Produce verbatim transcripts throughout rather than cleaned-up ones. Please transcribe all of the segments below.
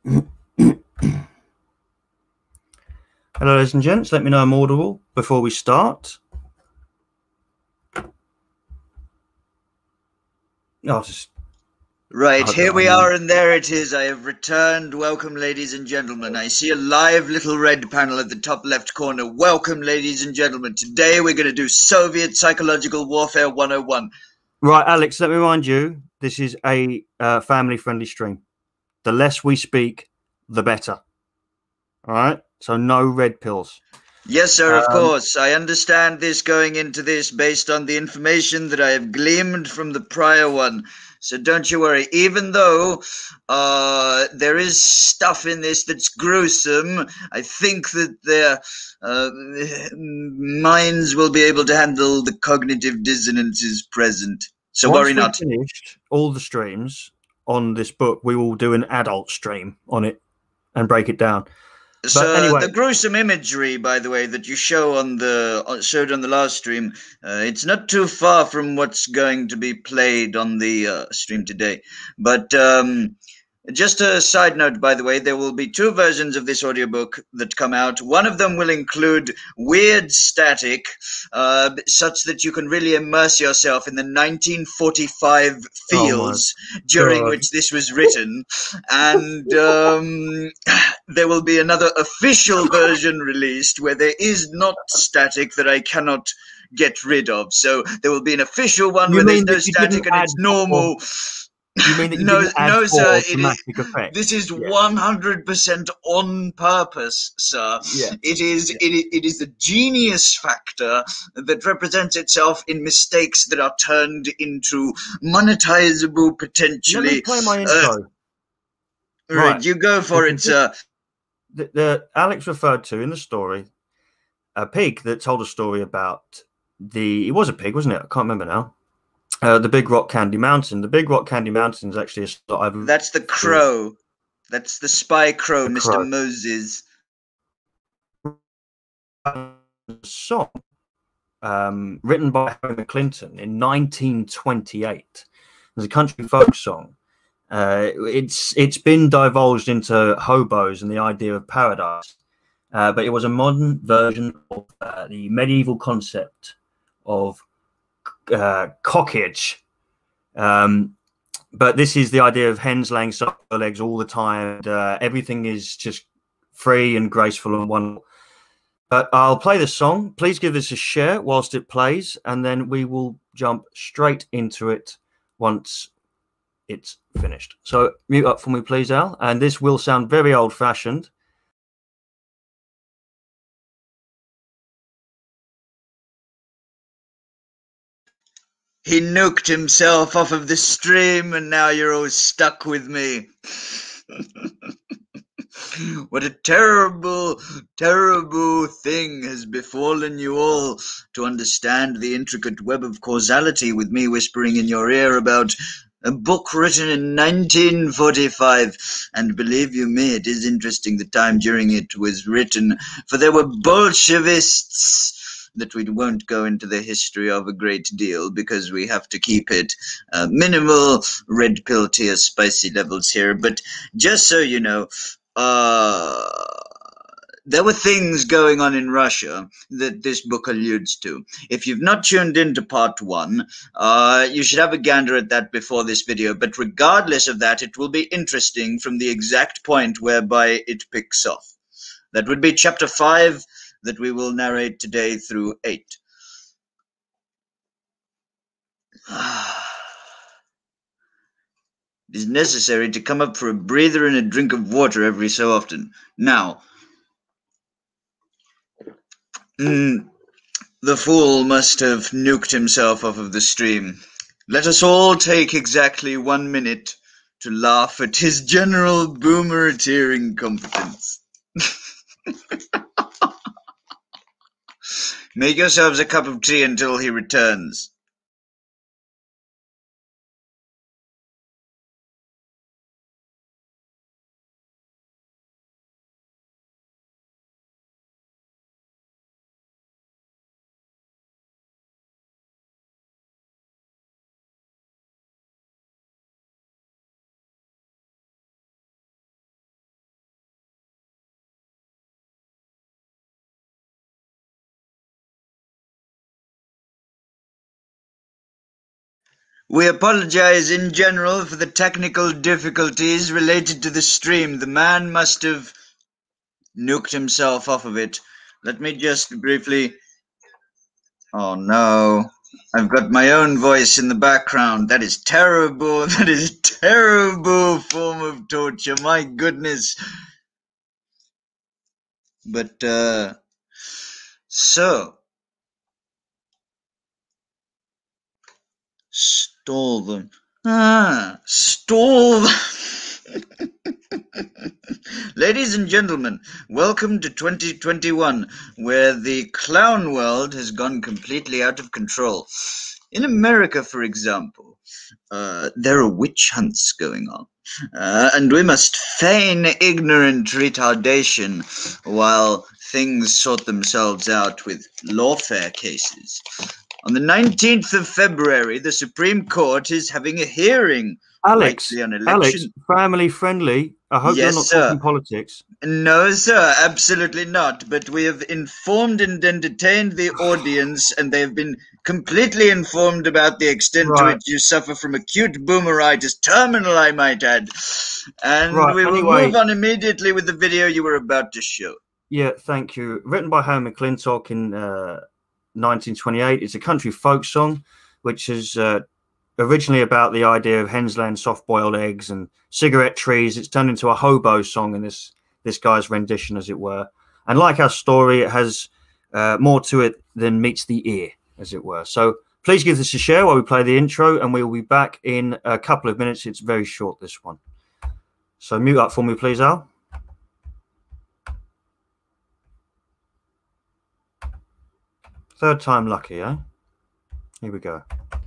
Hello, ladies and gents. Let me know I'm audible before we start. I'll just Right, here we are, and there it is. I have returned. Welcome, ladies and gentlemen. I see a live little red panel at the top left corner. Welcome, ladies and gentlemen. Today we're going to do Soviet Psychological Warfare one oh one. Right, Alex, let me remind you, this is a uh, family-friendly stream. The less we speak, the better. All right? So no red pills. Yes, sir, of Um, course. I understand this going into this based on the information that I have gleaned from the prior one. So don't you worry. Even though uh, there is stuff in this that's gruesome, I think that their uh, minds will be able to handle the cognitive dissonances present. So Once worry we've not. finished all the streams on this book, we will do an adult stream on it and break it down. But So anyway, the gruesome imagery, by the way, that you show on the uh, showed on the last stream, uh, it's not too far from what's going to be played on the uh, stream today. But um, just a side note, by the way, there will be two versions of this audiobook that come out. One of them will include weird static, uh, such that you can really immerse yourself in the nineteen forty-five oh my feels during God. which this was written. And um, there will be another official version released where there is not static that I cannot get rid of. So there will be an official one You where there's mean no that you didn't static and add it's for, normal. you mean that you No, didn't add no, sir. for It is. dramatic effect? This is Yeah. one hundred percent on purpose, sir. Yeah. It is. Yeah. It, it is the genius factor that represents itself in mistakes that are turned into monetizable, Let me potentially. play my Uh, intro. right, Right. you go for it, Because this, sir. the, the Alex referred to in the story a pig that told a story about the. It was a pig, wasn't it? I can't remember now. Uh, the Big Rock Candy Mountain. The Big Rock Candy Mountain is actually a story I've That's the crow. That's the spy crow, a Mister crow Moses. song um, written by Homer Clinton in nineteen twenty-eight. It's a country folk song. Uh, it's it's been divulged into hobos and the idea of paradise, uh, but it was a modern version of uh, the medieval concept of uh, cockage. Um, but this is the idea of hens laying their eggs all the time. And, uh, everything is just free and graceful and wonderful. But I'll play the song. Please give this a share whilst it plays, and then we will jump straight into it once it's finished. So mute up for me, please, Al. And this will sound very old-fashioned. He nuked himself off of the stream, and now you're all stuck with me. What a terrible, terrible thing has befallen you all to understand the intricate web of causality with me whispering in your ear about a book written in nineteen forty-five. And believe you me, it is interesting the time during it was written, for there were Bolshevists that we won't go into the history of a great deal because we have to keep it uh, minimal red pill tier spicy levels here. But just so you know, uh, there were things going on in Russia that this book alludes to. If you've not tuned into part one, uh, you should have a gander at that before this video. But regardless of that, it will be interesting from the exact point whereby it picks off. That would be chapter five that we will narrate today through eight. It is necessary to come up for a breather and a drink of water every so often. Now, mm, the fool must have nuked himself off of the stream. Let us all take exactly one minute to laugh at his general boomer-tear incompetence. Make yourselves a cup of tea until he returns. We apologize in general for the technical difficulties related to the stream. The man must have nuked himself off of it. Let me just briefly... Oh no, I've got my own voice in the background. That is terrible. That is a terrible form of torture. My goodness. But, uh, so... Stall them. Ah, stall them. Ladies and gentlemen, welcome to twenty twenty-one, where the clown world has gone completely out of control. In America, for example, uh, there are witch hunts going on, uh, and we must feign ignorant retardation while things sort themselves out with lawfare cases. On the nineteenth of February, the Supreme Court is having a hearing. Alex, on election. Alex, family friendly. I hope Yes, you're not sir. talking politics. No, sir, absolutely not. But we have informed and entertained the audience, and they have been completely informed about the extent Right. to which you suffer from acute boomeritis, terminal, I might add. And Right, we will anyway. move on immediately with the video you were about to show. Yeah, thank you. Written by Howard McClintock in uh, nineteen twenty-eight. It's a country folk song, which is uh, originally about the idea of hens laying soft-boiled eggs and cigarette trees. It's turned into a hobo song in this this guy's rendition, as it were. And like our story, it has uh, more to it than meets the ear, as it were. So please give this a share while we play the intro, and we will be back in a couple of minutes. It's very short, this one. So mute up for me, please, Al. Third time lucky, eh? Here we go.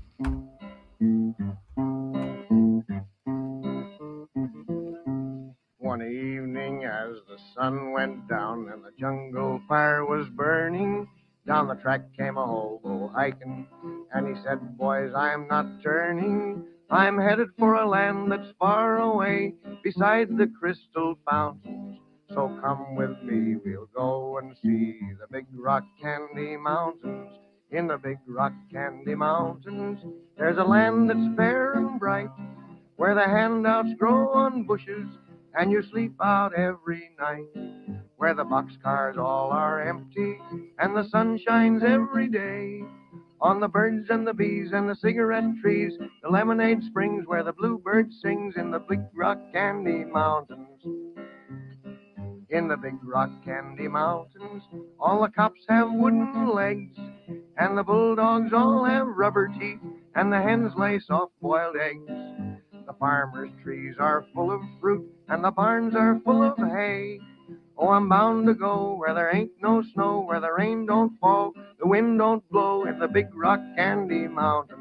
One evening as the sun went down and the jungle fire was burning, down the track came a hobo hiking, and he said, "Boys, I'm not turning. I'm headed for a land that's far away, beside the crystal fountains. So come with me, we'll go and see the big rock candy mountains. In the big rock candy mountains, there's a land that's fair and bright, where the handouts grow on bushes, and you sleep out every night, where the boxcars all are empty, and the sun shines every day on the birds and the bees and the cigarette trees, the lemonade springs where the bluebird sings in the big rock candy mountains. In the big rock candy mountains, all the cops have wooden legs, and the bulldogs all have rubber teeth, and the hens lay soft-boiled eggs. The farmers' trees are full of fruit, and the barns are full of hay. Oh, I'm bound to go where there ain't no snow, where the rain don't fall, the wind don't blow, in the big rock candy mountains.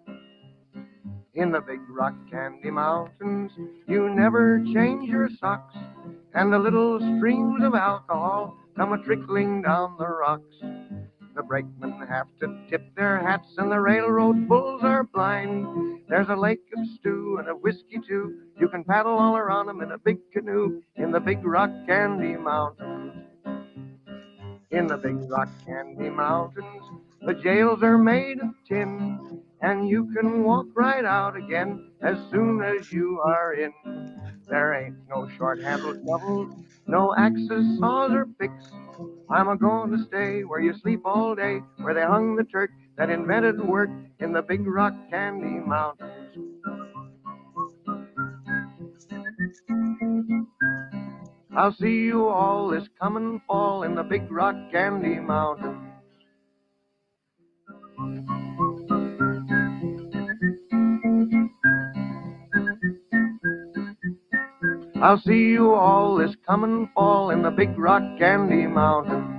In the big rock candy mountains, you never change your socks, and the little streams of alcohol come a-trickling down the rocks. The brakemen have to tip their hats, and the railroad bulls are blind. There's a lake of stew and of whiskey, too. You can paddle all around them in a big canoe in the big rock candy mountains. In the big rock candy mountains, the jails are made of tin, and you can walk right out again as soon as you are in. There ain't no short-handled shovels, no axes, saws, or picks. I'm a-going to stay where you sleep all day, where they hung the Turk that invented work in the big rock candy mountains. I'll see you all this coming fall in the big rock candy mountains. I'll see you all this coming fall in the big rock candy mountains.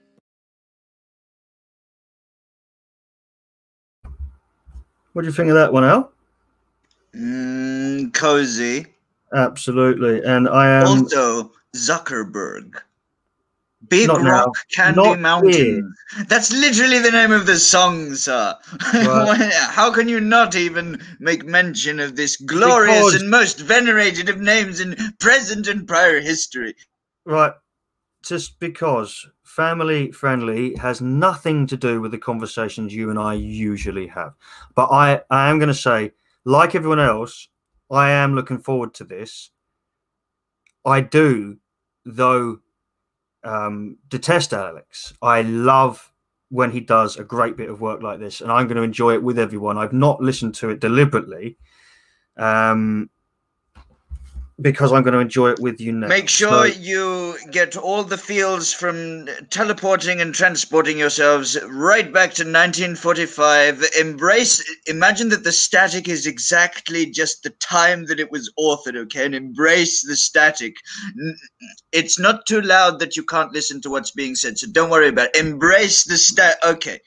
What do you think of that one, Al? Mm, cozy. Absolutely. And I am... Also, Zuckerberg. Big Not Rock now. Candy Not Mountain. Here. That's literally the name of the song, sir. Right. How can you not even make mention of this glorious Because... and most venerated of names in present and prior history? Right. Just because family friendly, has nothing to do with the conversations you and I usually have. But I, I am going to say, like everyone else, I am looking forward to this. I do, though, um, detest Alex. I love when he does a great bit of work like this, and I'm going to enjoy it with everyone. I've not listened to it deliberately, um, because I'm going to enjoy it with you now. Make sure So, you get all the feels from teleporting and transporting yourselves right back to nineteen forty-five. Embrace, imagine that the static is exactly just the time that it was authored, okay? And embrace the static. It's not too loud that you can't listen to what's being said, so don't worry about it. Embrace the stat. Okay.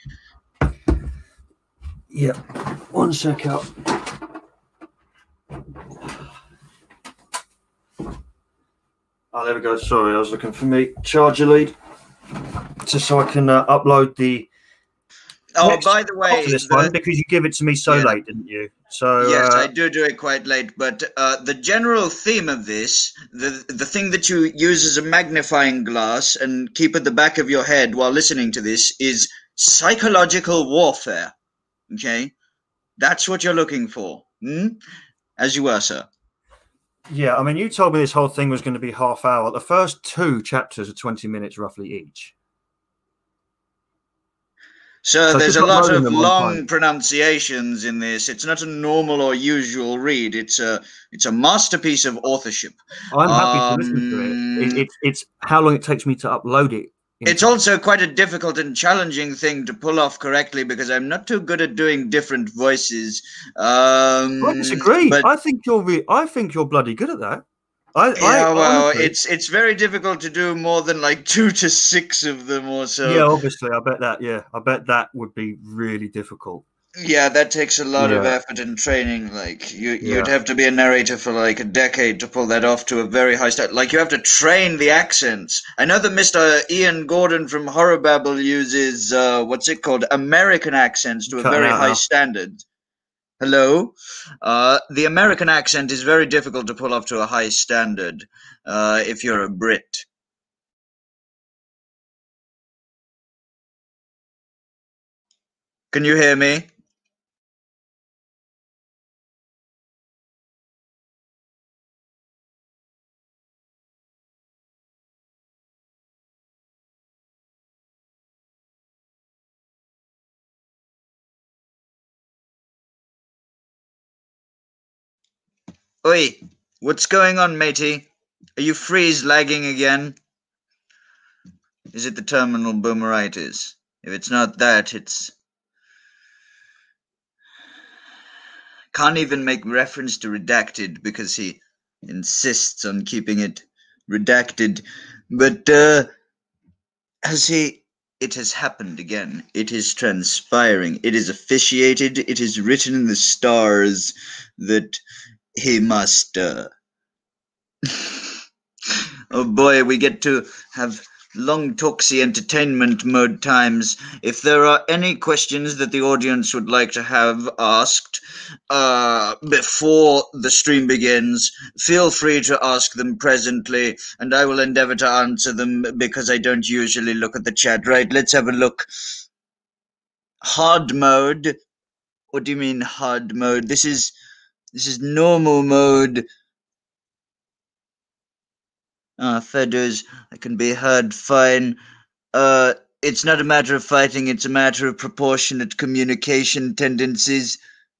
yeah, one sec out. Oh, there we go. Sorry, I was looking for me charger lead, just so I can uh, upload the. Oh, next by the way, this the, one, because you give it to me so yeah. late, didn't you? So yes, uh, I do do it quite late. But uh, the general theme of this, the the thing that you use as a magnifying glass and keep at the back of your head while listening to this, is psychological warfare. Okay, that's what you're looking for. Hmm? As you were, sir. yeah, I mean, you told me this whole thing was going to be half hour. The first two chapters are twenty minutes roughly each. So, So there's just a lot uploading of them on long time. pronunciations in this. It's not a normal or usual read. It's a it's a masterpiece of authorship. I'm happy to listen to it. it, Um, it it's how long it takes me to upload it. in It's time. also quite a difficult and challenging thing to pull off correctly because I'm not too good at doing different voices. Um, I disagree. but I think you're re- I think you're bloody good at that. I, I yeah, well, honestly, it's it's very difficult to do more than like two to six of them or yeah, so. obviously, I bet that. Yeah, I bet that would be really difficult. Yeah, that takes a lot of Yeah, effort and training. Like you, you'd yeah. have to be a narrator for like a decade to pull that off to a very high standard. Like you have to train the accents. I know that Mister Ian Gordon from Horror Babble uses uh, what's it called, American accents to a Cutting very out high now. standard. Hello, uh, the American accent is very difficult to pull off to a high standard uh, if you're a Brit. Can you hear me? Oi, what's going on, matey? Are you freeze lagging again? Is it the terminal boomeritis? If it's not that, it's... Can't even make reference to redacted because he insists on keeping it redacted. But, uh, has he... It has happened again. It is transpiring. It is officiated. It is written in the stars that he must, uh... oh boy, we get to have long talksy entertainment mode times. If there are any questions that the audience would like to have asked uh, before the stream begins, feel free to ask them presently, and I will endeavor to answer them because I don't usually look at the chat. Right, let's have a look. Hard mode. What do you mean hard mode? This is this is normal mode. Ah, feathers. I can be heard fine. Uh, it's not a matter of fighting, it's a matter of proportionate communication tendencies.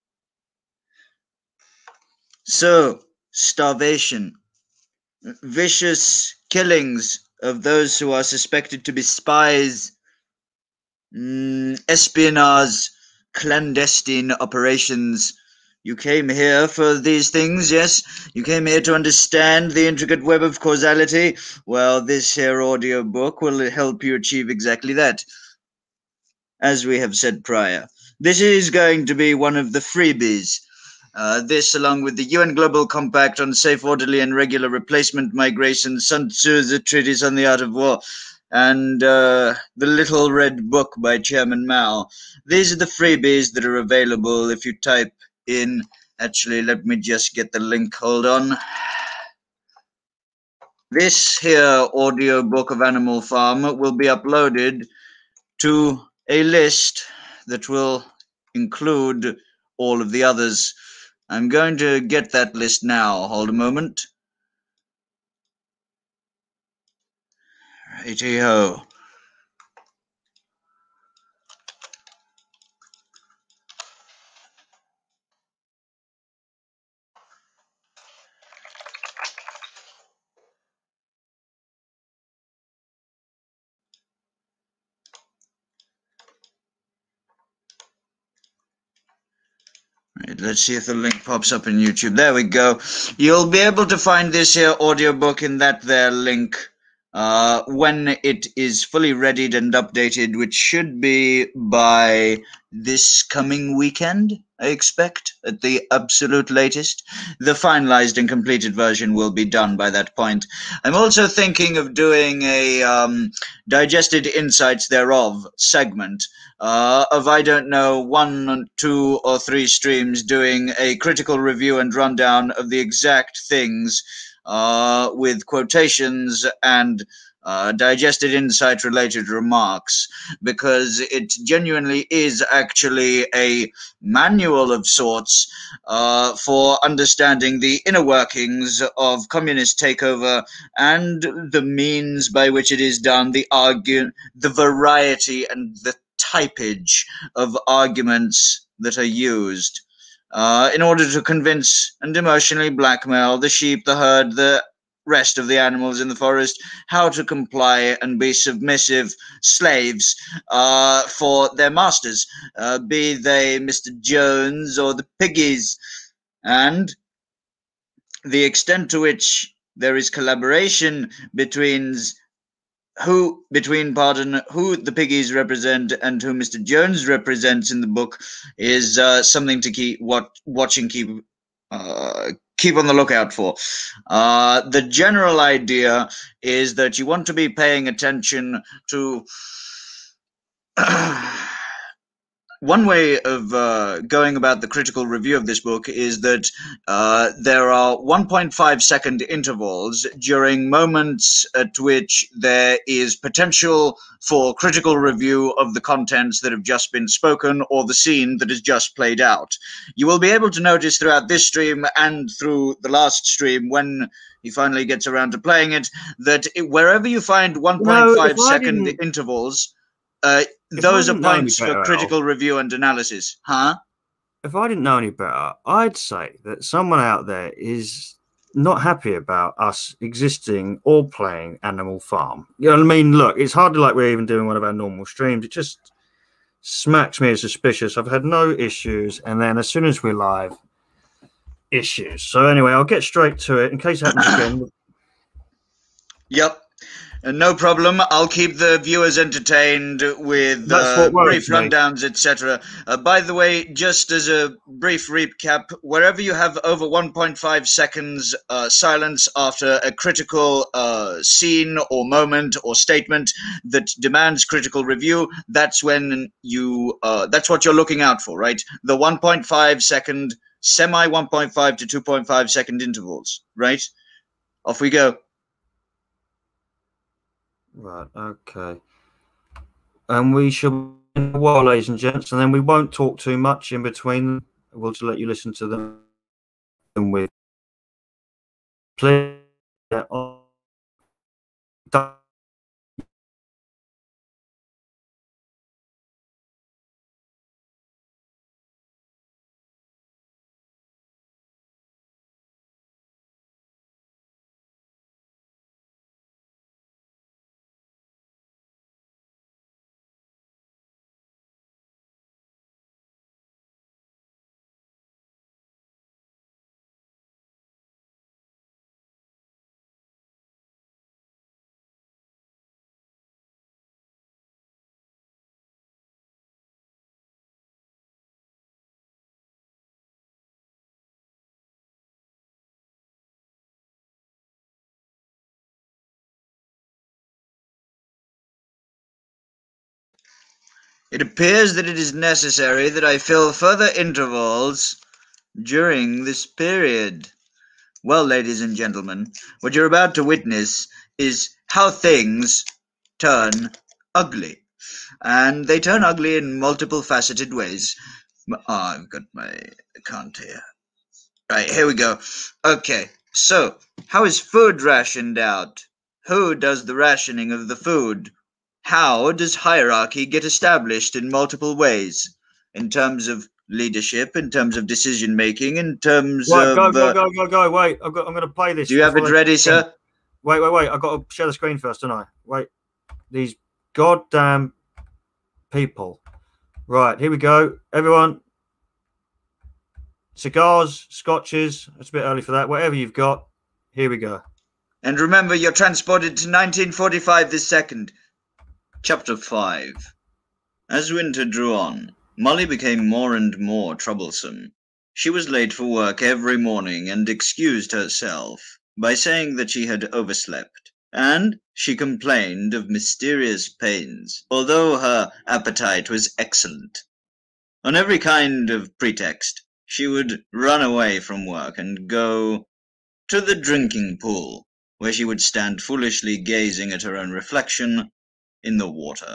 So, starvation. Vicious killings of those who are suspected to be spies. Mm, espionage. Clandestine operations. You came here for these things, yes? You came here to understand the intricate web of causality? Well, this here audio book will help you achieve exactly that. As we have said prior, this is going to be one of the freebies. Uh, this, along with the U N Global Compact on Safe, Orderly, and Regular Replacement Migration, Sun Tzu, the Treatise on the Art of War, and uh, the Little Red Book by Chairman Mao. These are the freebies that are available if you type in... Actually, let me just get the link. Hold on. This here audiobook of Animal Farm will be uploaded to a list that will include all of the others. I'm going to get that list now. Hold a moment. Righty-ho. Right, let's see if the link pops up in YouTube. There we go. You'll be able to find this here audiobook in that there link uh, when it is fully readied and updated, which should be by this coming weekend, I expect, at the absolute latest. The finalized and completed version will be done by that point. I'm also thinking of doing a um, digested insights thereof segment uh, of, I don't know, one, two, or three streams doing a critical review and rundown of the exact things uh, with quotations and uh, digested insight related remarks, because it genuinely is actually a manual of sorts uh, for understanding the inner workings of communist takeover and the means by which it is done, the argue, the variety and the typage of arguments that are used uh, in order to convince and emotionally blackmail the sheep, the herd, the rest of the animals in the forest how to comply and be submissive slaves uh, for their masters, uh, be they Mister Jones or the piggies. And the extent to which there is collaboration between who between pardon who the piggies represent and who Mister Jones represents in the book is uh, something to keep what watching keep uh, keep on the lookout for. Uh, the general idea is that you want to be paying attention to one way of uh, going about the critical review of this book is that uh, there are one point five second intervals during moments at which there is potential for critical review of the contents that have just been spoken or the scene that has just played out. You will be able to notice throughout this stream and through the last stream when he finally gets around to playing it, that it, wherever you find one point five No, second intervals, uh, if I those are didn't know any points for better, critical Al, review and analysis. Huh? if I didn't know any better, I'd say that someone out there is not happy about us existing or playing Animal Farm. You know what I mean? Look, it's hardly like we're even doing one of our normal streams. It just smacks me as suspicious. I've had no issues, and then as soon as we're live, issues. So anyway, I'll get straight to it in case it happens again. Yep. Uh, no problem. I'll keep the viewers entertained with That's uh, what brief worries me. rundowns, et cetera. Uh, by the way, just as a brief recap, wherever you have over one point five seconds uh, silence after a critical uh, scene or moment or statement that demands critical review, that's when you, uh, that's what you're looking out for, right? The one point five second, semi one point five to two point five second intervals, right? Off we go. Right, okay. And we shall in a while, ladies and gents, and then we won't talk too much in between. We'll just let you listen to them and we play on. It appears that it is necessary that I fill further intervals during this period. Well, ladies and gentlemen, what you're about to witness is how things turn ugly. And they turn ugly in multiple faceted ways. Oh, I've got my account here. Right, here we go. Okay, so how is food rationed out? Who does the rationing of the food? How does hierarchy get established in multiple ways? In terms of leadership, in terms of decision making, in terms Right, of... go, go, uh, go, go, go. Wait, I've got, I'm going to play this. Do you have it before they ready, begin. sir? Wait, wait, wait. I've got to share the screen first, don't I? Wait. These goddamn people. Right, here we go. Everyone. Cigars, scotches. It's a bit early for that. Whatever you've got. Here we go. And remember, you're transported to nineteen forty-five this second. Chapter five. As winter drew on, Molly became more and more troublesome. She was late for work every morning and excused herself by saying that she had overslept, and she complained of mysterious pains, although her appetite was excellent. On every kind of pretext, she would run away from work and go to the drinking pool, where she would stand foolishly gazing at her own reflection in the water.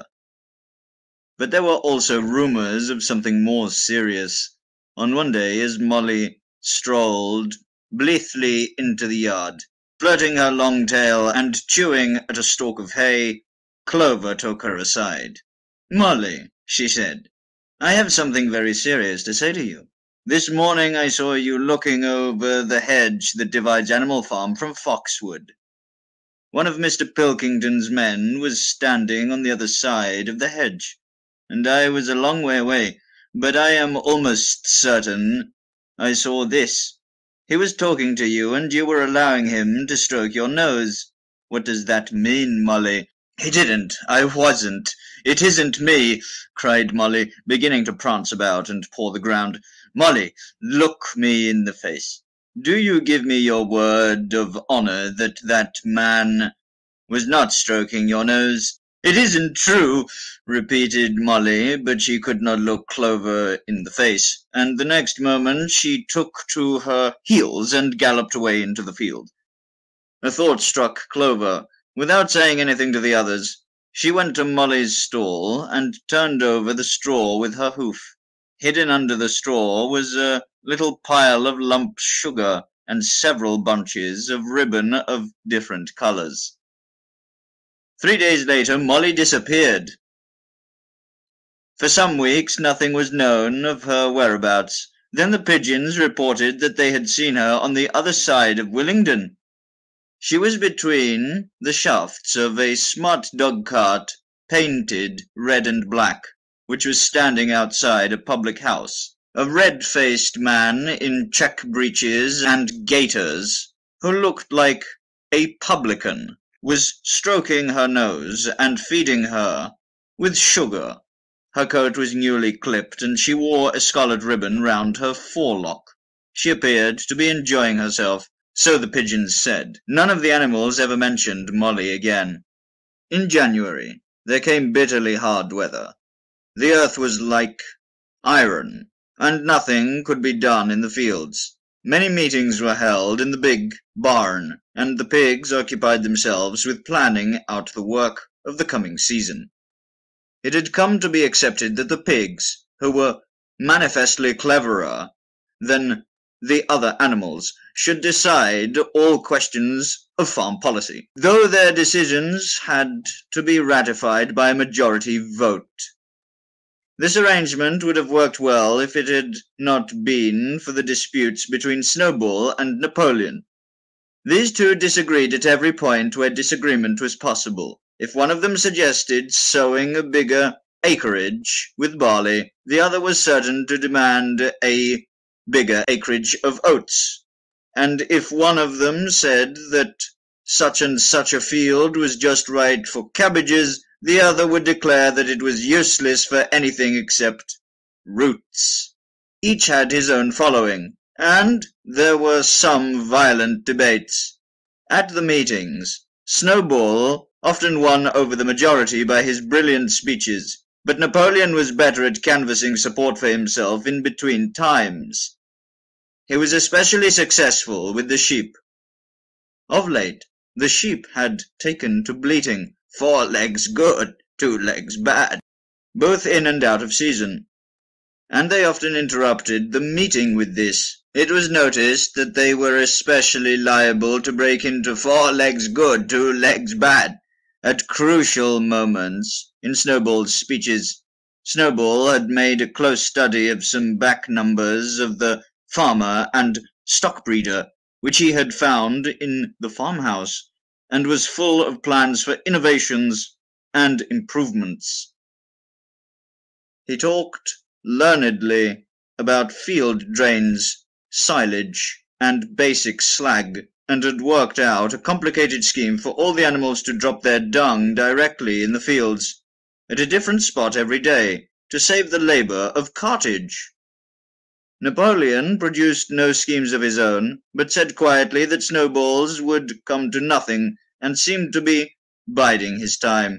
But there were also rumors of something more serious. On one day, as Molly strolled blithely into the yard, flirting her long tail and chewing at a stalk of hay, Clover took her aside. "Molly," she said, "I have something very serious to say to you. This morning I saw you looking over the hedge that divides Animal Farm from Foxwood. One of Mister Pilkington's men was standing on the other side of the hedge, and I was a long way away, but I am almost certain I saw this. He was talking to you, and you were allowing him to stroke your nose. What does that mean, Molly?" "He didn't. I wasn't. It isn't me," cried Molly, beginning to prance about and paw the ground. "Molly, look me in the face. Do you give me your word of honor that that man was not stroking your nose?" "It isn't true," repeated Molly, but she could not look Clover in the face, and the next moment she took to her heels and galloped away into the field. A thought struck Clover. Without saying anything to the others, she went to Molly's stall and turned over the straw with her hoof. Hidden under the straw was a little pile of lump sugar and several bunches of ribbon of different colors. Three days later, Molly disappeared. For some weeks, nothing was known of her whereabouts. Then the pigeons reported that they had seen her on the other side of Willingdon. She was between the shafts of a smart dog-cart painted red and black, which was standing outside a public house. A red-faced man in check breeches and gaiters, who looked like a publican, was stroking her nose and feeding her with sugar. Her coat was newly clipped, and she wore a scarlet ribbon round her forelock. She appeared to be enjoying herself, so the pigeons said. None of the animals ever mentioned Molly again. In January, there came bitterly hard weather. The earth was like iron, and nothing could be done in the fields. Many meetings were held in the big barn, and the pigs occupied themselves with planning out the work of the coming season. It had come to be accepted that the pigs, who were manifestly cleverer than the other animals, should decide all questions of farm policy, though their decisions had to be ratified by a majority vote. This arrangement would have worked well if it had not been for the disputes between Snowball and Napoleon. These two disagreed at every point where disagreement was possible. If one of them suggested sowing a bigger acreage with barley, the other was certain to demand a bigger acreage of oats. And if one of them said that such and such a field was just right for cabbages, the other would declare that it was useless for anything except roots. Each had his own following, and there were some violent debates. At the meetings, Snowball often won over the majority by his brilliant speeches, but Napoleon was better at canvassing support for himself in between times. He was especially successful with the sheep. Of late, the sheep had taken to bleating, "Four legs good, two legs bad," both in and out of season, and they often interrupted the meeting with this. It was noticed that they were especially liable to break into "four legs good, two legs bad" at crucial moments in Snowball's speeches. Snowball had made a close study of some back numbers of the Farmer and Stockbreeder, which he had found in the farmhouse, and was full of plans for innovations and improvements. He talked learnedly about field drains, silage, and basic slag, and had worked out a complicated scheme for all the animals to drop their dung directly in the fields, at a different spot every day, to save the labour of cartage. Napoleon produced no schemes of his own, but said quietly that Snowball's would come to nothing, and seemed to be biding his time.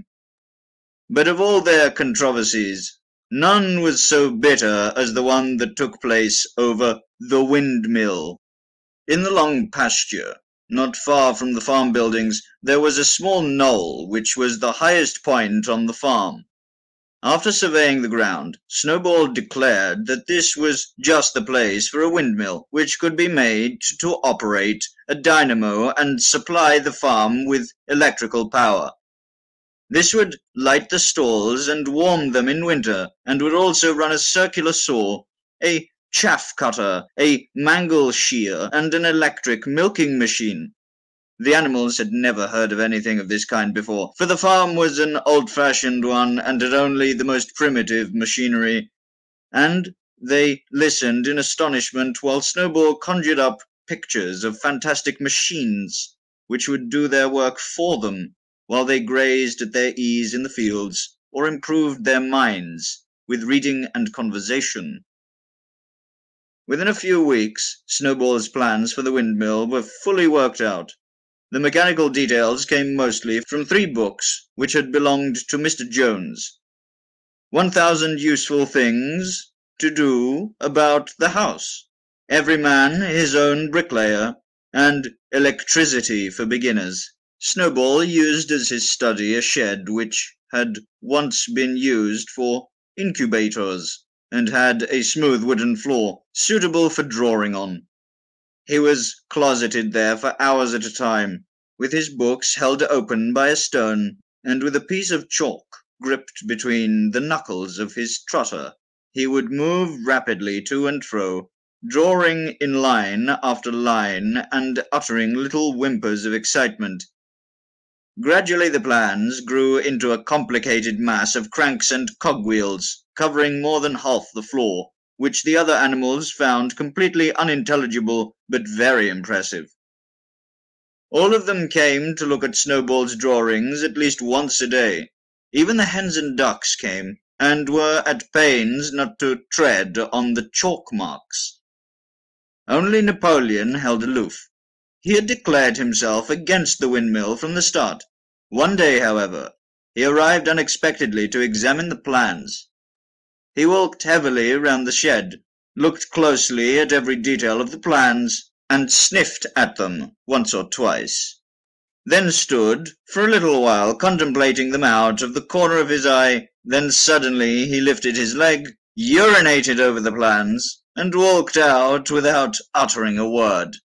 But of all their controversies, none was so bitter as the one that took place over the windmill. In the long pasture, not far from the farm buildings, there was a small knoll which was the highest point on the farm. After surveying the ground, Snowball declared that this was just the place for a windmill, which could be made to operate a dynamo and supply the farm with electrical power. This would light the stalls and warm them in winter, and would also run a circular saw, a chaff cutter, a mangle shear, and an electric milking machine. The animals had never heard of anything of this kind before, for the farm was an old-fashioned one and had only the most primitive machinery, and they listened in astonishment while Snowball conjured up pictures of fantastic machines which would do their work for them, while they grazed at their ease in the fields, or improved their minds with reading and conversation. Within a few weeks, Snowball's plans for the windmill were fully worked out. The mechanical details came mostly from three books which had belonged to Mister Jones. One thousand useful things to do about the house, every man his own bricklayer, and electricity for beginners. Snowball used as his study a shed which had once been used for incubators, and had a smooth wooden floor, suitable for drawing on. He was closeted there for hours at a time, with his books held open by a stone, and with a piece of chalk gripped between the knuckles of his trotter. He would move rapidly to and fro, drawing in line after line, and uttering little whimpers of excitement. Gradually the plans grew into a complicated mass of cranks and cogwheels, covering more than half the floor, which the other animals found completely unintelligible but very impressive. All of them came to look at Snowball's drawings at least once a day. Even the hens and ducks came, and were at pains not to tread on the chalk marks. Only Napoleon held aloof. He had declared himself against the windmill from the start. One day, however, he arrived unexpectedly to examine the plans. He walked heavily round the shed, looked closely at every detail of the plans, and sniffed at them once or twice, then stood for a little while contemplating them out of the corner of his eye. Then suddenly he lifted his leg, urinated over the plans, and walked out without uttering a word.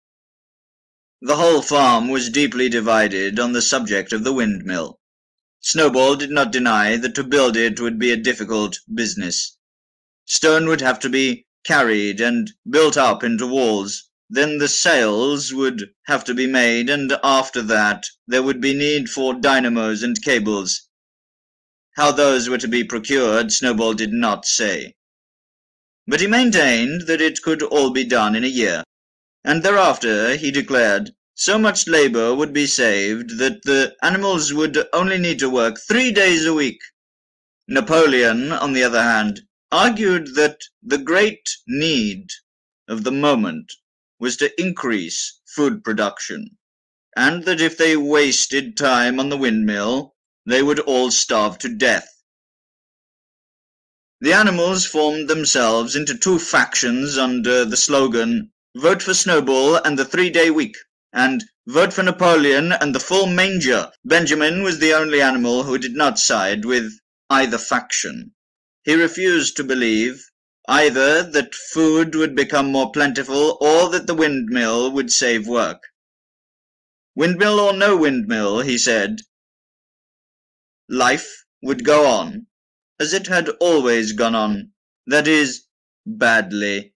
The whole farm was deeply divided on the subject of the windmill. Snowball did not deny that to build it would be a difficult business. Stone would have to be carried and built up into walls. Then the sails would have to be made, and after that there would be need for dynamos and cables. How those were to be procured, Snowball did not say. But he maintained that it could all be done in a year, and thereafter, he declared, so much labor would be saved that the animals would only need to work three days a week. Napoleon, on the other hand, argued that the great need of the moment was to increase food production, and that if they wasted time on the windmill, they would all starve to death. The animals formed themselves into two factions under the slogan, vote for Snowball and the three-day week, and vote for Napoleon and the full manger. Benjamin was the only animal who did not side with either faction. He refused to believe either that food would become more plentiful or that the windmill would save work. Windmill or no windmill, he said, life would go on, as it had always gone on, that is, badly.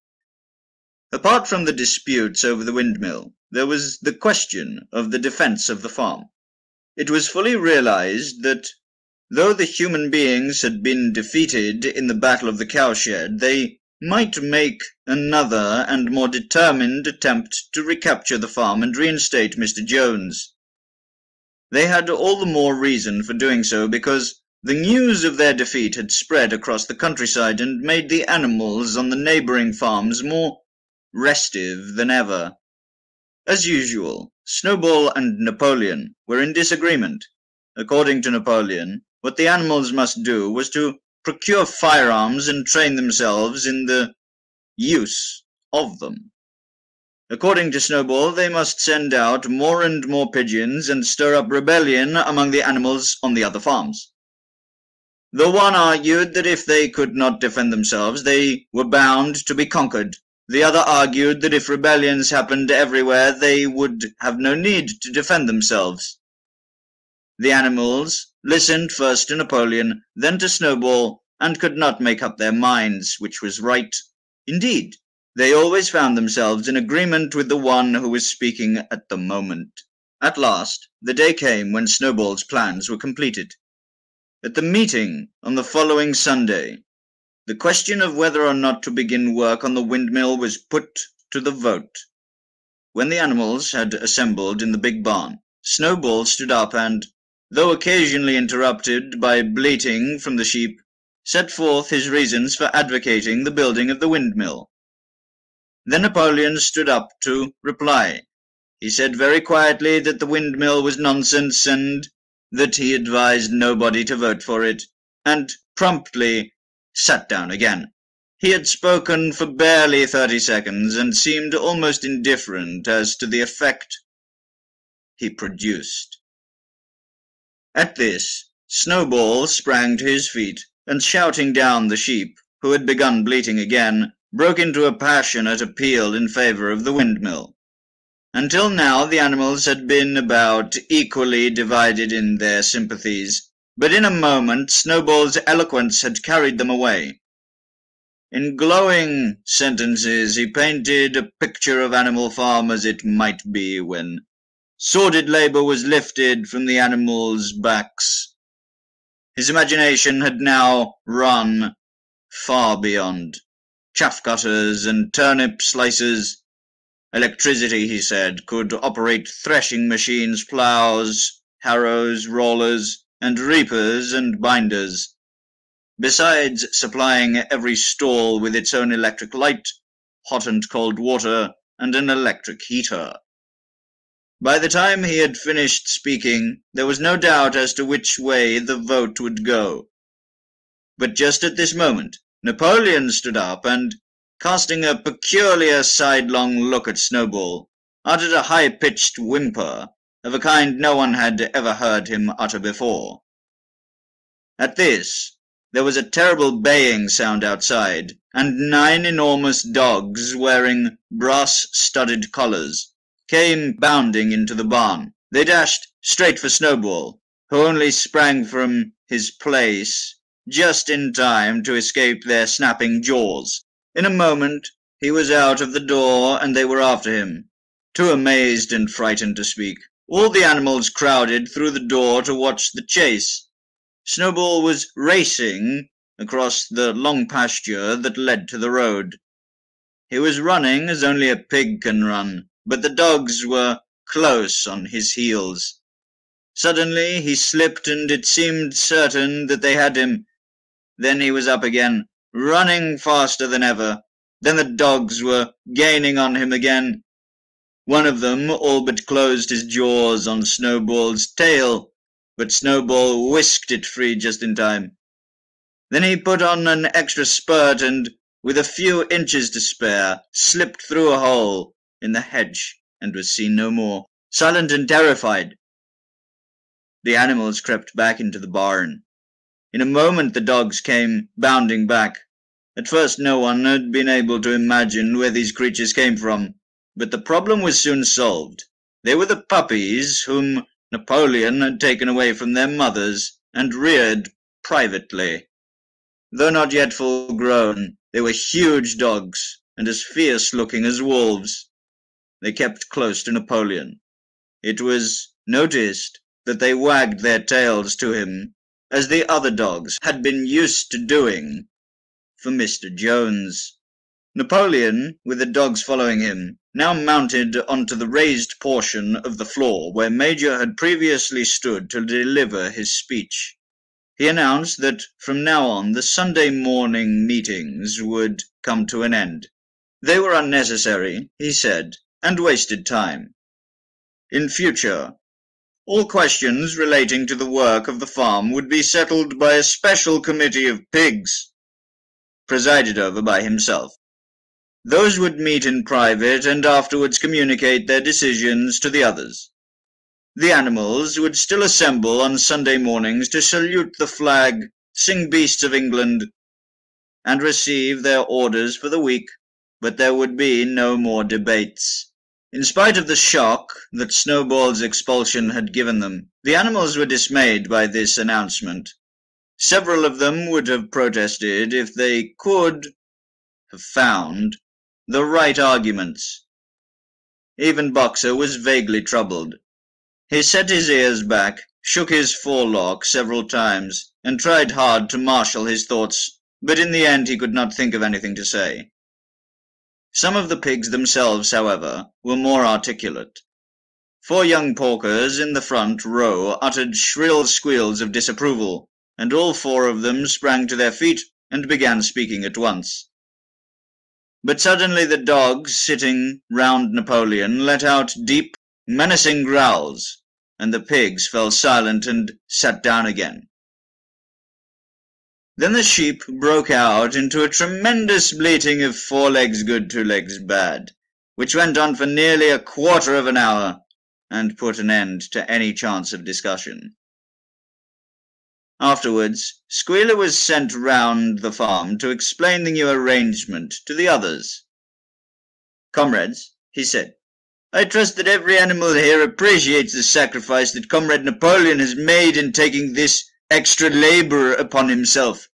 Apart from the disputes over the windmill, there was the question of the defense of the farm. It was fully realized that, though the human beings had been defeated in the Battle of the Cowshed, they might make another and more determined attempt to recapture the farm and reinstate Mister Jones. They had all the more reason for doing so because the news of their defeat had spread across the countryside and made the animals on the neighboring farms more restive than ever. As usual, Snowball and Napoleon were in disagreement. According to Napoleon, what the animals must do was to procure firearms and train themselves in the use of them. According to Snowball, they must send out more and more pigeons and stir up rebellion among the animals on the other farms. The one argued that if they could not defend themselves, they were bound to be conquered. The other argued that if rebellions happened everywhere, they would have no need to defend themselves. The animals listened first to Napoleon, then to Snowball, and could not make up their minds which was right. Indeed, they always found themselves in agreement with the one who was speaking at the moment. At last, the day came when Snowball's plans were completed. At the meeting on the following Sunday, the question of whether or not to begin work on the windmill was put to the vote. When the animals had assembled in the big barn, Snowball stood up and, though occasionally interrupted by bleating from the sheep, set forth his reasons for advocating the building of the windmill. Then Napoleon stood up to reply. He said very quietly that the windmill was nonsense and that he advised nobody to vote for it, and promptly sat down again. He had spoken for barely thirty seconds and seemed almost indifferent as to the effect he produced. At this, Snowball sprang to his feet, and shouting down the sheep, who had begun bleating again, broke into a passionate appeal in favor of the windmill. Until now the animals had been about equally divided in their sympathies, but in a moment Snowball's eloquence had carried them away. In glowing sentences he painted a picture of Animal Farm as it might be when sordid labor was lifted from the animals' backs. His imagination had now run far beyond chaff cutters and turnip slicers. Electricity, he said, could operate threshing machines, plows, harrows, rollers, and reapers and binders, besides supplying every stall with its own electric light, hot and cold water, and an electric heater. By the time he had finished speaking, there was no doubt as to which way the vote would go. But just at this moment, Napoleon stood up and, casting a peculiar sidelong look at Snowball, uttered a high-pitched whimper of a kind no one had ever heard him utter before. At this, there was a terrible baying sound outside, and nine enormous dogs wearing brass-studded collars came bounding into the barn. They dashed straight for Snowball, who only sprang from his place just in time to escape their snapping jaws. In a moment he was out of the door, and they were after him, too amazed and frightened to speak. All the animals crowded through the door to watch the chase. Snowball was racing across the long pasture that led to the road. He was running as only a pig can run, but the dogs were close on his heels. Suddenly he slipped, and it seemed certain that they had him. Then he was up again, running faster than ever. Then the dogs were gaining on him again. One of them all but closed his jaws on Snowball's tail, but Snowball whisked it free just in time. Then he put on an extra spurt and with a few inches to spare, slipped through a hole in the hedge and was seen no more. Silent and terrified, the animals crept back into the barn. In a moment the dogs came bounding back. At first no one had been able to imagine where these creatures came from, but the problem was soon solved. They were the puppies whom Napoleon had taken away from their mothers and reared privately. Though not yet full grown, they were huge dogs, and as fierce-looking as wolves. They kept close to Napoleon. It was noticed that they wagged their tails to him, as the other dogs had been used to doing for Mister Jones. Napoleon, with the dogs following him, now mounted onto the raised portion of the floor where Major had previously stood to deliver his speech. He announced that from now on the Sunday morning meetings would come to an end. They were unnecessary, he said, and wasted time. In future, all questions relating to the work of the farm would be settled by a special committee of pigs, presided over by himself. Those would meet in private and afterwards communicate their decisions to the others. The animals would still assemble on Sunday mornings to salute the flag, sing Beasts of England, and receive their orders for the week, but there would be no more debates. In spite of the shock that Snowball's expulsion had given them, the animals were dismayed by this announcement. Several of them would have protested if they could have found the right arguments. Even Boxer was vaguely troubled. He set his ears back, shook his forelock several times, and tried hard to marshal his thoughts, but in the end he could not think of anything to say. Some of the pigs themselves, however, were more articulate. Four young porkers in the front row uttered shrill squeals of disapproval, and all four of them sprang to their feet and began speaking at once. But suddenly the dogs sitting round Napoleon let out deep, menacing growls, and the pigs fell silent and sat down again. Then the sheep broke out into a tremendous bleating of four legs good, two legs bad, which went on for nearly a quarter of an hour, and put an end to any chance of discussion. Afterwards, Squealer was sent round the farm to explain the new arrangement to the others. "Comrades," he said, "I trust that every animal here appreciates the sacrifice that Comrade Napoleon has made in taking this extra labor upon himself.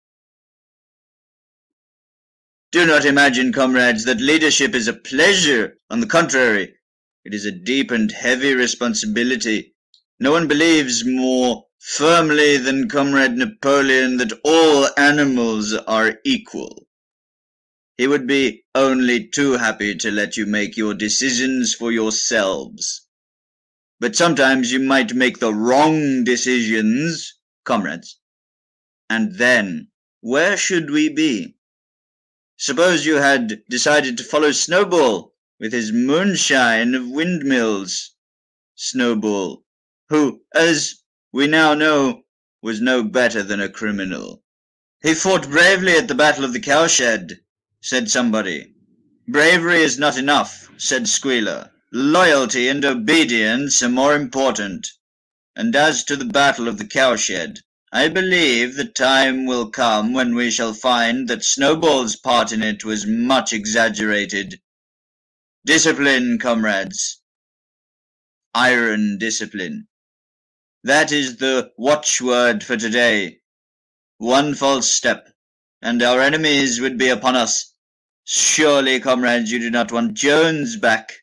Do not imagine, comrades, that leadership is a pleasure. On the contrary, it is a deep and heavy responsibility. No one believes more firmly than Comrade Napoleon that all animals are equal. He would be only too happy to let you make your decisions for yourselves. But sometimes you might make the wrong decisions, comrades. And then, where should we be? Suppose you had decided to follow Snowball with his moonshine of windmills. Snowball, who, as we now know, was no better than a criminal. He fought bravely at the Battle of the Cowshed, said somebody. Bravery is not enough, said Squealer. Loyalty and obedience are more important. And as to the Battle of the Cowshed, I believe the time will come when we shall find that Snowball's part in it was much exaggerated. Discipline, comrades. Iron discipline. That is the watchword for today. One false step, and our enemies would be upon us. Surely, comrades, you do not want Jones back.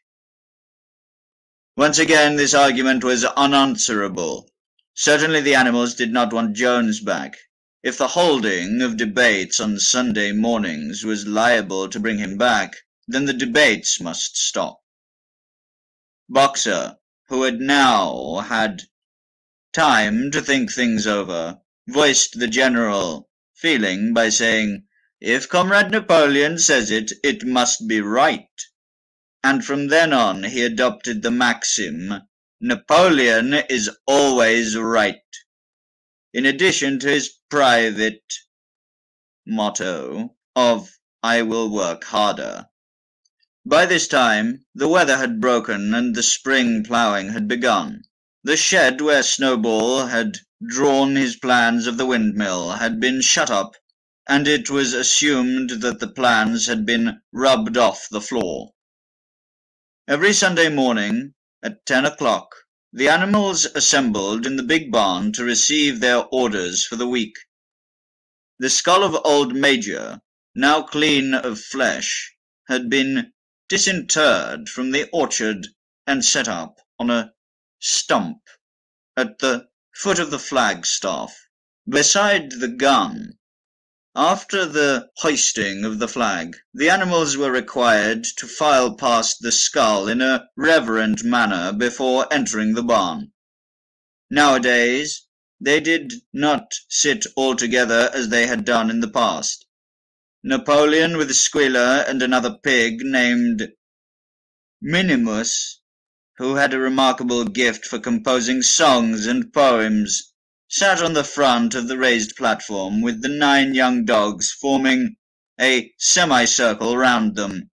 Once again, this argument was unanswerable. Certainly the animals did not want Jones back. If the holding of debates on Sunday mornings was liable to bring him back, then the debates must stop. Boxer, who had now had time to think things over, voiced the general feeling by saying, "If Comrade Napoleon says it, it must be right." And from then on he adopted the maxim, "Napoleon is always right," in addition to his private motto of I will work harder." By this time, the weather had broken and the spring ploughing had begun. The shed where Snowball had drawn his plans of the windmill had been shut up, and it was assumed that the plans had been rubbed off the floor. Every Sunday morning, at ten o'clock, the animals assembled in the big barn to receive their orders for the week. The skull of old Major, now clean of flesh, had been disinterred from the orchard and set up on a stump at the foot of the flagstaff, beside the gun. After the hoisting of the flag, the animals were required to file past the skull in a reverent manner before entering the barn. Nowadays, they did not sit all together as they had done in the past. Napoleon with Squealer and another pig named Minimus, who had a remarkable gift for composing songs and poems, sat on the front of the raised platform with the nine young dogs forming a semicircle round them,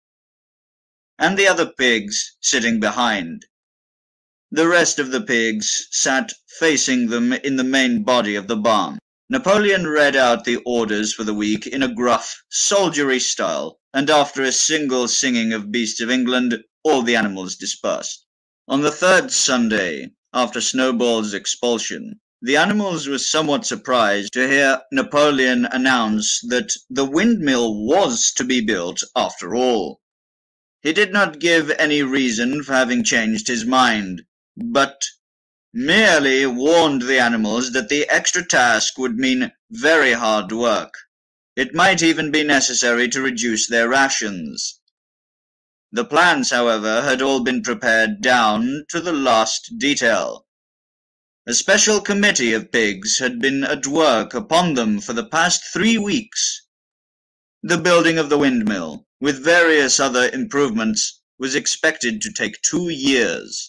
and the other pigs sitting behind. The rest of the pigs sat facing them in the main body of the barn. Napoleon read out the orders for the week in a gruff, soldiery style, and after a single singing of Beasts of England, all the animals dispersed. On the third Sunday, after Snowball's expulsion, the animals were somewhat surprised to hear Napoleon announce that the windmill was to be built after all. He did not give any reason for having changed his mind, but merely warned the animals that the extra task would mean very hard work. It might even be necessary to reduce their rations. The plans, however, had all been prepared down to the last detail. A special committee of pigs had been at work upon them for the past three weeks. The building of the windmill, with various other improvements, was expected to take two years.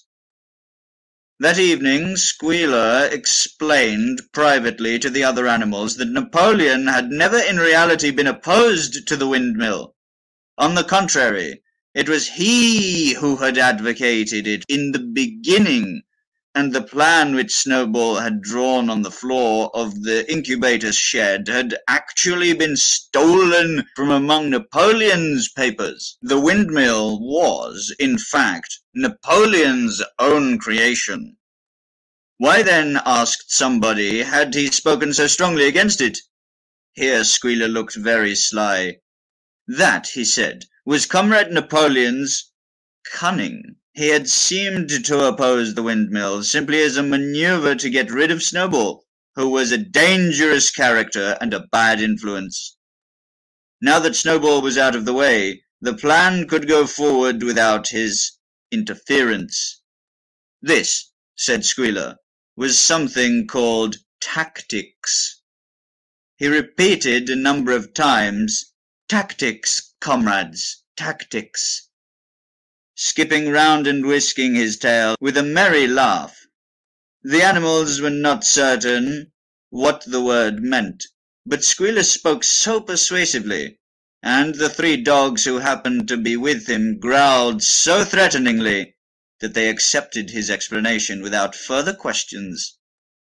That evening, Squealer explained privately to the other animals that Napoleon had never in reality been opposed to the windmill. On the contrary, it was he who had advocated it in the beginning, and the plan which Snowball had drawn on the floor of the incubator's shed had actually been stolen from among Napoleon's papers. The windmill was, in fact, Napoleon's own creation. Why then, asked somebody, had he spoken so strongly against it? Here Squealer looked very sly. That, he said, was Comrade Napoleon's cunning. He had seemed to oppose the windmill simply as a maneuver to get rid of Snowball, who was a dangerous character and a bad influence. Now that Snowball was out of the way, the plan could go forward without his interference. This, said Squealer, was something called tactics. He repeated a number of times, "Tactics, comrades, tactics," skipping round and whisking his tail with a merry laugh. The animals were not certain what the word meant, but Squealer spoke so persuasively, and the three dogs who happened to be with him growled so threateningly, that they accepted his explanation without further questions.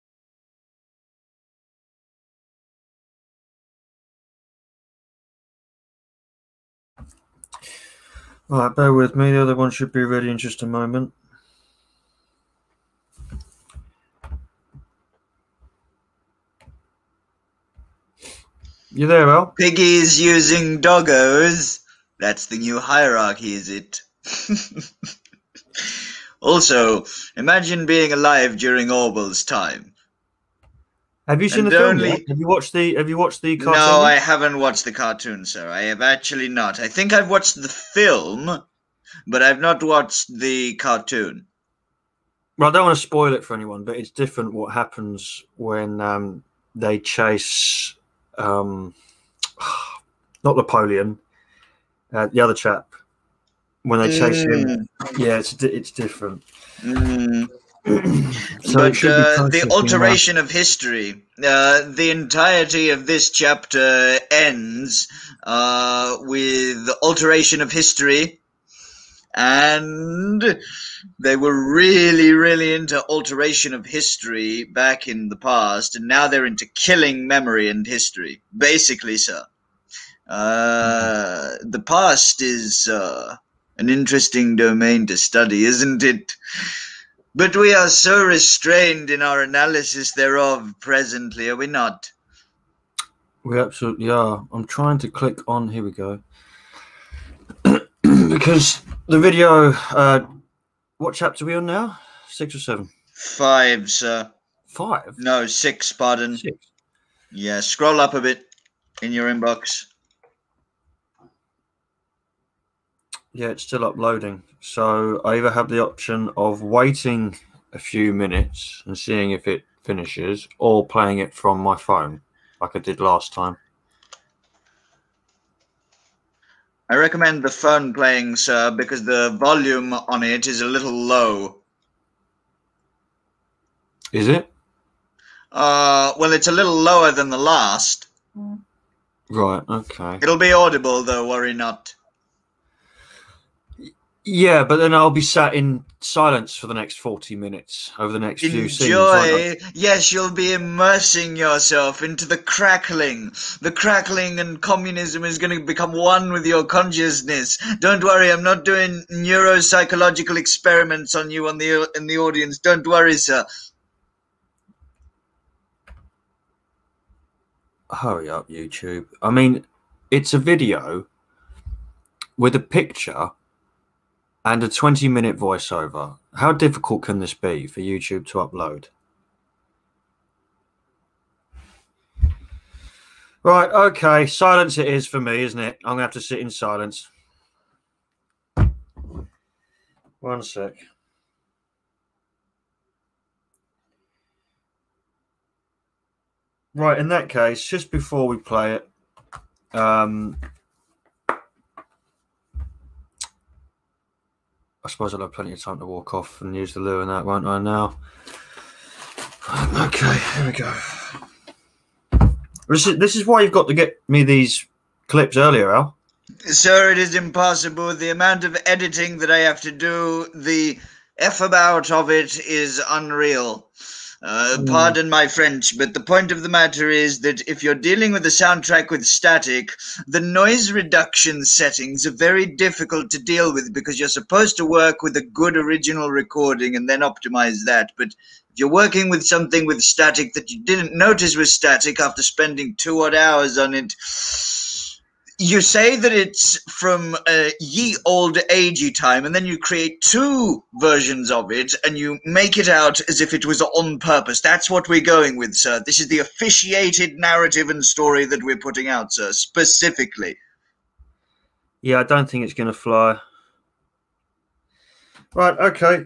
Right, bear with me. The other one should be ready in just a moment. You there, Al? Piggies using doggos. That's the new hierarchy, is it? Also, imagine being alive during Orwell's time. Have you seen And the film only- yet? Have you watched the Have you watched the cartoon? No, I haven't watched the cartoon, sir. I have actually not. I think I've watched the film, but I've not watched the cartoon. Well, I don't want to spoil it for anyone, but it's different what happens when um, they chase um, not Napoleon, uh, the other chap. When they chase Mm. him, yeah, it's it's different. Mm. So but it should be uh, the processing now. alteration of history, uh, the entirety of this chapter ends uh, with alteration of history, and they were really, really into alteration of history back in the past, and now they're into killing memory and history, basically, sir. Uh, the past is uh, an interesting domain to study, isn't it? But we are so restrained in our analysis thereof presently, are we not? We absolutely are. I'm trying to click on, here we go. Because the video, uh, what chapter are we on now? Six or seven? Five, sir. Five? No, six, pardon. Six. Yeah, scroll up a bit in your inbox. Yeah, it's still uploading. So I either have the option of waiting a few minutes and seeing if it finishes, or playing it from my phone, like I did last time. I recommend the phone playing, sir, because the volume on it is a little low. Is it? Uh, well, it's a little lower than the last. Right, okay. It'll be audible, though, worry not. Yeah, but then I'll be sat in silence for the next forty minutes over the next few scenes. Enjoy. Yes, you'll be immersing yourself into the crackling. The crackling and communism is going to become one with your consciousness. Don't worry, I'm not doing neuropsychological experiments on you on the in the audience. Don't worry, sir. Hurry up, YouTube. I mean, it's a video with a picture and a twenty minute voiceover. How difficult can this be for YouTube to upload? Right, okay. Silence it is for me, isn't it? I'm going to have to sit in silence. One sec. Right, in that case, just before we play it, um, I suppose I'll have plenty of time to walk off and use the loo and that, won't I, now? Okay, here we go. This is, this is why you've got to get me these clips earlier, Al. Sir, it is impossible. The amount of editing that I have to do, the F-about of it is unreal. Uh, Mm. Pardon my French, but the point of the matter is that if you're dealing with a soundtrack with static, the noise reduction settings are very difficult to deal with because you're supposed to work with a good original recording and then optimize that. But if you're working with something with static that you didn't notice was static after spending two odd hours on it, you say that it's from a ye old agey time, and then you create two versions of it, and you make it out as if it was on purpose. That's what we're going with, sir. This is the officiated narrative and story that we're putting out, sir, specifically. Yeah, I don't think it's going to fly. Right, okay.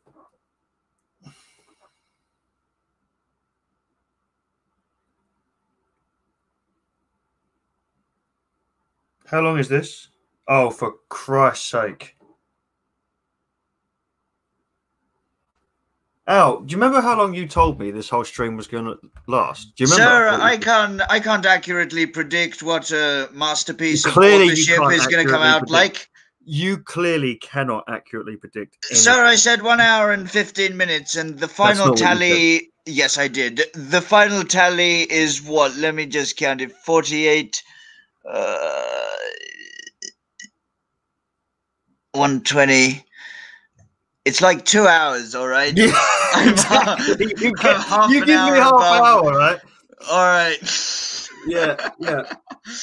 How long is this? Oh, for Christ's sake. Al, do you remember how long you told me this whole stream was going to last? Do you remember? Sir, I can't, I can't accurately predict what a masterpiece of Clearly you authorship can't is going to come accurately out predict. like. You clearly cannot accurately predict anything. Sir, I said one hour and fifteen minutes, and the final not what you tally. Yes, I did. The final tally is what? Let me just count it. Forty-eight. Uh, one twenty. It's like two hours, all right. Yeah, I'm, exactly. You, I'm get, half you an give hour me half above. an hour, right? All right. Yeah, yeah.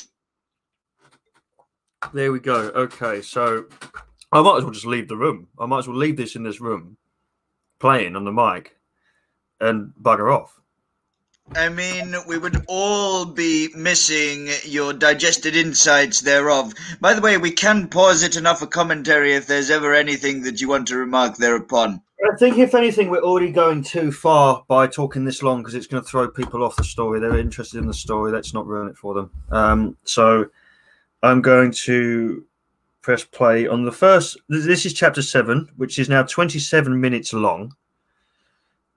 There we go. Okay, so I might as well just leave the room. I might as well leave this in this room, playing on the mic, and bugger off. I mean, we would all be missing your digested insights thereof. By the way, we can pause it enough for commentary if there's ever anything that you want to remark thereupon. I think, if anything, we're already going too far by talking this long because it's going to throw people off the story. They're interested in the story. Let's not ruin it for them. Um, so I'm going to press play on the first. This is chapter seven, which is now twenty-seven minutes long.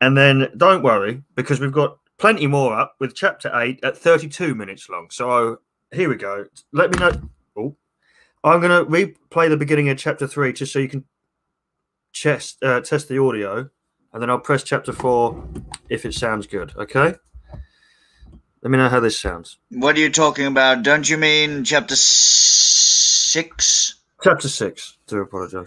And then don't worry, because we've got plenty more up with chapter eight at thirty-two minutes long. So here we go. Let me know. Oh, I'm going to replay the beginning of chapter three just so you can chest, uh, test the audio. And then I'll press chapter four if it sounds good. Okay? Let me know how this sounds. What are you talking about? Don't you mean chapter six? Chapter six. Do apologise.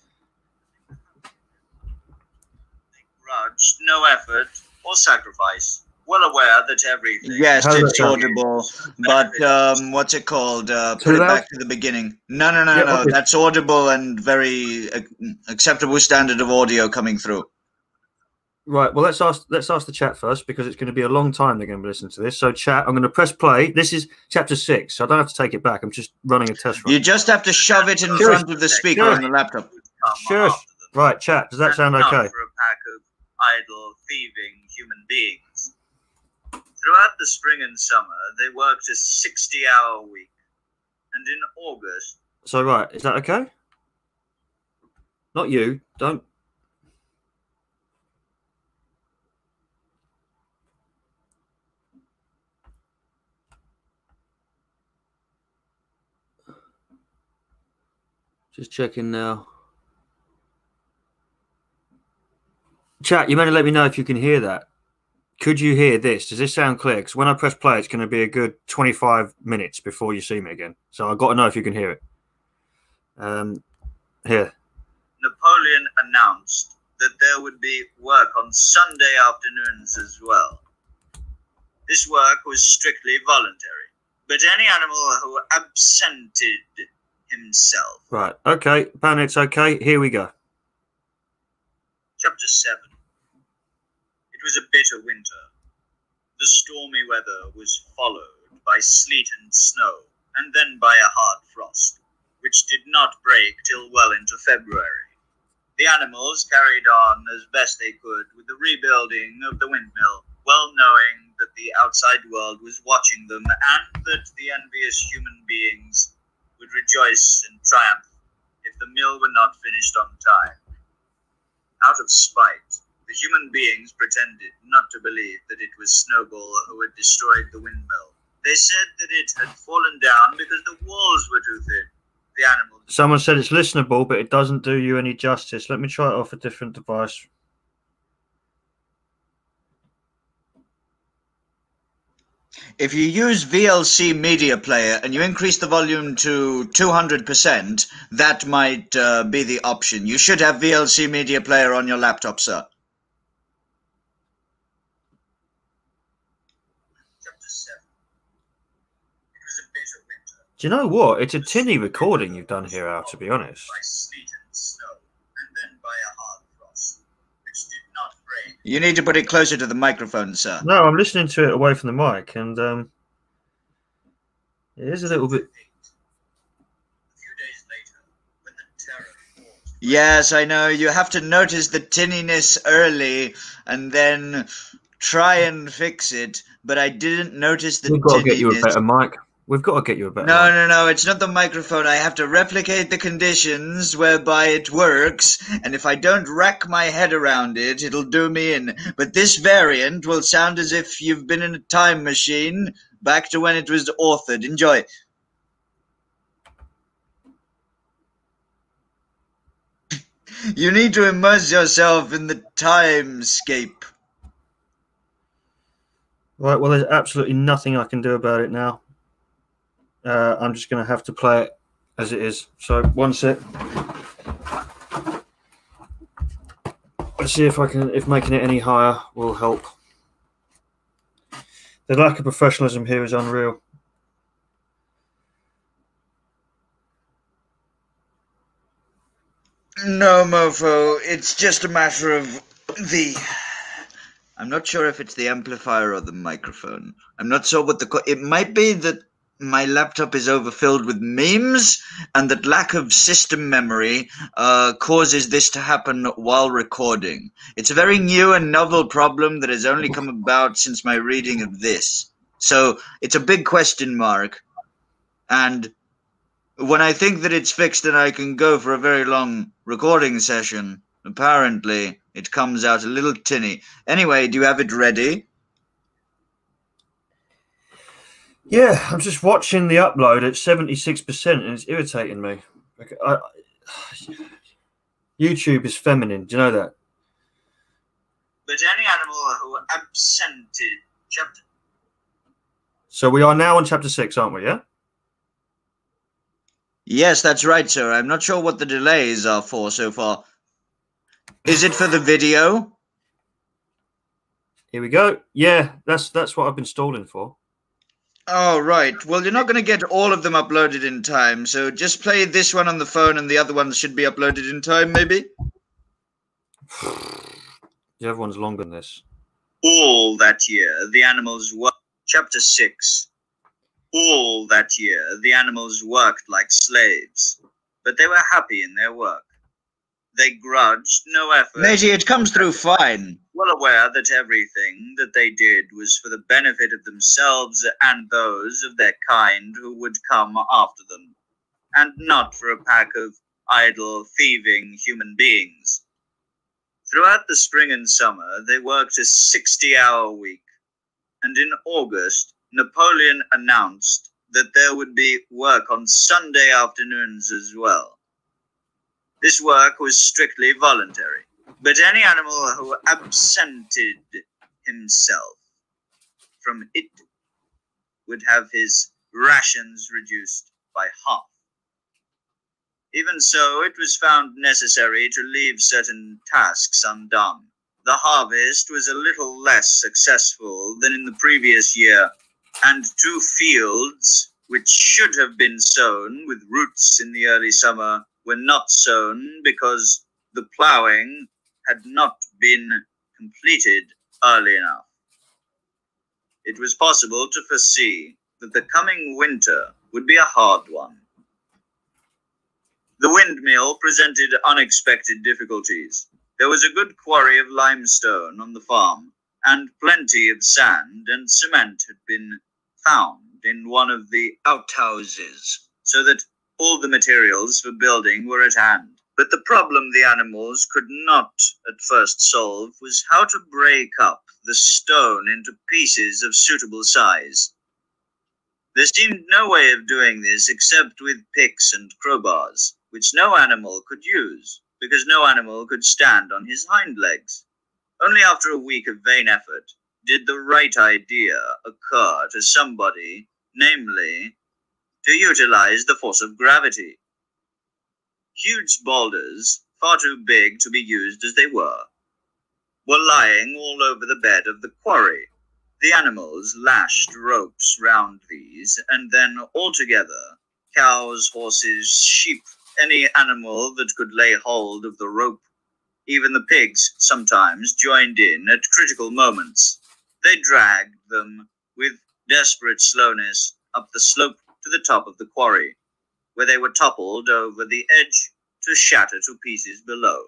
Grudge, no effort or sacrifice. Well aware that everything. Yes, How does it's that sound? audible, but um, what's it called? Uh, put it loud? back to the beginning. No, no, no, Yeah, no. okay. That's audible and very uh, acceptable standard of audio coming through. Right. Well, let's ask let's ask the chat first because it's going to be a long time they're going to be listening to this. So, chat, I'm going to press play. This is chapter six, so I don't have to take it back. I'm just running a test run. You just have to shove it in Sure. front of the speaker Sure. on the laptop. Sure. Right, chat. Does that sound Not okay? for a pack of idle, thieving human beings. Throughout the spring and summer, they worked a sixty-hour week, and in August. So, right, is that okay? Not you. Don't. Just checking now. Chat, you better let me know if you can hear that. Could you hear this? Does this sound clear? Because when I press play, it's going to be a good twenty-five minutes before you see me again. So I've got to know if you can hear it. Um, here. Napoleon announced that there would be work on Sunday afternoons as well. This work was strictly voluntary, but any animal who absented himself. Right. Okay. Pan, it's okay. Here we go. Chapter seven. It was a bitter winter. The stormy weather was followed by sleet and snow, and then by a hard frost, which did not break till well into February. The animals carried on as best they could with the rebuilding of the windmill, well knowing that the outside world was watching them and that the envious human beings would rejoice and triumph if the mill were not finished on time. Out of spite, the human beings pretended not to believe that it was Snowball who had destroyed the windmill. They said that it had fallen down because the walls were too thin. The animals. Someone said it's listenable, but it doesn't do you any justice. Let me try it off a different device. If you use V L C Media Player and you increase the volume to two hundred percent, that might uh, be the option. You should have V L C Media Player on your laptop, sir. Do you know what? It's a tinny recording you've done here, Al, to be honest. You need to put it closer to the microphone, sir. No, I'm listening to it away from the mic, and um, it is a little bit. Yes, I know. You have to notice the tinniness early and then try and fix it, but I didn't notice the We've got to tinniness. get you a better mic. We've got to get you a better No, mic. no, no, it's not the microphone. I have to replicate the conditions whereby it works, and if I don't rack my head around it, it'll do me in. But this variant will sound as if you've been in a time machine back to when it was authored. Enjoy. You need to immerse yourself in the timescape. Right, well, there's absolutely nothing I can do about it now. Uh, I'm just going to have to play it as it is. So, one sec. Let's see if I can, if making it any higher will help. The lack of professionalism here is unreal. No, Mofo, it's just a matter of the... I'm not sure if it's the amplifier or the microphone. I'm not sure what the... Co it might be that my laptop is overfilled with memes, and that lack of system memory uh, causes this to happen while recording. It's a very new and novel problem that has only come about since my reading of this. So it's a big question mark. And when I think that it's fixed and I can go for a very long recording session, Apparently, it comes out a little tinny. Anyway, do you have it ready? Yeah, I'm just watching the upload at seventy-six percent and it's irritating me. I, I, YouTube is feminine. Do you know that? But any animal who absented chapter. So we are now on chapter six, aren't we? Yeah? Yes, that's right, sir. I'm not sure what the delays are for so far. Is it for the video? Here we go. Yeah, that's that's what I've been stalling for. Oh, right. Well, you're not going to get all of them uploaded in time, so just play this one on the phone and the other ones should be uploaded in time, maybe? The other one's longer than this. All that year, the animals worked. Chapter six. All that year, the animals worked like slaves, but they were happy in their work. They grudged no effort. Matey, it comes through fine. Well aware that everything that they did was for the benefit of themselves and those of their kind who would come after them, and not for a pack of idle, thieving human beings. Throughout the spring and summer, they worked a sixty-hour week, and in August, Napoleon announced that there would be work on Sunday afternoons as well. This work was strictly voluntary, but any animal who absented himself from it would have his rations reduced by half. Even so, it was found necessary to leave certain tasks undone. The harvest was a little less successful than in the previous year, and two fields, which should have been sown with roots in the early summer, were not sown because the ploughing had not been completed early enough. It was possible to foresee that the coming winter would be a hard one. The windmill presented unexpected difficulties. There was a good quarry of limestone on the farm, and plenty of sand and cement had been found in one of the outhouses, so that all the materials for building were at hand. But the problem the animals could not at first solve was how to break up the stone into pieces of suitable size. There seemed no way of doing this except with picks and crowbars, which no animal could use, because no animal could stand on his hind legs. Only after a week of vain effort did the right idea occur to somebody, namely, to utilize the force of gravity. Huge boulders, far too big to be used as they were, were lying all over the bed of the quarry. The animals lashed ropes round these, and then all together, cows, horses, sheep, any animal that could lay hold of the rope. Even the pigs sometimes joined in at critical moments. They dragged them with desperate slowness up the slope to the top of the quarry, where they were toppled over the edge to shatter to pieces below.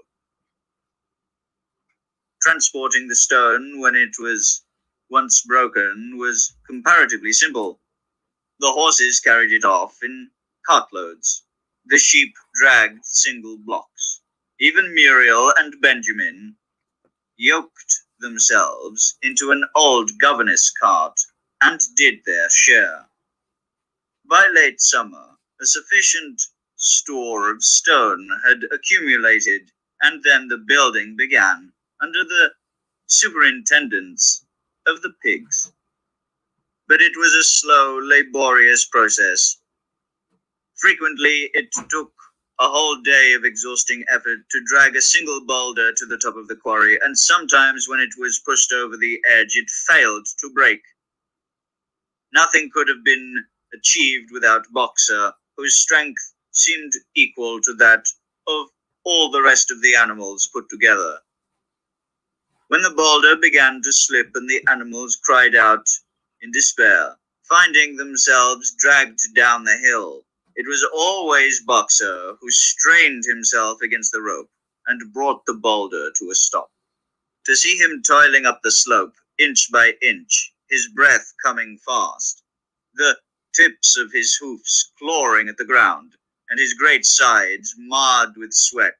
Transporting the stone when it was once broken was comparatively simple. The horses carried it off in cartloads. The sheep dragged single blocks. Even Muriel and Benjamin yoked themselves into an old governess cart and did their share. By late summer, a sufficient store of stone had accumulated, and then the building began under the superintendence of the pigs. But it was a slow, laborious process. Frequently, it took a whole day of exhausting effort to drag a single boulder to the top of the quarry, and sometimes when it was pushed over the edge, it failed to break. Nothing could have been achieved without Boxer, whose strength seemed equal to that of all the rest of the animals put together. When the boulder began to slip and the animals cried out in despair, finding themselves dragged down the hill, it was always Boxer who strained himself against the rope and brought the boulder to a stop. To see him toiling up the slope, inch by inch, his breath coming fast, the tips of his hoofs clawing at the ground, and his great sides marred with sweat,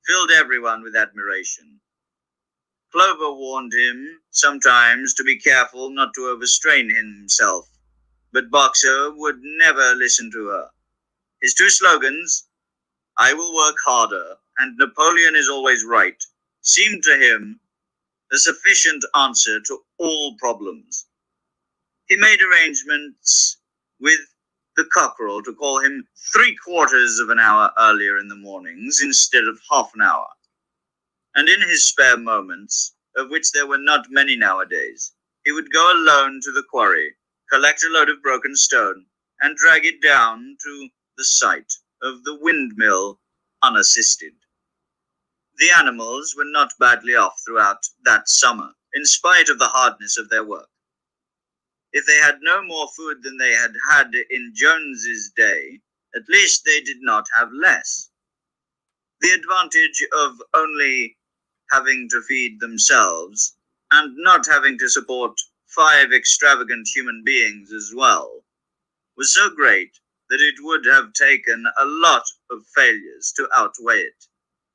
filled everyone with admiration. Clover warned him sometimes to be careful not to overstrain himself, but Boxer would never listen to her. His two slogans, "I will work harder" and "Napoleon is always right," seemed to him a sufficient answer to all problems. He made arrangements with the cockerel to call him three quarters of an hour earlier in the mornings instead of half an hour. And in his spare moments, of which there were not many nowadays, he would go alone to the quarry, collect a load of broken stone, and drag it down to the site of the windmill unassisted. The animals were not badly off throughout that summer, in spite of the hardness of their work. If they had no more food than they had had in Jones's day, at least they did not have less. The advantage of only having to feed themselves and not having to support five extravagant human beings as well was so great that it would have taken a lot of failures to outweigh it.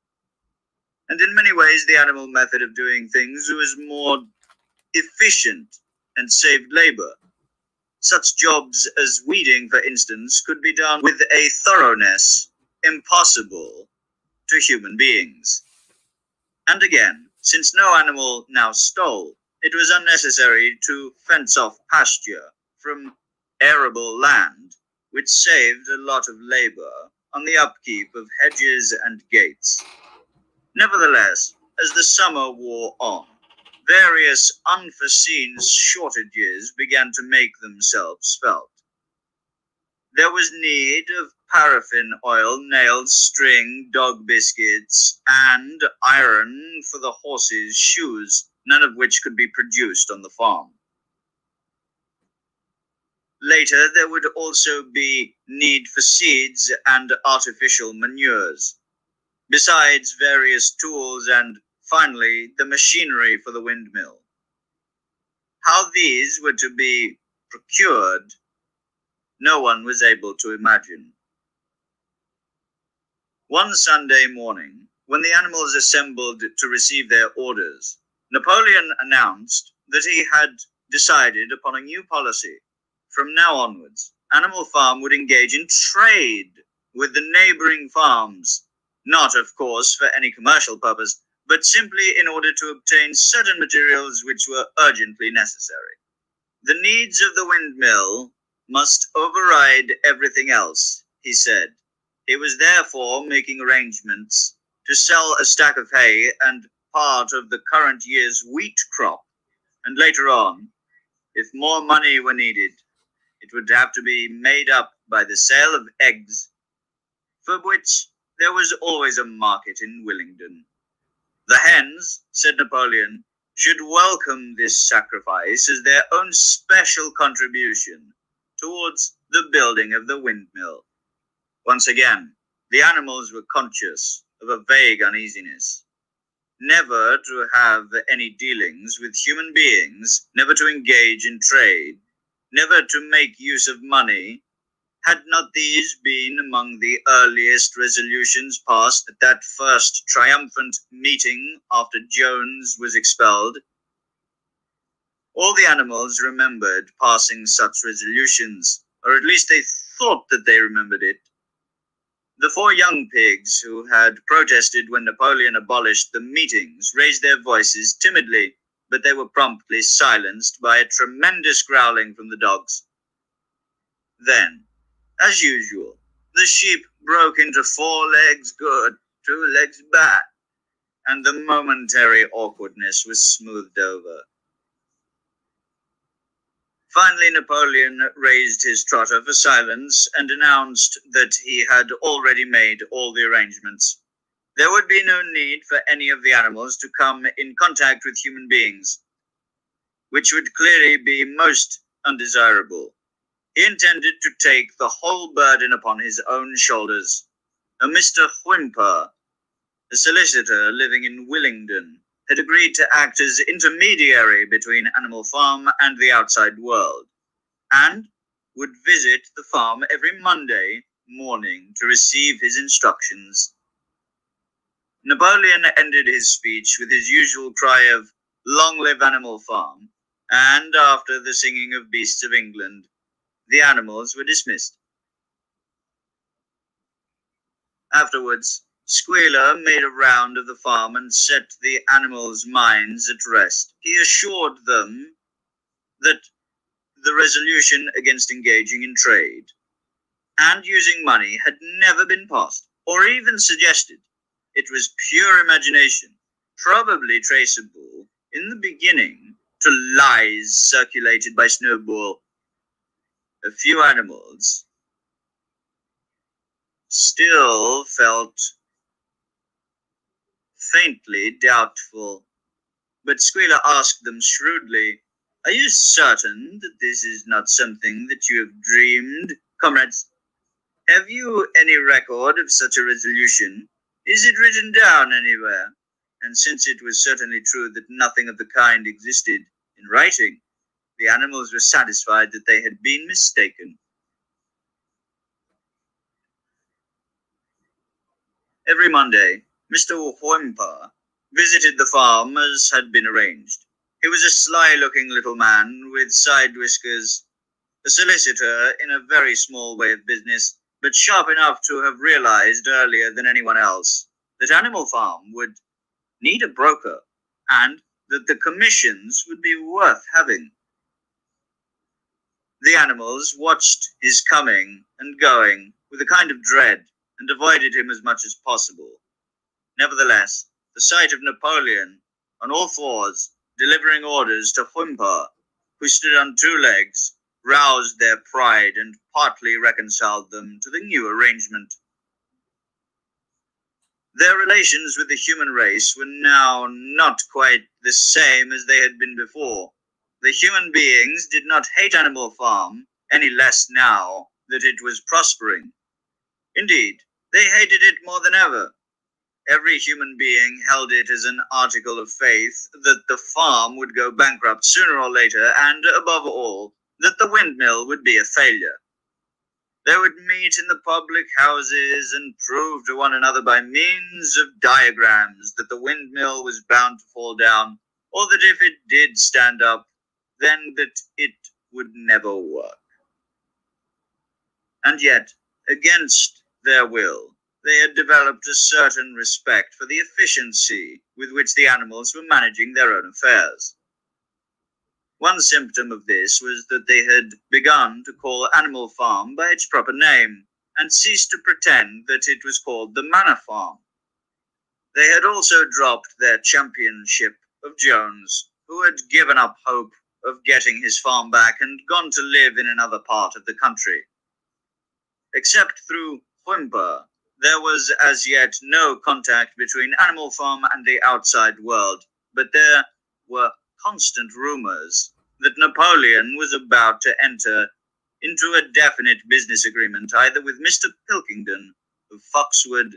And in many ways, the animal method of doing things was more efficient and saved labor. Such jobs as weeding, for instance, could be done with a thoroughness impossible to human beings. And again, since no animal now stole, it was unnecessary to fence off pasture from arable land, which saved a lot of labor on the upkeep of hedges and gates. Nevertheless, as the summer wore on, various unforeseen shortages began to make themselves felt. There was need of paraffin oil, nails, string, dog biscuits, and iron for the horses' shoes, none of which could be produced on the farm. Later, there would also be need for seeds and artificial manures, besides various tools and, finally, the machinery for the windmill. How these were to be procured, no one was able to imagine. One Sunday morning, when the animals assembled to receive their orders, Napoleon announced that he had decided upon a new policy. From now onwards, Animal Farm would engage in trade with the neighboring farms, not, of course, for any commercial purpose, but simply in order to obtain certain materials which were urgently necessary. The needs of the windmill must override everything else, he said. He was therefore making arrangements to sell a stack of hay and part of the current year's wheat crop, and later on, if more money were needed, it would have to be made up by the sale of eggs, for which there was always a market in Willingdon. The hens, said Napoleon, should welcome this sacrifice as their own special contribution towards the building of the windmill. Once again, the animals were conscious of a vague uneasiness. Never to have any dealings with human beings, never to engage in trade, never to make use of money, had not these been among the earliest resolutions passed at that first triumphant meeting after Jones was expelled? All the animals remembered passing such resolutions, or at least they thought that they remembered it. The four young pigs who had protested when Napoleon abolished the meetings raised their voices timidly, but they were promptly silenced by a tremendous growling from the dogs. Then, as usual, the sheep broke into four legs good, two legs bad, and the momentary awkwardness was smoothed over. Finally, Napoleon raised his trotter for silence and announced that he had already made all the arrangements. There would be no need for any of the animals to come in contact with human beings, which would clearly be most undesirable. He intended to take the whole burden upon his own shoulders. A Mister Whymper, a solicitor living in Willingdon, had agreed to act as intermediary between Animal Farm and the outside world, and would visit the farm every Monday morning to receive his instructions. Napoleon ended his speech with his usual cry of, "Long live Animal Farm," and after the singing of Beasts of England, the animals were dismissed. Afterwards, Squealer made a round of the farm and set the animals' minds at rest. He assured them that the resolution against engaging in trade and using money had never been passed, or even suggested. It was pure imagination, probably traceable in the beginning to lies circulated by Snowball. A few animals still felt faintly doubtful, but Squealer asked them shrewdly, "Are you certain that this is not something that you have dreamed, comrades? Have you any record of such a resolution? Is it written down anywhere?" And since it was certainly true that nothing of the kind existed in writing, the animals were satisfied that they had been mistaken. Every Monday, Mister Whymper visited the farm as had been arranged. He was a sly-looking little man with side whiskers, a solicitor in a very small way of business, but sharp enough to have realized earlier than anyone else that Animal Farm would need a broker and that the commissions would be worth having. The animals watched his coming and going with a kind of dread and avoided him as much as possible. Nevertheless, the sight of Napoleon on all fours delivering orders to Whymper, who stood on two legs, roused their pride and partly reconciled them to the new arrangement. Their relations with the human race were now not quite the same as they had been before. The human beings did not hate Animal Farm any less now that it was prospering. Indeed, they hated it more than ever. Every human being held it as an article of faith that the farm would go bankrupt sooner or later, and, above all, that the windmill would be a failure. They would meet in the public houses and prove to one another by means of diagrams that the windmill was bound to fall down, or that if it did stand up, then that it would never work. And yet, against their will, they had developed a certain respect for the efficiency with which the animals were managing their own affairs. One symptom of this was that they had begun to call Animal Farm by its proper name, and ceased to pretend that it was called the Manor Farm. They had also dropped their championship of Jones, who had given up hope of getting his farm back and gone to live in another part of the country. Except through Whymper, there was as yet no contact between Animal Farm and the outside world, but there were constant rumors that Napoleon was about to enter into a definite business agreement either with Mister Pilkington of Foxwood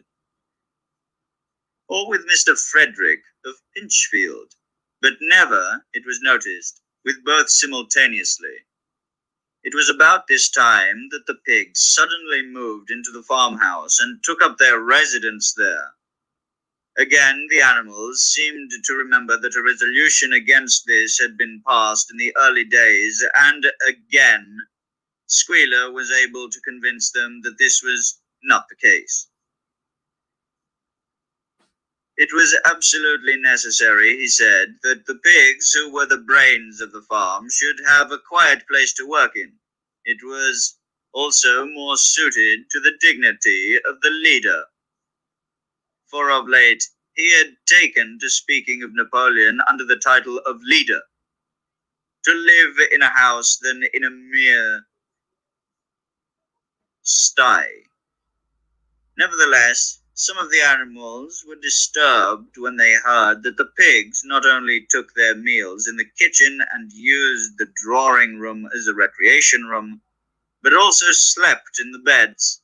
or with Mister Frederick of Pinchfield, but never, it was noticed, with both simultaneously. It was about this time that the pigs suddenly moved into the farmhouse and took up their residence there. Again, the animals seemed to remember that a resolution against this had been passed in the early days, and again, Squealer was able to convince them that this was not the case. It was absolutely necessary, he said, that the pigs, who were the brains of the farm, should have a quiet place to work in. It was also more suited to the dignity of the leader. For of late, he had taken to speaking of Napoleon under the title of leader. To live in a house than in a mere sty. Nevertheless, some of the animals were disturbed when they heard that the pigs not only took their meals in the kitchen and used the drawing room as a recreation room, but also slept in the beds.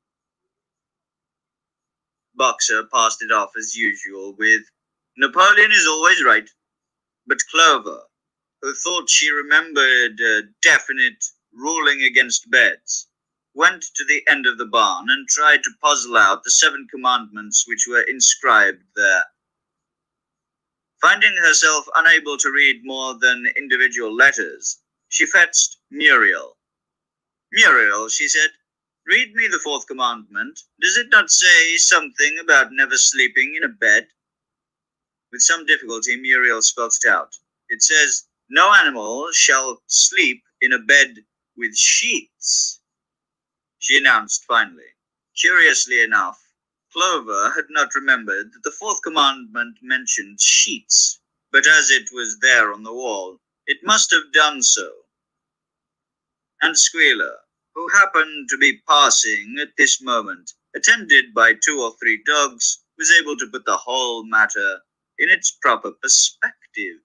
Boxer passed it off as usual with, "Napoleon is always right," but Clover, who thought she remembered a definite ruling against beds, went to the end of the barn and tried to puzzle out the seven commandments which were inscribed there. Finding herself unable to read more than individual letters, she fetched Muriel. "Muriel," she said, "read me the fourth commandment. Does it not say something about never sleeping in a bed?" With some difficulty, Muriel spelt it out. It says, "No animal shall sleep in a bed with sheets," she announced finally. Curiously enough, Clover had not remembered that the fourth commandment mentioned sheets, but as it was there on the wall, it must have done so. And Squealer, who happened to be passing at this moment, attended by two or three dogs, was able to put the whole matter in its proper perspective.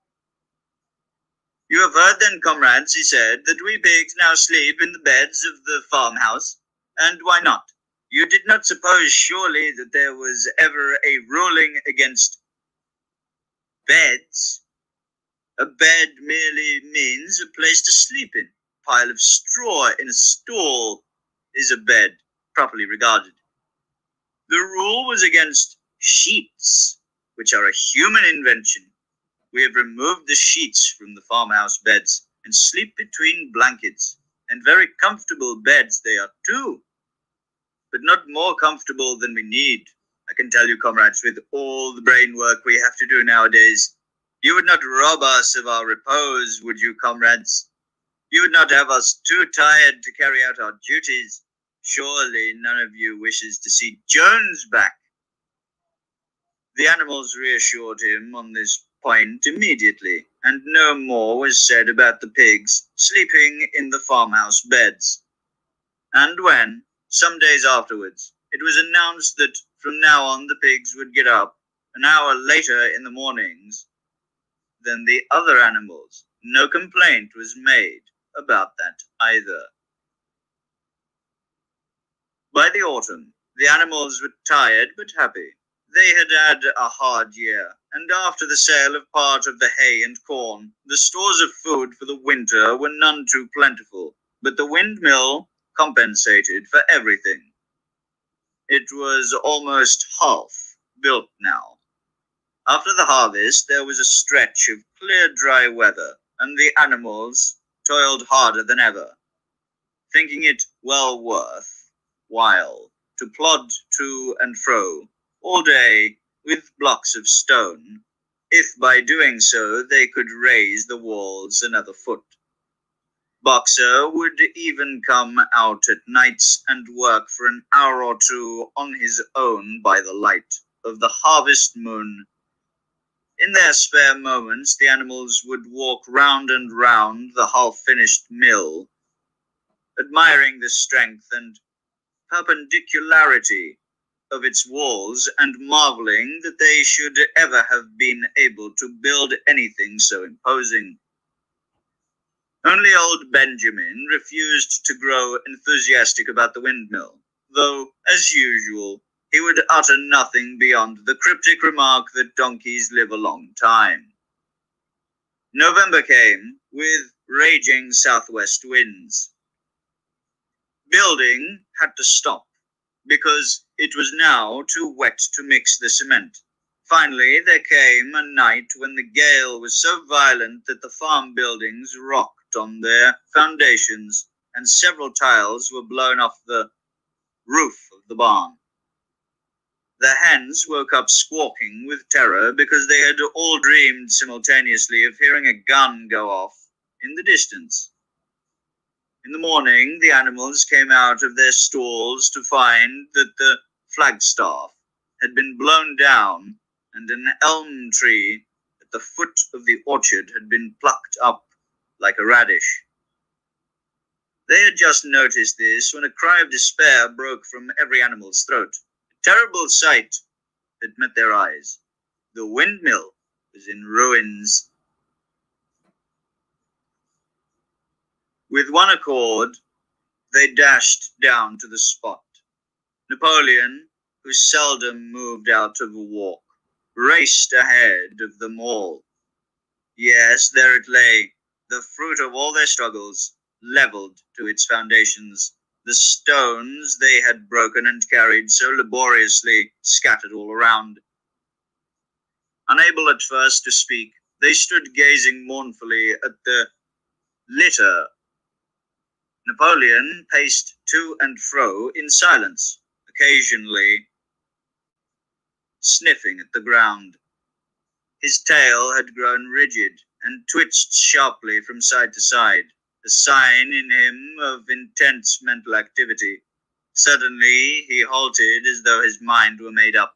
"You have heard then, comrades," he said, "that we pigs now sleep in the beds of the farmhouse. And why not? You did not suppose, surely, that there was ever a ruling against beds? A bed merely means a place to sleep in. A pile of straw in a stall is a bed, properly regarded. The rule was against sheets, which are a human invention. We have removed the sheets from the farmhouse beds and sleep between blankets, and very comfortable beds they are too, but not more comfortable than we need. I can tell you, comrades, with all the brain work we have to do nowadays, you would not rob us of our repose, would you, comrades? You would not have us too tired to carry out our duties. Surely none of you wishes to see Jones back." The animals reassured him on this point immediately, and no more was said about the pigs sleeping in the farmhouse beds. And when, some days afterwards, it was announced that from now on the pigs would get up an hour later in the mornings than the other animals, no complaint was made about that either. By the autumn, the animals were tired but happy. They had had a hard year, and after the sale of part of the hay and corn, the stores of food for the winter were none too plentiful, but the windmill compensated for everything. It was almost half built now. After the harvest, there was a stretch of clear, dry weather, and the animals toiled harder than ever, thinking it well worth while to plod to and fro all day with blocks of stone, if by doing so they could raise the walls another foot. Boxer would even come out at nights and work for an hour or two on his own by the light of the harvest moon. In their spare moments, the animals would walk round and round the half-finished mill, admiring the strength and perpendicularity of its walls and marveling that they should ever have been able to build anything so imposing. Only old Benjamin refused to grow enthusiastic about the windmill, though, as usual, he would utter nothing beyond the cryptic remark that donkeys live a long time. November came, with raging southwest winds. Building had to stop, because it was now too wet to mix the cement. Finally, there came a night when the gale was so violent that the farm buildings rocked on their foundations, and several tiles were blown off the roof of the barn. The hens woke up squawking with terror because they had all dreamed simultaneously of hearing a gun go off in the distance. In the morning, the animals came out of their stalls to find that the flagstaff had been blown down and an elm tree at the foot of the orchard had been plucked up like a radish. They had just noticed this when a cry of despair broke from every animal's throat. A terrible sight had met their eyes. The windmill was in ruins. With one accord, they dashed down to the spot. Napoleon, who seldom moved out of a walk, raced ahead of them all. Yes, there it lay, the fruit of all their struggles, leveled to its foundations, the stones they had broken and carried so laboriously scattered all around. Unable at first to speak, they stood gazing mournfully at the litter. Napoleon paced to and fro in silence, occasionally sniffing at the ground. His tail had grown rigid and twitched sharply from side to side, a sign in him of intense mental activity. Suddenly he halted as though his mind were made up.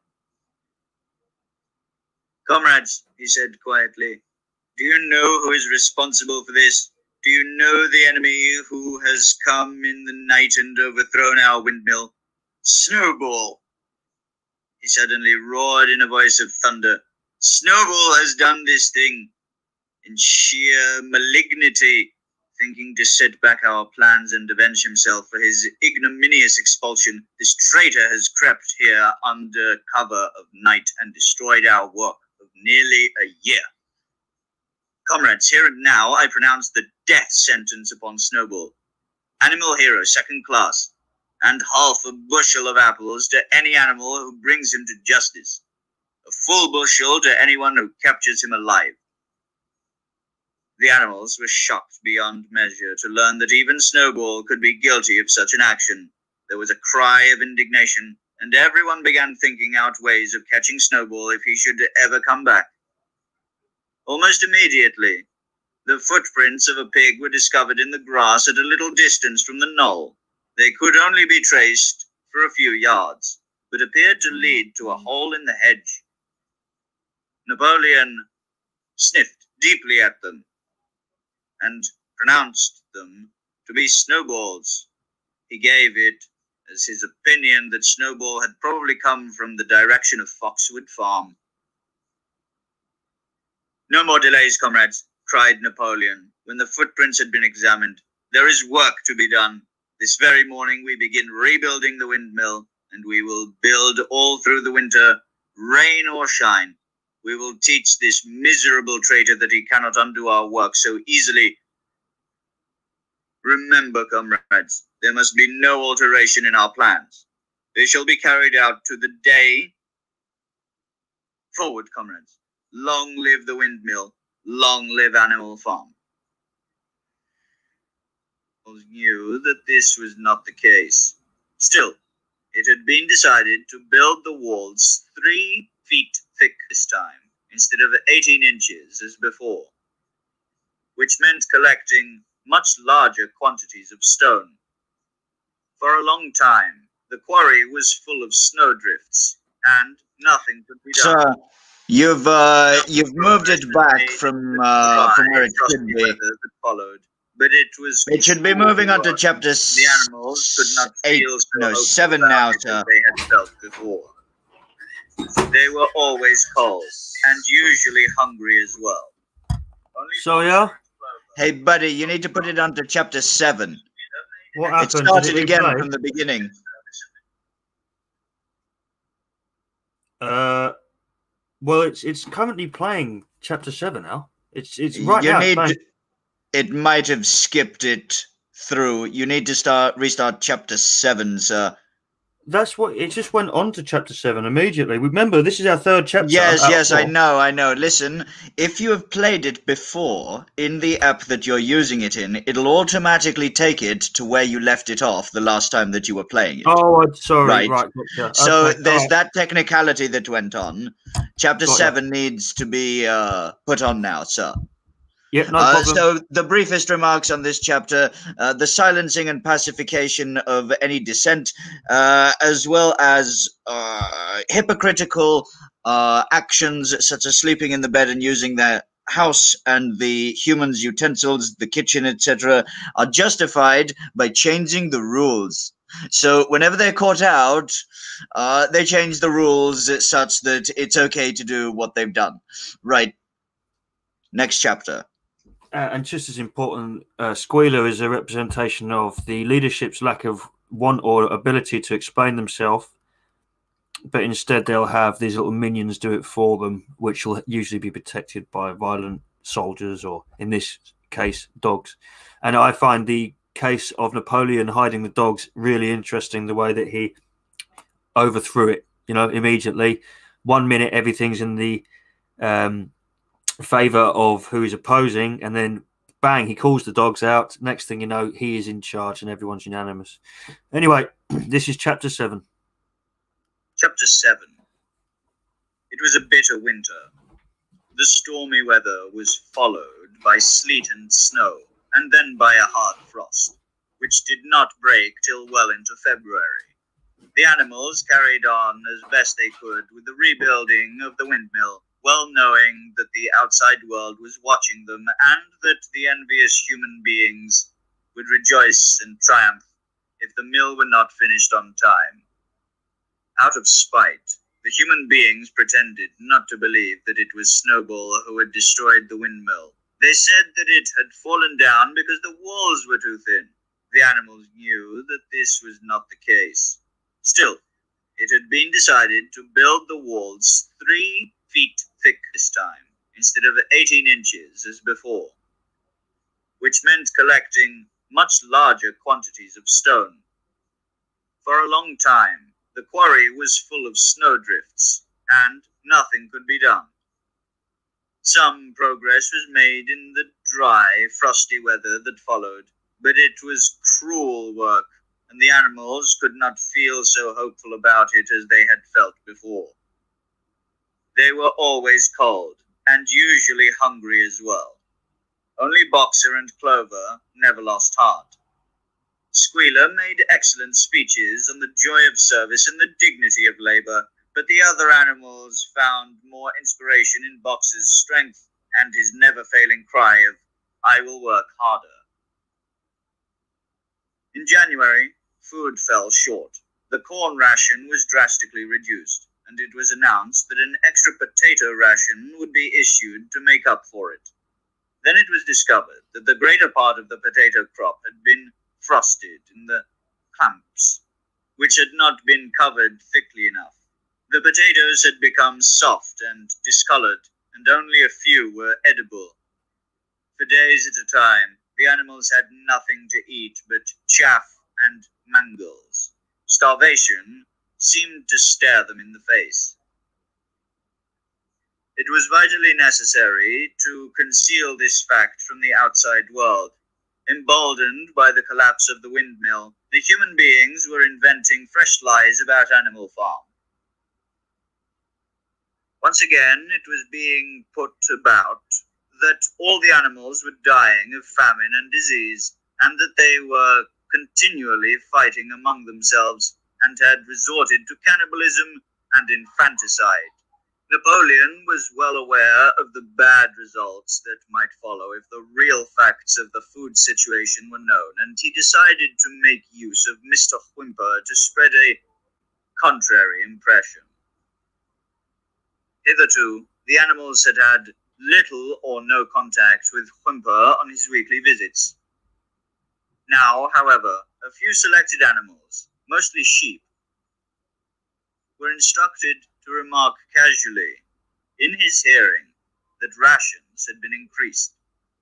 "Comrades," he said quietly, "do you know who is responsible for this? Do you know the enemy who has come in the night and overthrown our windmill? Snowball!" He suddenly roared in a voice of thunder. "Snowball has done this thing. In sheer malignity, thinking to set back our plans and avenge himself for his ignominious expulsion, this traitor has crept here under cover of night and destroyed our work of nearly a year. Comrades, here and now I pronounce the death sentence upon Snowball. Animal hero, second class, and half a bushel of apples to any animal who brings him to justice. A full bushel to anyone who captures him alive." The animals were shocked beyond measure to learn that even Snowball could be guilty of such an action. There was a cry of indignation, and everyone began thinking out ways of catching Snowball if he should ever come back. Almost immediately, the footprints of a pig were discovered in the grass at a little distance from the knoll. They could only be traced for a few yards, but appeared to lead to a hole in the hedge. Napoleon sniffed deeply at them and pronounced them to be Snowball's. He gave it as his opinion that Snowball had probably come from the direction of Foxwood Farm. "No more delays, comrades," cried Napoleon, when the footprints had been examined. "There is work to be done. This very morning we begin rebuilding the windmill, and we will build all through the winter, rain or shine. We will teach this miserable traitor that he cannot undo our work so easily. Remember, comrades, there must be no alteration in our plans. They shall be carried out to the day. Forward, comrades. Long live the windmill. Long live Animal Farm." Knew that this was not the case. Still, it had been decided to build the walls three feet thick this time, instead of eighteen inches as before, which meant collecting much larger quantities of stone. For a long time, the quarry was full of snowdrifts, and nothing could be done. Sir, you've uh, you've moved it back from uh, from where it should be. That followed, but it was. It should be moving on to chapter The animals could not eight, feel so no, hopeful seven about now, it sir. as they had felt before. They were always cold and usually hungry as well. Only So, yeah, Hey, buddy, you need to put it on to chapter seven. what It happened? Did started it again replay? from the beginning. Uh, well, it's it's currently playing chapter seven now. It's it's right you now. it's need. playing- It might have skipped it through. You need to start restart chapter seven, sir. That's what it just went on to chapter seven immediately. Remember, this is our third chapter. Yes, out of yes, I four. know, I know. Listen, if you have played it before in the app that you're using it in, it'll automatically take it to where you left it off the last time that you were playing it. Oh, I'm sorry. Right. Right. gotcha. So Okay, there's alright. that technicality that went on. Chapter Got ya. seven needs to be uh, put on now, sir. Yeah, no Uh, problem. so the briefest remarks on this chapter, uh, the silencing and pacification of any dissent, uh, as well as uh, hypocritical uh, actions such as sleeping in the bed and using their house and the humans' utensils, the kitchen, et cetera, are justified by changing the rules. So whenever they're caught out, uh, they change the rules such that it's okay to do what they've done. Right. Next chapter. Uh, and just as important, uh, Squealer is a representation of the leadership's lack of want or ability to explain themselves, but instead they'll have these little minions do it for them, which will usually be protected by violent soldiers or, in this case, dogs. And I find the case of Napoleon hiding the dogs really interesting, the way that he overthrew it, you know, immediately. One minute everything's in the um, favour of who he's opposing, and then bang, he calls the dogs out. Next thing you know, he is in charge and everyone's unanimous. Anyway, this is chapter seven. Chapter seven. It was a bitter winter. The stormy weather was followed by sleet and snow, and then by a hard frost, which did not break till well into February. The animals carried on as best they could with the rebuilding of the windmill, well knowing that the outside world was watching them and that the envious human beings would rejoice and triumph if the mill were not finished on time. Out of spite, the human beings pretended not to believe that it was Snowball who had destroyed the windmill. They said that it had fallen down because the walls were too thin. The animals knew that this was not the case. Still, it had been decided to build the walls three feet thick this time, instead of eighteen inches as before, which meant collecting much larger quantities of stone. For a long time, the quarry was full of snowdrifts, and nothing could be done. Some progress was made in the dry, frosty weather that followed, but it was cruel work, and the animals could not feel so hopeful about it as they had felt before. They were always cold, and usually hungry as well. Only Boxer and Clover never lost heart. Squealer made excellent speeches on the joy of service and the dignity of labor, but the other animals found more inspiration in Boxer's strength and his never-failing cry of, "I will work harder." In January, food fell short. The corn ration was drastically reduced, and it was announced that an extra potato ration would be issued to make up for it. Then it was discovered that the greater part of the potato crop had been frosted in the clamps, which had not been covered thickly enough. The potatoes had become soft and discolored, and only a few were edible. For days at a time, the animals had nothing to eat but chaff and mangles. Starvation seemed to stare them in the face. It was vitally necessary to conceal this fact from the outside world. Emboldened by the collapse of the windmill, the human beings were inventing fresh lies about Animal Farm. Once again, it was being put about that all the animals were dying of famine and disease, and that they were continually fighting among themselves and had resorted to cannibalism and infanticide. Napoleon was well aware of the bad results that might follow if the real facts of the food situation were known, and he decided to make use of Mister Whymper to spread a contrary impression. Hitherto, the animals had had little or no contact with Whymper on his weekly visits. Now, however, a few selected animals, mostly sheep, were instructed to remark casually, in his hearing, that rations had been increased.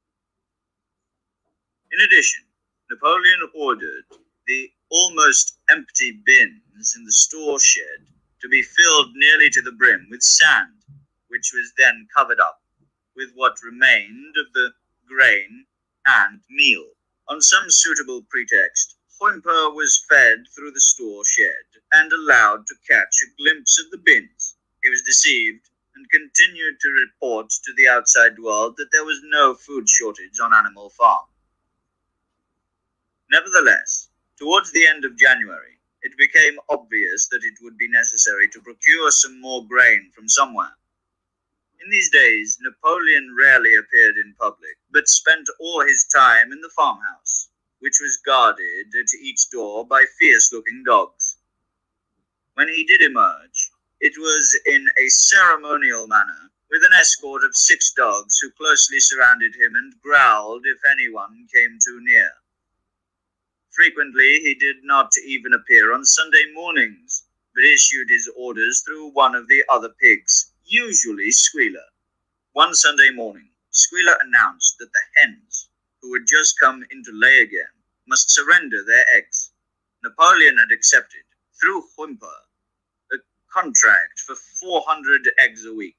In addition, Napoleon ordered the almost empty bins in the store shed to be filled nearly to the brim with sand, which was then covered up with what remained of the grain and meal. On some suitable pretext, Whymper was fed through the store shed and allowed to catch a glimpse of the bins. He was deceived and continued to report to the outside world that there was no food shortage on Animal Farm. Nevertheless, towards the end of January, it became obvious that it would be necessary to procure some more grain from somewhere. In these days, Napoleon rarely appeared in public, but spent all his time in the farmhouse, which was guarded at each door by fierce-looking dogs. When he did emerge, it was in a ceremonial manner, with an escort of six dogs who closely surrounded him and growled if anyone came too near. Frequently, he did not even appear on Sunday mornings, but issued his orders through one of the other pigs, usually Squealer. One Sunday morning, Squealer announced that the hens, who had just come into lay again, must surrender their eggs. Napoleon had accepted, through Whymper, a contract for four hundred eggs a week.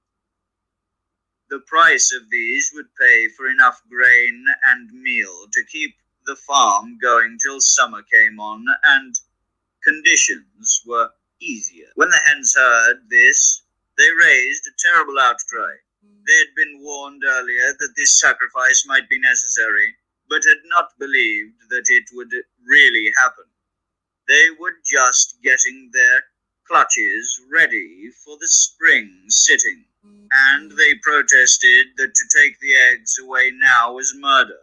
The price of these would pay for enough grain and meal to keep the farm going till summer came on and conditions were easier. When the hens heard this, they raised a terrible outcry. They had been warned earlier that this sacrifice might be necessary, but had not believed that it would really happen. They were just getting their clutches ready for the spring sitting, and they protested that to take the eggs away now was murder.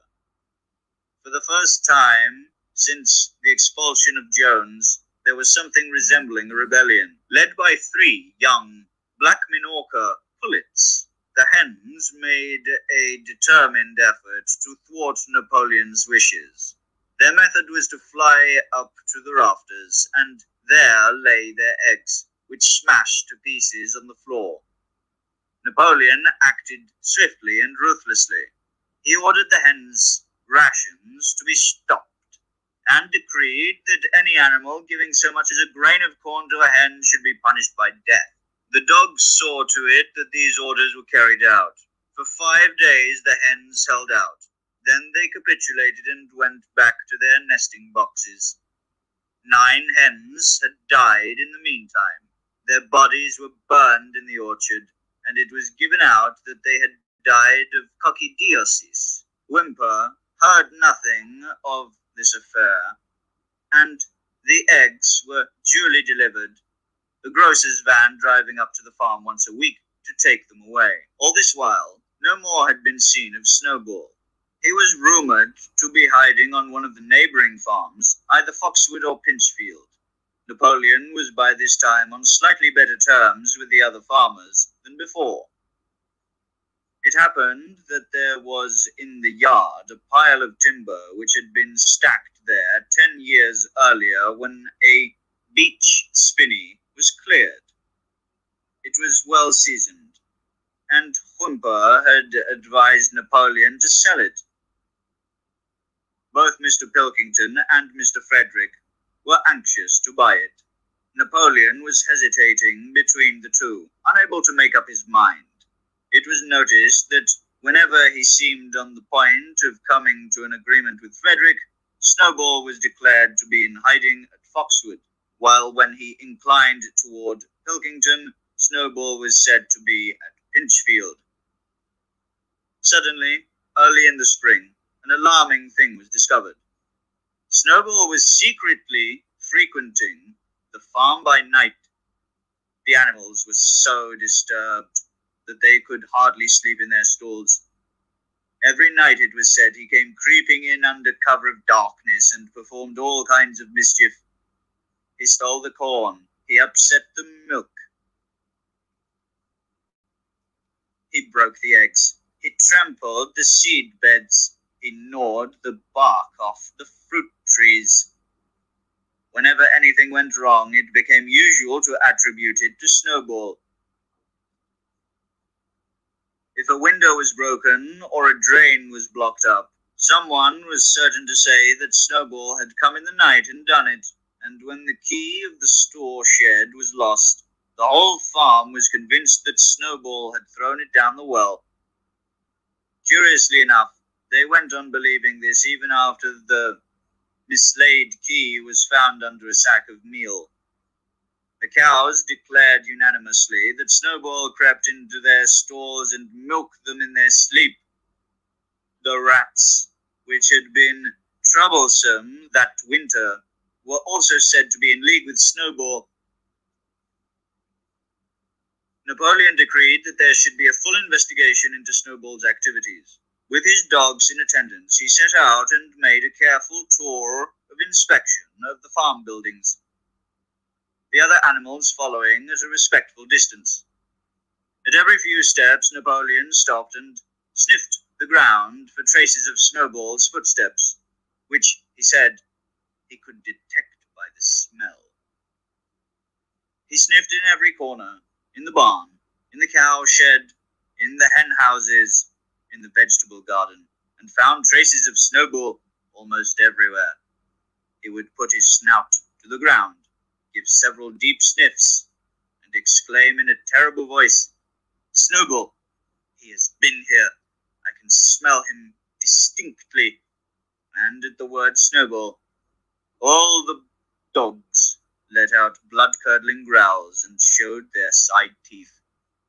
For the first time since the expulsion of Jones, there was something resembling a rebellion, led by three young Black Minorca pullets. The hens made a determined effort to thwart Napoleon's wishes. Their method was to fly up to the rafters and there lay their eggs, which smashed to pieces on the floor. Napoleon acted swiftly and ruthlessly. He ordered the hens' rations to be stopped and decreed that any animal giving so much as a grain of corn to a hen should be punished by death. The dogs saw to it that these orders were carried out. For five days the hens held out. Then they capitulated and went back to their nesting boxes. Nine hens had died in the meantime. Their bodies were burned in the orchard, and it was given out that they had died of coccidiosis. Whymper heard nothing of this affair, and the eggs were duly delivered, the grocer's van driving up to the farm once a week to take them away. All this while, no more had been seen of Snowball. He was rumoured to be hiding on one of the neighbouring farms, either Foxwood or Pinchfield. Napoleon was by this time on slightly better terms with the other farmers than before. It happened that there was in the yard a pile of timber which had been stacked there ten years earlier when a beech spinney was cleared. It was well seasoned, and Whymper had advised Napoleon to sell it. Both Mister Pilkington and Mister Frederick were anxious to buy it. Napoleon was hesitating between the two, unable to make up his mind. It was noticed that whenever he seemed on the point of coming to an agreement with Frederick, Snowball was declared to be in hiding at Foxwood, while when he inclined toward Pilkington, Snowball was said to be at Pinchfield. Suddenly, early in the spring, an alarming thing was discovered. Snowball was secretly frequenting the farm by night. The animals were so disturbed that they could hardly sleep in their stalls. Every night, it was said, he came creeping in under cover of darkness and performed all kinds of mischief. He stole the corn. He upset the milk. He broke the eggs. He trampled the seed beds. He gnawed the bark off the fruit trees. Whenever anything went wrong, it became usual to attribute it to Snowball. If a window was broken or a drain was blocked up, someone was certain to say that Snowball had come in the night and done it, and when the key of the store shed was lost, the whole farm was convinced that Snowball had thrown it down the well. Curiously enough, they went on believing this even after the mislaid key was found under a sack of meal. The cows declared unanimously that Snowball crept into their stalls and milked them in their sleep. The rats, which had been troublesome that winter, were also said to be in league with Snowball. Napoleon decreed that there should be a full investigation into Snowball's activities. With his dogs in attendance, he set out and made a careful tour of inspection of the farm buildings, the other animals following at a respectful distance. At every few steps, Napoleon stopped and sniffed the ground for traces of Snowball's footsteps, which, he said, he could detect by the smell. He sniffed in every corner, in the barn, in the cow shed, in the hen houses, in the vegetable garden, and found traces of Snowball almost everywhere. He would put his snout to the ground, give several deep sniffs, and exclaim in a terrible voice, "Snowball! He has been here. I can smell him distinctly." And at the word Snowball, all the dogs let out blood-curdling growls and showed their side teeth.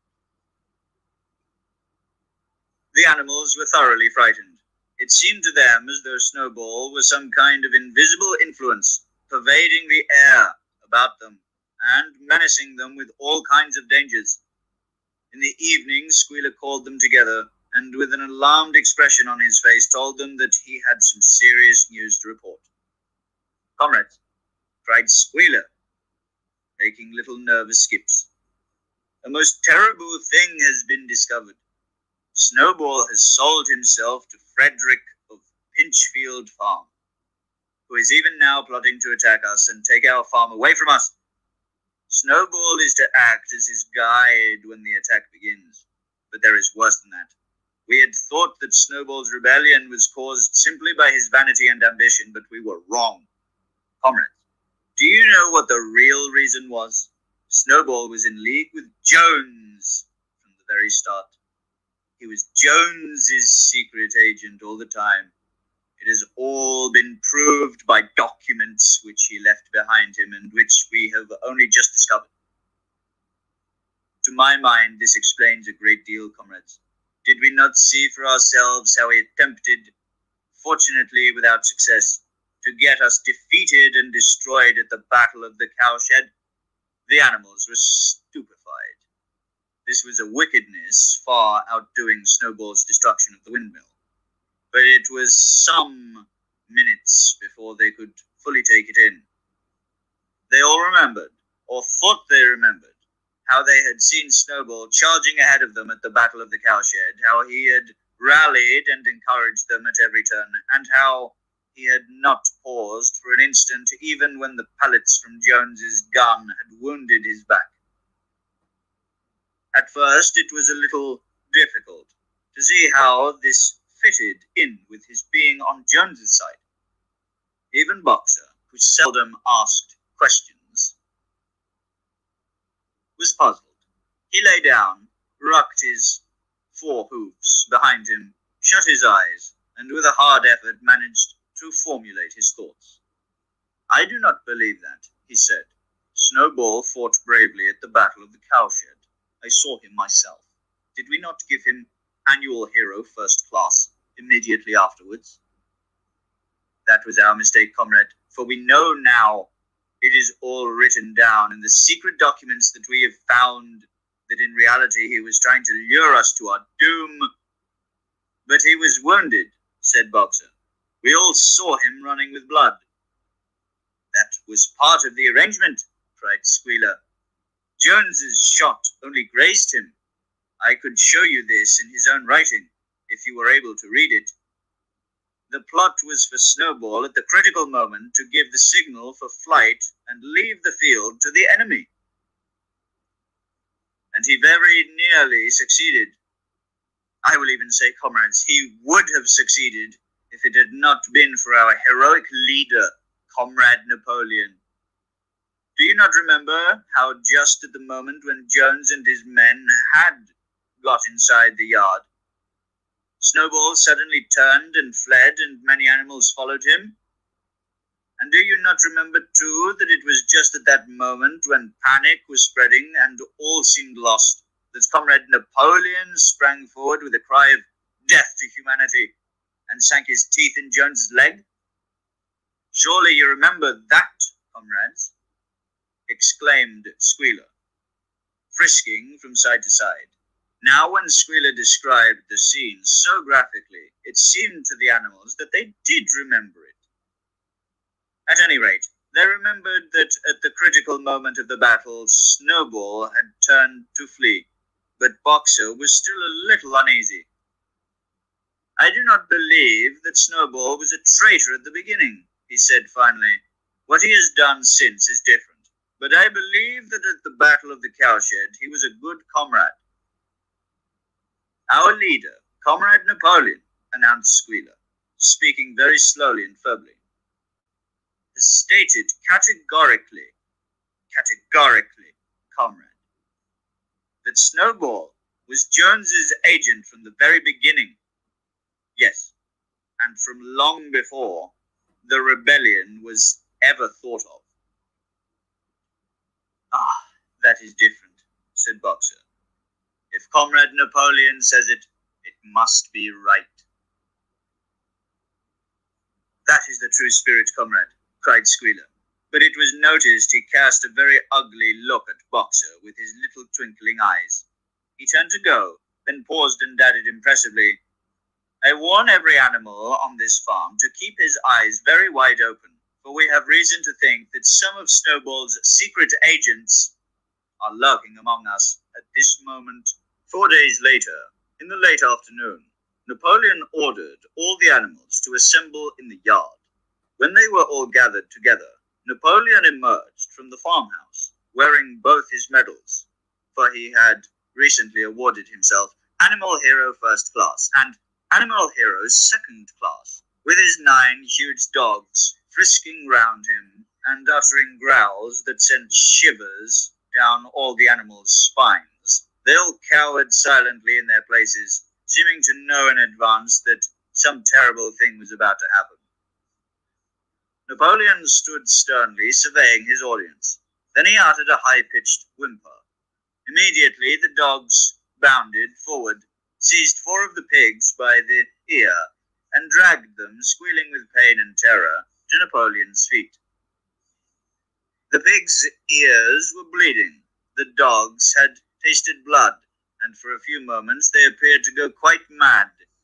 The animals were thoroughly frightened. It seemed to them as though Snowball was some kind of invisible influence, pervading the air about them and menacing them with all kinds of dangers. In the evening, Squealer called them together, and with an alarmed expression on his face told them that he had some serious news to report. "Comrades," cried Squealer, making little nervous skips, "a most terrible thing has been discovered. Snowball has sold himself to Frederick of Pinchfield Farm, who is even now plotting to attack us and take our farm away from us. Snowball is to act as his guide when the attack begins. But there is worse than that. We had thought that Snowball's rebellion was caused simply by his vanity and ambition, but we were wrong. Comrades, do you know what the real reason was? Snowball was in league with Jones from the very start. He was Jones's secret agent all the time. It has all been proved by documents which he left behind him and which we have only just discovered. To my mind, this explains a great deal, comrades. Did we not see for ourselves how he attempted, fortunately without success, to get us defeated and destroyed at the Battle of the Cowshed? The animals were stupefied. This was a wickedness far outdoing Snowball's destruction of the windmill. But it was some minutes before they could fully take it in. They all remembered, or thought they remembered, how they had seen Snowball charging ahead of them at the Battle of the Cowshed, how he had rallied and encouraged them at every turn, and how he had not paused for an instant even when the pellets from Jones's gun had wounded his back. At first it was a little difficult to see how this fitted in with his being on Jones's side. Even Boxer, who seldom asked questions, was puzzled. He lay down, rocked his four hoofs behind him, shut his eyes, and with a hard effort managed to formulate his thoughts. "I do not believe that," he said. "Snowball fought bravely at the Battle of the Cowshed. I saw him myself. Did we not give him annual hero first class immediately afterwards?" "That was our mistake, comrade, for we know now it is all written down in the secret documents that we have found that in reality he was trying to lure us to our doom." "But he was wounded," said Boxer. "We all saw him running with blood." "That was part of the arrangement," cried Squealer. "Jones's shot only grazed him. I could show you this in his own writing, if you were able to read it. The plot was for Snowball at the critical moment to give the signal for flight and leave the field to the enemy. And he very nearly succeeded. I will even say, comrades, he would have succeeded if it had not been for our heroic leader, Comrade Napoleon. Do you not remember how just at the moment when Jones and his men had got inside the yard, Snowball suddenly turned and fled, and many animals followed him? And do you not remember, too, that it was just at that moment when panic was spreading and all seemed lost, that Comrade Napoleon sprang forward with a cry of death to humanity and sank his teeth in Jones's leg? Surely you remember that, comrades? Exclaimed Squealer, frisking from side to side. Now when Squealer described the scene so graphically, it seemed to the animals that they did remember it. At any rate, they remembered that at the critical moment of the battle, Snowball had turned to flee, but Boxer was still a little uneasy. I do not believe that Snowball was a traitor at the beginning, he said finally. What he has done since is different, but I believe that at the Battle of the Cowshed he was a good comrade. Our leader, Comrade Napoleon, announced Squealer, speaking very slowly and firmly, has stated categorically, categorically, comrade, that Snowball was Jones's agent from the very beginning. Yes, and from long before the rebellion was ever thought of. Ah, that is different, said Boxer. If Comrade Napoleon says it, it must be right. That is the true spirit, comrade, cried Squealer. But it was noticed he cast a very ugly look at Boxer with his little twinkling eyes. He turned to go, then paused and added impressively, I warn every animal on this farm to keep his eyes very wide open, for we have reason to think that some of Snowball's secret agents are lurking among us at this moment. Four days later, in the late afternoon, Napoleon ordered all the animals to assemble in the yard. When they were all gathered together, Napoleon emerged from the farmhouse, wearing both his medals, for he had recently awarded himself Animal Hero First Class and Animal Hero Second Class, with his nine huge dogs frisking round him and uttering growls that sent shivers down all the animals' spines. They all cowered silently in their places, seeming to know in advance that some terrible thing was about to happen. Napoleon stood sternly surveying his audience. Then he uttered a high-pitched whimper. Immediately the dogs bounded forward, seized four of the pigs by the ear, and dragged them, squealing with pain and terror, to Napoleon's feet. The pigs' ears were bleeding. The dogs had tasted blood, and for a few moments they appeared to go quite mad,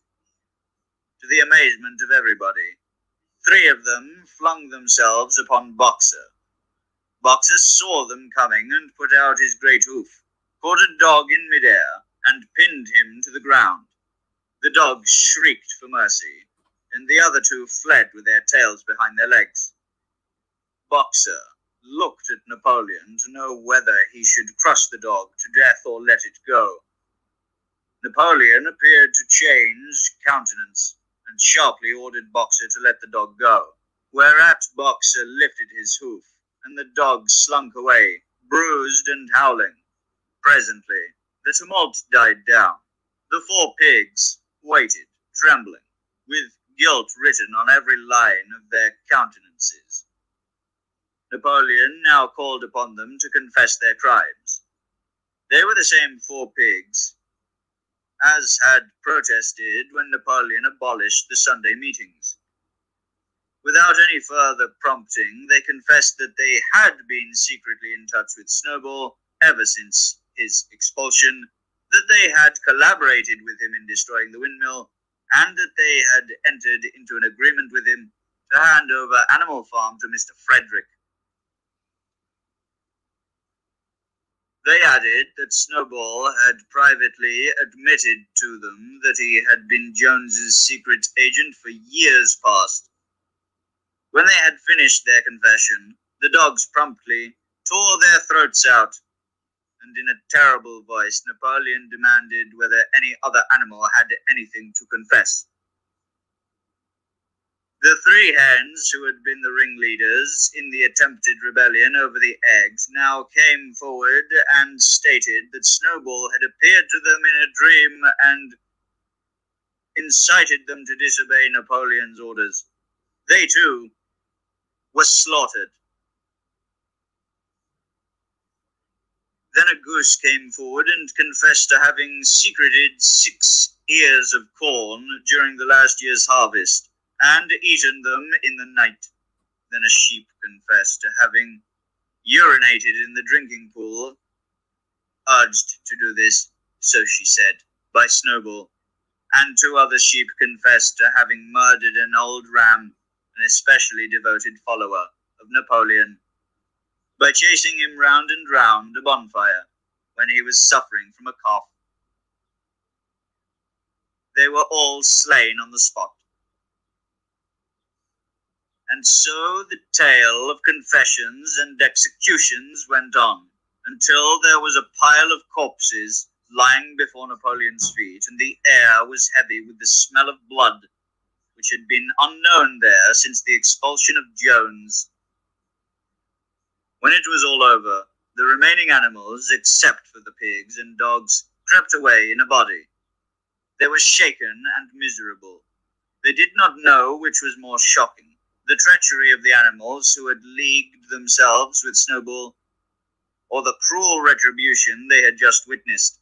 to the amazement of everybody. Three of them flung themselves upon Boxer. Boxer saw them coming and put out his great hoof, caught a dog in midair, and pinned him to the ground. The dog shrieked for mercy, and the other two fled with their tails behind their legs. Boxer looked at Napoleon to know whether he should crush the dog to death or let it go. Napoleon appeared to change countenance, and sharply ordered Boxer to let the dog go, whereat Boxer lifted his hoof, and the dog slunk away, bruised and howling. Presently, the tumult died down. The four pigs waited, trembling, with guilt written on every line of their countenances. Napoleon now called upon them to confess their crimes. They were the same four pigs as had protested when Napoleon abolished the Sunday meetings. Without any further prompting, they confessed that they had been secretly in touch with Snowball ever since his expulsion, that they had collaborated with him in destroying the windmill, and that they had entered into an agreement with him to hand over Animal Farm to Mister Frederick. They added that Snowball had privately admitted to them that he had been Jones's secret agent for years past. When they had finished their confession, the dogs promptly tore their throats out, and in a terrible voice Napoleon demanded whether any other animal had anything to confess. The three hens who had been the ringleaders in the attempted rebellion over the eggs now came forward and stated that Snowball had appeared to them in a dream and incited them to disobey Napoleon's orders. They, too, were slaughtered. Then a goose came forward and confessed to having secreted six ears of corn during the last year's harvest, and eaten them in the night. Then a sheep confessed to having urinated in the drinking pool, urged to do this, so she said, by Snowball, and two other sheep confessed to having murdered an old ram, an especially devoted follower of Napoleon, by chasing him round and round a bonfire when he was suffering from a cough. They were all slain on the spot. And so the tale of confessions and executions went on, until there was a pile of corpses lying before Napoleon's feet, and the air was heavy with the smell of blood. which had been unknown there since the expulsion of Jones. When it was all over, the remaining animals, except for the pigs and dogs, crept away in a body. They were shaken and miserable. They did not know which was more shocking, the treachery of the animals who had leagued themselves with Snowball, or the cruel retribution they had just witnessed.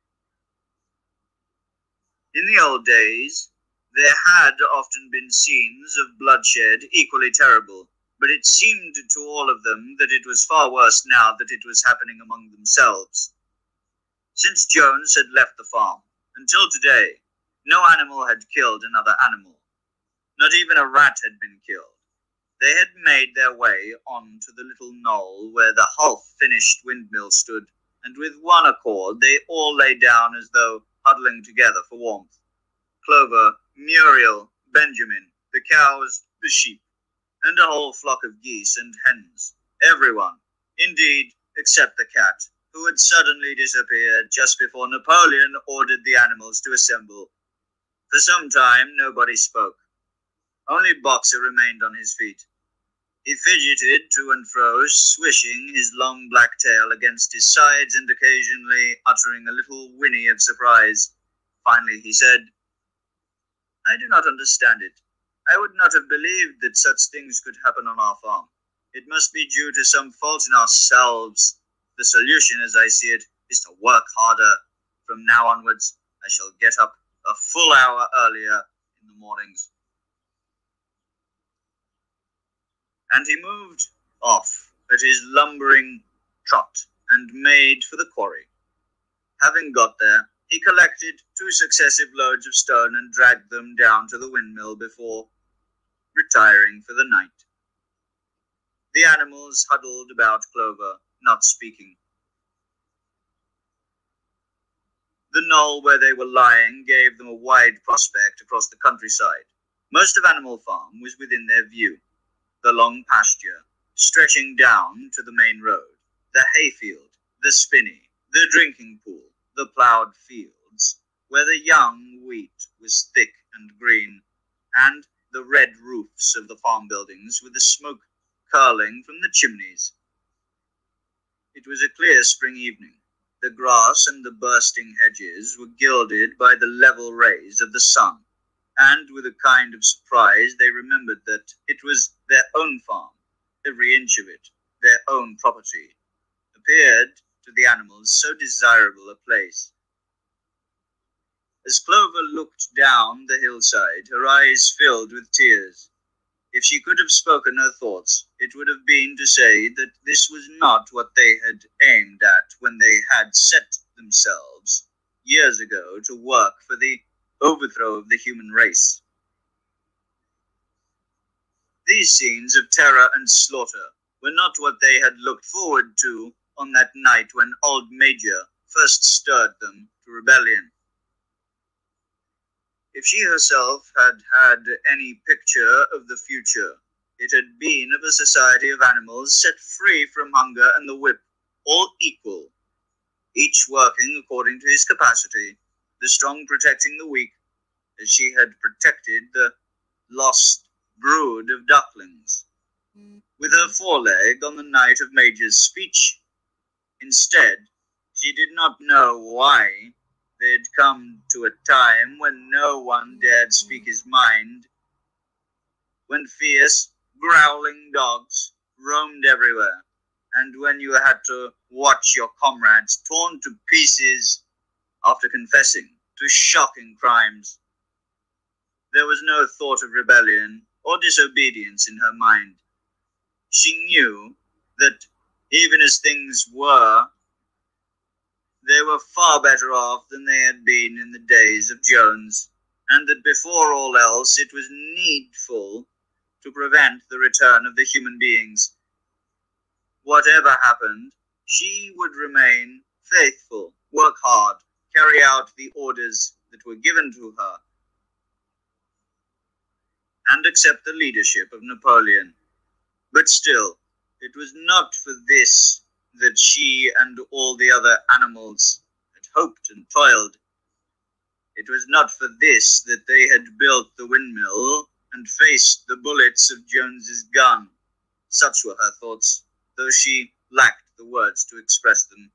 In the old days, there had often been scenes of bloodshed equally terrible, but it seemed to all of them that it was far worse now that it was happening among themselves. Since Jones had left the farm, until today, no animal had killed another animal. Not even a rat had been killed. They had made their way on to the little knoll where the half-finished windmill stood, and with one accord they all lay down as though huddling together for warmth. Clover, Muriel, Benjamin, the cows, the sheep, and a whole flock of geese and hens. Everyone, indeed, except the cat, who had suddenly disappeared just before Napoleon ordered the animals to assemble. For some time nobody spoke. Only Boxer remained on his feet. He fidgeted to and fro, swishing his long black tail against his sides and occasionally uttering a little whinny of surprise. Finally he said, "I do not understand it. I would not have believed that such things could happen on our farm. It must be due to some fault in ourselves. The solution, as I see it, is to work harder. From now onwards, I shall get up a full hour earlier in the mornings." And he moved off at his lumbering trot and made for the quarry. Having got there, he collected two successive loads of stone and dragged them down to the windmill before retiring for the night. The animals huddled about Clover, not speaking. The knoll where they were lying gave them a wide prospect across the countryside. Most of Animal Farm was within their view. The long pasture, stretching down to the main road, the hayfield, the spinney, the drinking pool, the ploughed fields, where the young wheat was thick and green, and the red roofs of the farm buildings with the smoke curling from the chimneys. It was a clear spring evening. The grass and the bursting hedges were gilded by the level rays of the sun, and with a kind of surprise they remembered that it was their own farm. Every inch of it, their own property, appeared to the animals so desirable a place. As Clover looked down the hillside, her eyes filled with tears. If she could have spoken her thoughts, it would have been to say that this was not what they had aimed at when they had set themselves years ago to work for the overthrow of the human race. These scenes of terror and slaughter were not what they had looked forward to on that night when old Major first stirred them to rebellion. If she herself had had any picture of the future, it had been of a society of animals set free from hunger and the whip, all equal, each working according to his capacity, the strong protecting the weak, as she had protected the lost brood of ducklings. With her foreleg on the night of Major's speech, instead, she did not know why they had come to a time when no one dared speak his mind, when fierce, growling dogs roamed everywhere, and when you had to watch your comrades torn to pieces after confessing to shocking crimes. There was no thought of rebellion or disobedience in her mind. She knew that even as things were, they were far better off than they had been in the days of Jones, and that before all else it was needful to prevent the return of the human beings. Whatever happened, she would remain faithful, work hard, carry out the orders that were given to her, and accept the leadership of Napoleon. But still, it was not for this that she and all the other animals had hoped and toiled. It was not for this that they had built the windmill and faced the bullets of Jones's gun. Such were her thoughts, though she lacked the words to express them.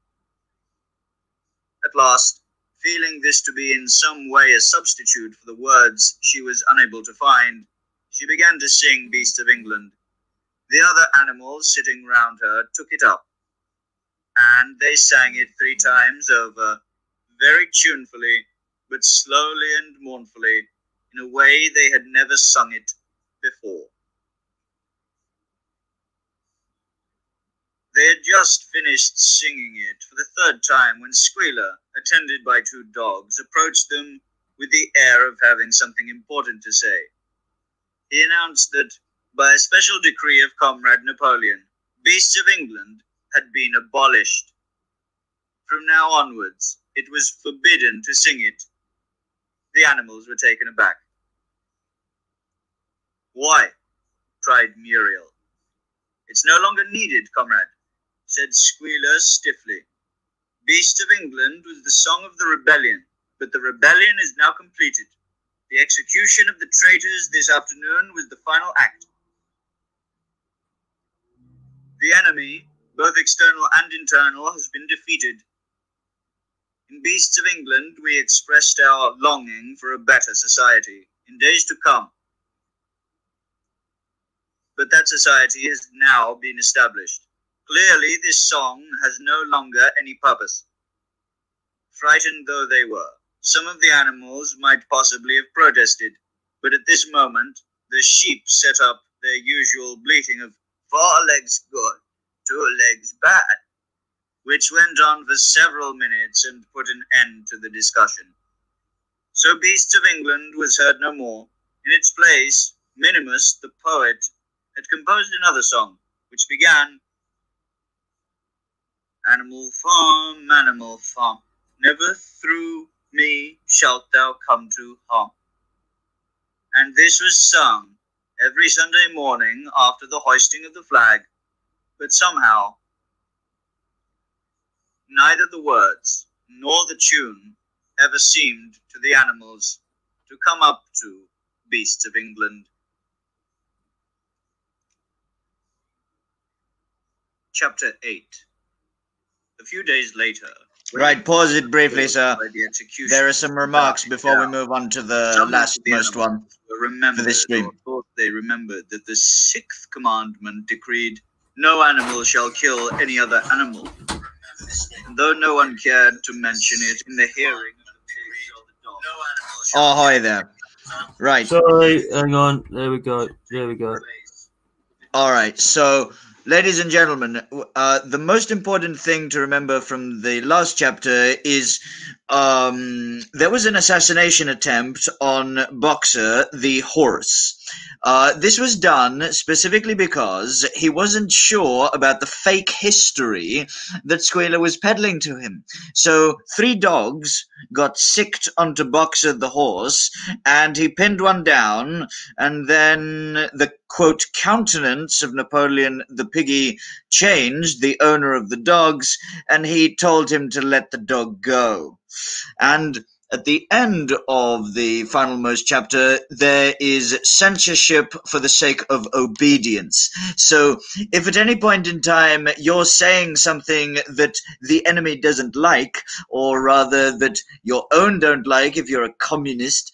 At last, feeling this to be in some way a substitute for the words she was unable to find, she began to sing Beast of England. The other animals sitting round her took it up, and they sang it three times over, very tunefully, but slowly and mournfully, in a way they had never sung it before. They had just finished singing it for the third time when Squealer, attended by two dogs, approached them with the air of having something important to say. He announced that, by a special decree of Comrade Napoleon, Beasts of England had been abolished. From now onwards, it was forbidden to sing it. The animals were taken aback. "Why?" cried Muriel. "It's no longer needed, comrade," said Squealer stiffly. "Beast of England was the song of the rebellion, but the rebellion is now completed. The execution of the traitors this afternoon was the final act. The enemy, both external and internal, has been defeated. In Beasts of England, we expressed our longing for a better society in days to come. But that society has now been established. Clearly, this song has no longer any purpose." Frightened though they were, some of the animals might possibly have protested, but at this moment, the sheep set up their usual bleating of "four legs good, two legs bad," which went on for several minutes and put an end to the discussion. So Beasts of England was heard no more. In its place, Minimus, the poet, had composed another song, which began, "Animal Farm, Animal Farm, never through me shalt thou come to harm." And this was sung every Sunday morning after the hoisting of the flag, but somehow neither the words nor the tune ever seemed to the animals to come up to Beasts of England. Chapter eight. A few days later... Right, pause it briefly, sir. The there are some remarks before we move on to the last most one for this stream. Thought they remembered that the sixth commandment decreed, "No animal shall kill any other animal." And though no one cared to mention it in the hearing of the pigs or the dog, no animal shall Oh, hi there. Right. Sorry, hang on. There we go. There we go. All right, so... Ladies and gentlemen, uh, the most important thing to remember from the last chapter is um, there was an assassination attempt on Boxer, the horse. Uh, this was done specifically because he wasn't sure about the fake history that Squealer was peddling to him. So three dogs got sicked onto Boxer, the horse, and he pinned one down, and then the, quote, countenance of Napoleon the piggy changed, the owner of the dogs, and he told him to let the dog go. And at the end of the final most chapter, there is censorship for the sake of obedience. So if at any point in time you're saying something that the enemy doesn't like, or rather that your own don't like if you're a communist,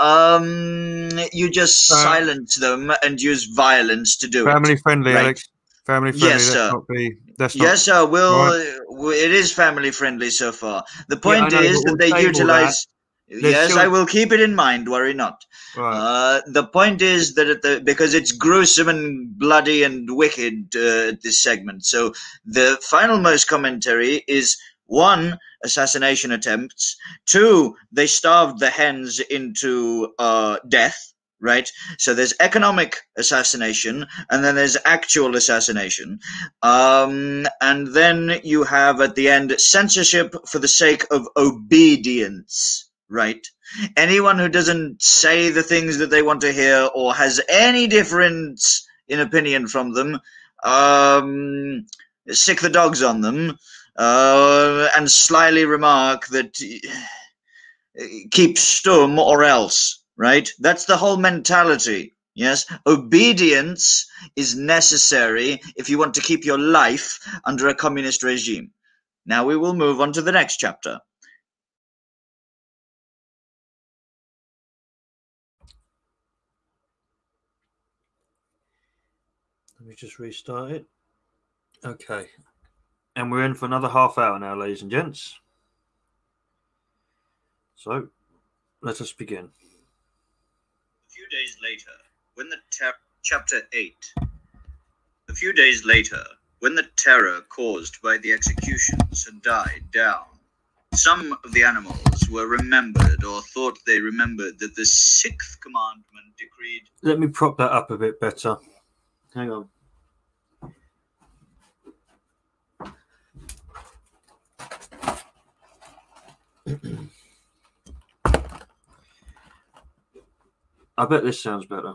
um, you just uh, silence them and use violence to do family it. Family friendly, right? Alex. Family friendly. Yes, sir. Not be, that's not, yes, sir. We'll, right. It is family friendly so far. The point yeah, know, is that we'll they utilize... Yes, still... I will keep it in mind. Worry not. Right. Uh, the point is that at the, because it's gruesome and bloody and wicked uh, at this segment. So the final most commentary is, one, assassination attempts. Two, they starved the hens into uh, death. Right? So there's economic assassination, and then there's actual assassination. Um, and then you have at the end censorship for the sake of obedience. Right? Anyone who doesn't say the things that they want to hear or has any difference in opinion from them, um, sick the dogs on them, uh, and slyly remark that keep stum or else, right? That's the whole mentality. Yes, obedience is necessary if you want to keep your life under a communist regime. Now we will move on to the next chapter. Let me just restart it. Okay. And we're in for another half hour now, ladies and gents. So, let us begin. A few days later, when the ter- chapter eight. A few days later, when the terror caused by the executions had died down, some of the animals were remembered or thought they remembered that the sixth commandment decreed. Let me prop that up a bit better. Hang on. I bet this sounds better.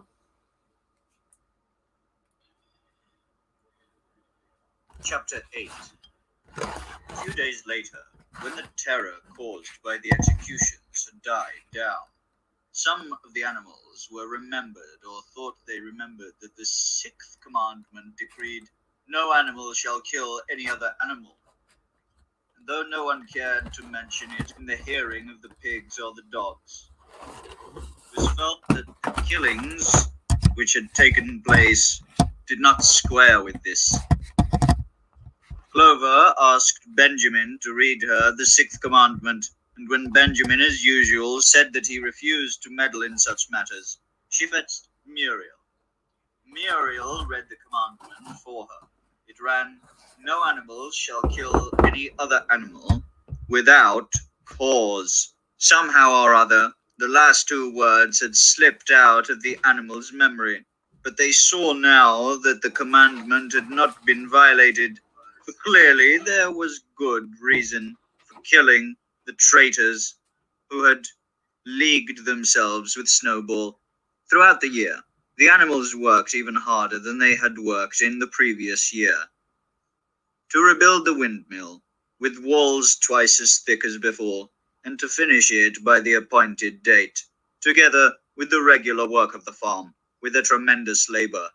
Chapter eight. A few days later, when the terror caused by the executions had died down, some of the animals were remembered or thought they remembered that the sixth commandment decreed, "No animal shall kill any other animal." And though no one cared to mention it in the hearing of the pigs or the dogs, it was felt that the killings which had taken place did not square with this. Clover asked Benjamin to read her the sixth commandment, and when Benjamin, as usual, said that he refused to meddle in such matters, she fetched Muriel. Muriel read the commandment for her. It ran, "No animal shall kill any other animal without cause." Somehow or other, the last two words had slipped out of the animal's memory, but they saw now that the commandment had not been violated. For clearly there was good reason for killing the traitors who had leagued themselves with Snowball. Throughout the year, the animals worked even harder than they had worked in the previous year. To rebuild the windmill, with walls twice as thick as before, and to finish it by the appointed date, together with the regular work of the farm, with a tremendous labor.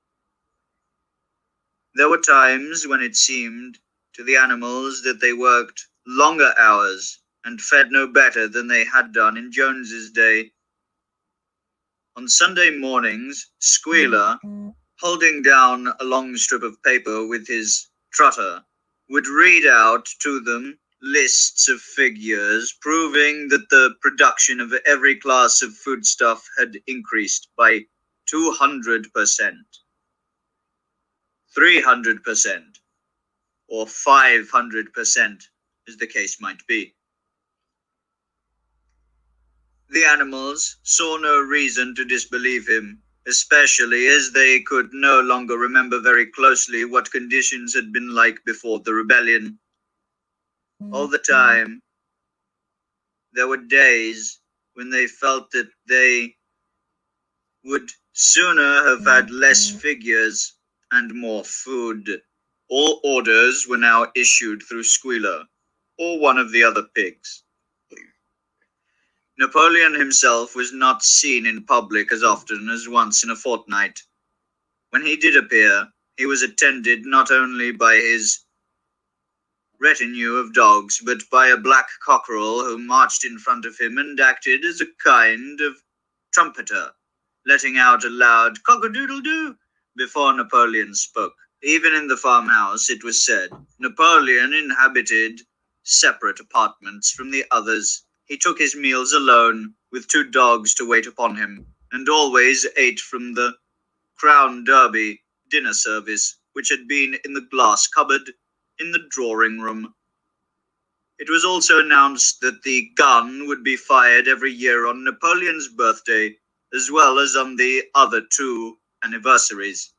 There were times when it seemed to the animals that they worked longer hours and fed no better than they had done in Jones's day. On Sunday mornings, Squealer, holding down a long strip of paper with his trotter, would read out to them lists of figures proving that the production of every class of foodstuff had increased by two hundred percent. three hundred percent, or five hundred percent, as the case might be. The animals saw no reason to disbelieve him, especially as they could no longer remember very closely what conditions had been like before the rebellion. All the time, there were days when they felt that they would sooner have had less figures and more food. All orders were now issued through Squealer, or one of the other pigs. Napoleon himself was not seen in public as often as once in a fortnight. When he did appear, he was attended not only by his retinue of dogs, but by a black cockerel who marched in front of him and acted as a kind of trumpeter, letting out a loud cock-a-doodle-doo before Napoleon spoke. Even in the farmhouse, it was said, Napoleon inhabited separate apartments from the others. He took his meals alone, with two dogs to wait upon him, and always ate from the Crown Derby dinner service, which had been in the glass cupboard in the drawing room. It was also announced that the gun would be fired every year on Napoleon's birthday, as well as on the other two anniversaries.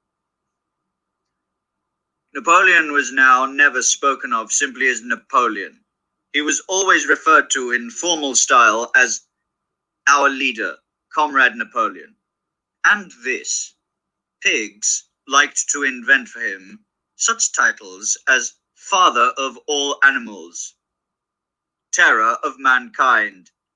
Napoleon was now never spoken of simply as Napoleon. He was always referred to in formal style as our leader, Comrade Napoleon. And this, pigs liked to invent for him such titles as Father of all animals, Terror of mankind,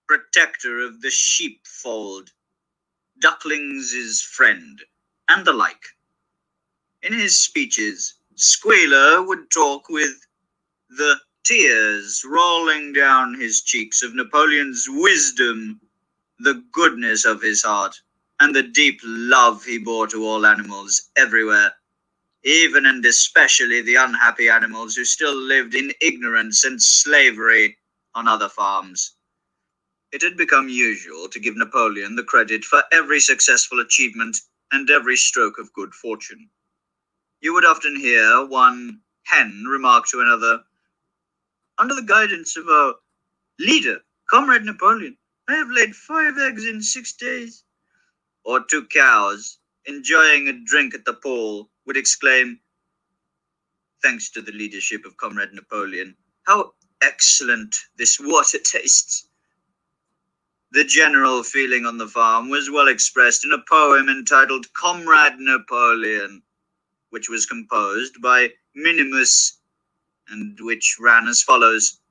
protector of the sheepfold, ducklings' friend, and the like. In his speeches, Squealer would talk with the tears rolling down his cheeks of Napoleon's wisdom, the goodness of his heart, and the deep love he bore to all animals everywhere, even and especially the unhappy animals who still lived in ignorance and slavery on other farms. It had become usual to give Napoleon the credit for every successful achievement and every stroke of good fortune. You would often hear one hen remark to another, "Under the guidance of our leader, Comrade Napoleon, I have laid five eggs in six days." Or two cows, enjoying a drink at the pool, would exclaim, "Thanks to the leadership of Comrade Napoleon, how excellent this water tastes." The general feeling on the farm was well expressed in a poem entitled Comrade Napoleon, which was composed by Minimus, and which ran as follows: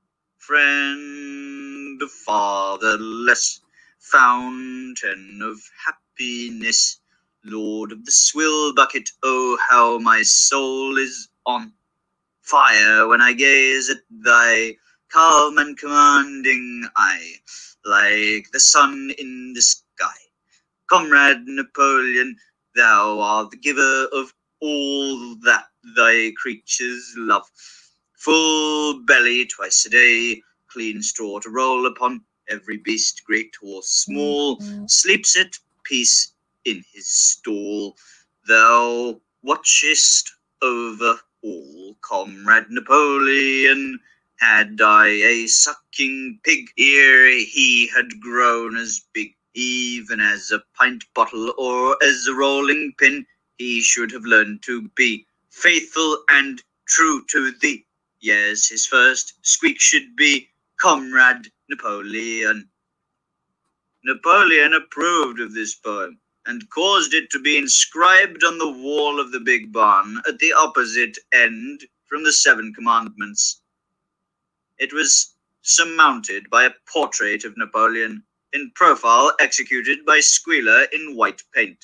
"Friend fatherless, fountain of happiness, Lord of the swill bucket, oh, how my soul is on fire when I gaze at thy calm and commanding eye, like the sun in the sky. Comrade Napoleon, thou art the giver of all that thy creatures love. Full belly twice a day, clean straw to roll upon, every beast, great or small, sleeps at peace in his stall. Thou watchest over all, Comrade Napoleon. Had I a sucking pig, ere he had grown as big, even as a pint bottle or as a rolling pin, he should have learned to be faithful and true to thee. Yes, his first squeak should be, Comrade Napoleon." Napoleon approved of this poem and caused it to be inscribed on the wall of the big barn at the opposite end from the Seven Commandments. It was surmounted by a portrait of Napoleon in profile executed by Squealer in white paint.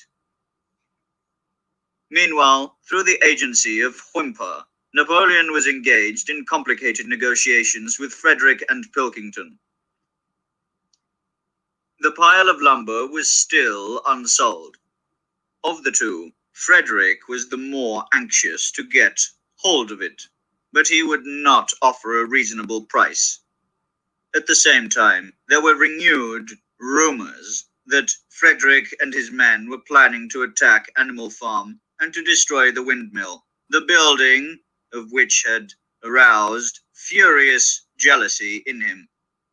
Meanwhile, through the agency of Whymper, Napoleon was engaged in complicated negotiations with Frederick and Pilkington. The pile of lumber was still unsold. Of the two, Frederick was the more anxious to get hold of it, but he would not offer a reasonable price. At the same time, there were renewed rumors that Frederick and his men were planning to attack Animal Farm and to destroy the windmill, the building of which had aroused furious jealousy in him.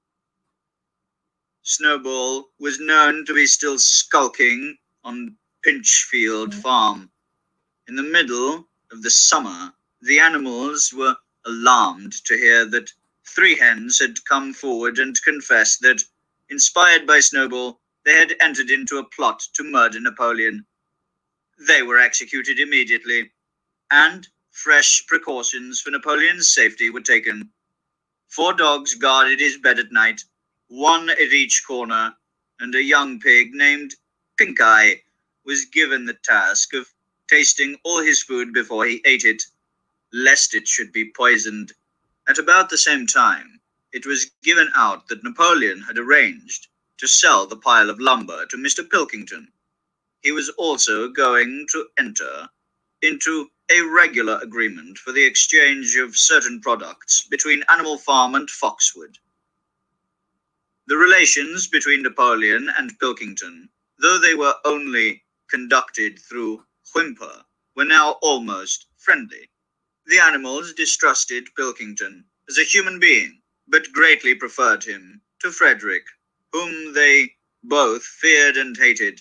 Snowball was known to be still skulking on Pinchfield Farm. In the middle of the summer, the animals were alarmed to hear that three hens had come forward and confessed that, inspired by Snowball, they had entered into a plot to murder Napoleon. They were executed immediately, and fresh precautions for Napoleon's safety were taken. Four dogs guarded his bed at night, one at each corner, and a young pig named Pink Eye was given the task of tasting all his food before he ate it, lest it should be poisoned. At about the same time, it was given out that Napoleon had arranged to sell the pile of lumber to Mister Pilkington. He was also going to enter into a regular agreement for the exchange of certain products between Animal Farm and Foxwood. The relations between Napoleon and Pilkington, though they were only conducted through Whymper, were now almost friendly. The animals distrusted Pilkington as a human being, but greatly preferred him to Frederick, whom they both feared and hated.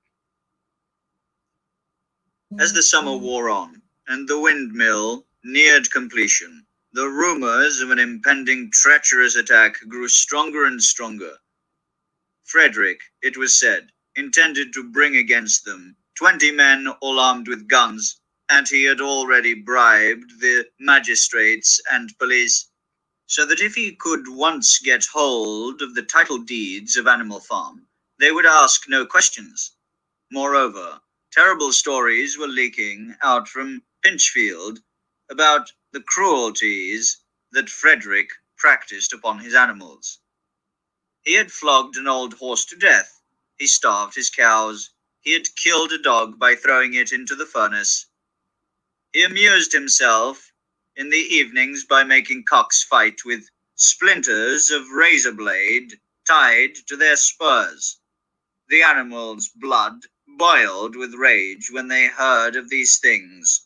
As the summer wore on, and the windmill neared completion, the rumors of an impending treacherous attack grew stronger and stronger. Frederick, it was said, intended to bring against them twenty men all armed with guns, and he had already bribed the magistrates and police. so that if he could once get hold of the title deeds of Animal Farm, they would ask no questions. Moreover, terrible stories were leaking out from Pinchfield about the cruelties that Frederick practiced upon his animals. He had flogged an old horse to death. He starved his cows. He had killed a dog by throwing it into the furnace. He amused himself in the evenings by making cocks fight with splinters of razor blade tied to their spurs. The animals' blood boiled with rage when they heard of these things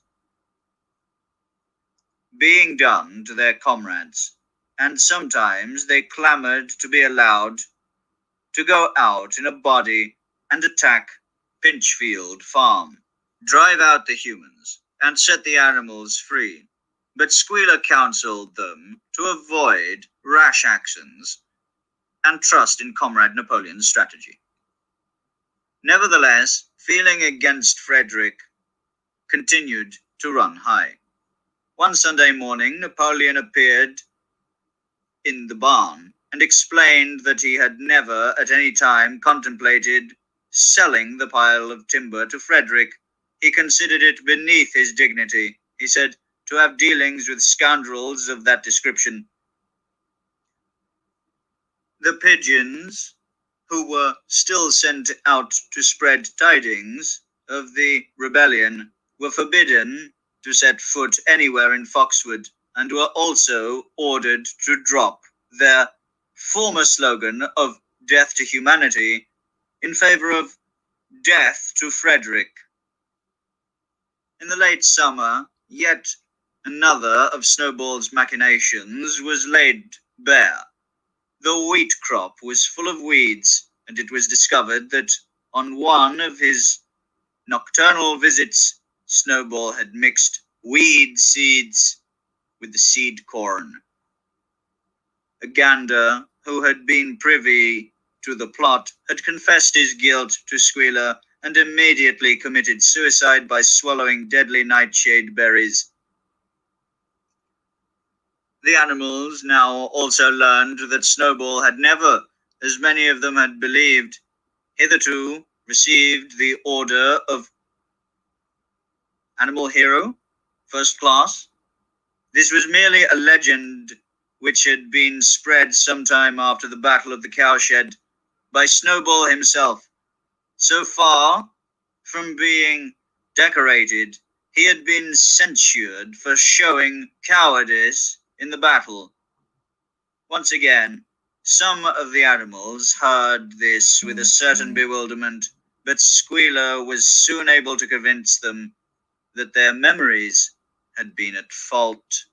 being done to their comrades, and sometimes they clamored to be allowed to go out in a body and attack Pinchfield Farm, drive out the humans, and set the animals free. But Squealer counseled them to avoid rash actions and trust in Comrade Napoleon's strategy. Nevertheless, feeling against Frederick continued to run high. One Sunday morning, Napoleon appeared in the barn and explained that he had never at any time contemplated selling the pile of timber to Frederick. He considered it beneath his dignity, he said, to have dealings with scoundrels of that description. The pigeons, who were still sent out to spread tidings of the rebellion, were forbidden to set foot anywhere in Foxwood, and were also ordered to drop their former slogan of death to humanity in favor of death to Frederick. In the late summer, yet another of Snowball's machinations was laid bare. The wheat crop was full of weeds, and it was discovered that on one of his nocturnal visits, Snowball had mixed weed seeds with the seed corn. A gander, who had been privy to the plot, had confessed his guilt to Squealer and immediately committed suicide by swallowing deadly nightshade berries. The animals now also learned that Snowball had never, as many of them had believed, hitherto received the order of Animal Hero, First Class. This was merely a legend which had been spread sometime after the Battle of the Cowshed by Snowball himself. So far from being decorated, he had been censured for showing cowardice in the battle. Once again, some of the animals heard this with a certain bewilderment, but Squealer was soon able to convince them that their memories had been at fault.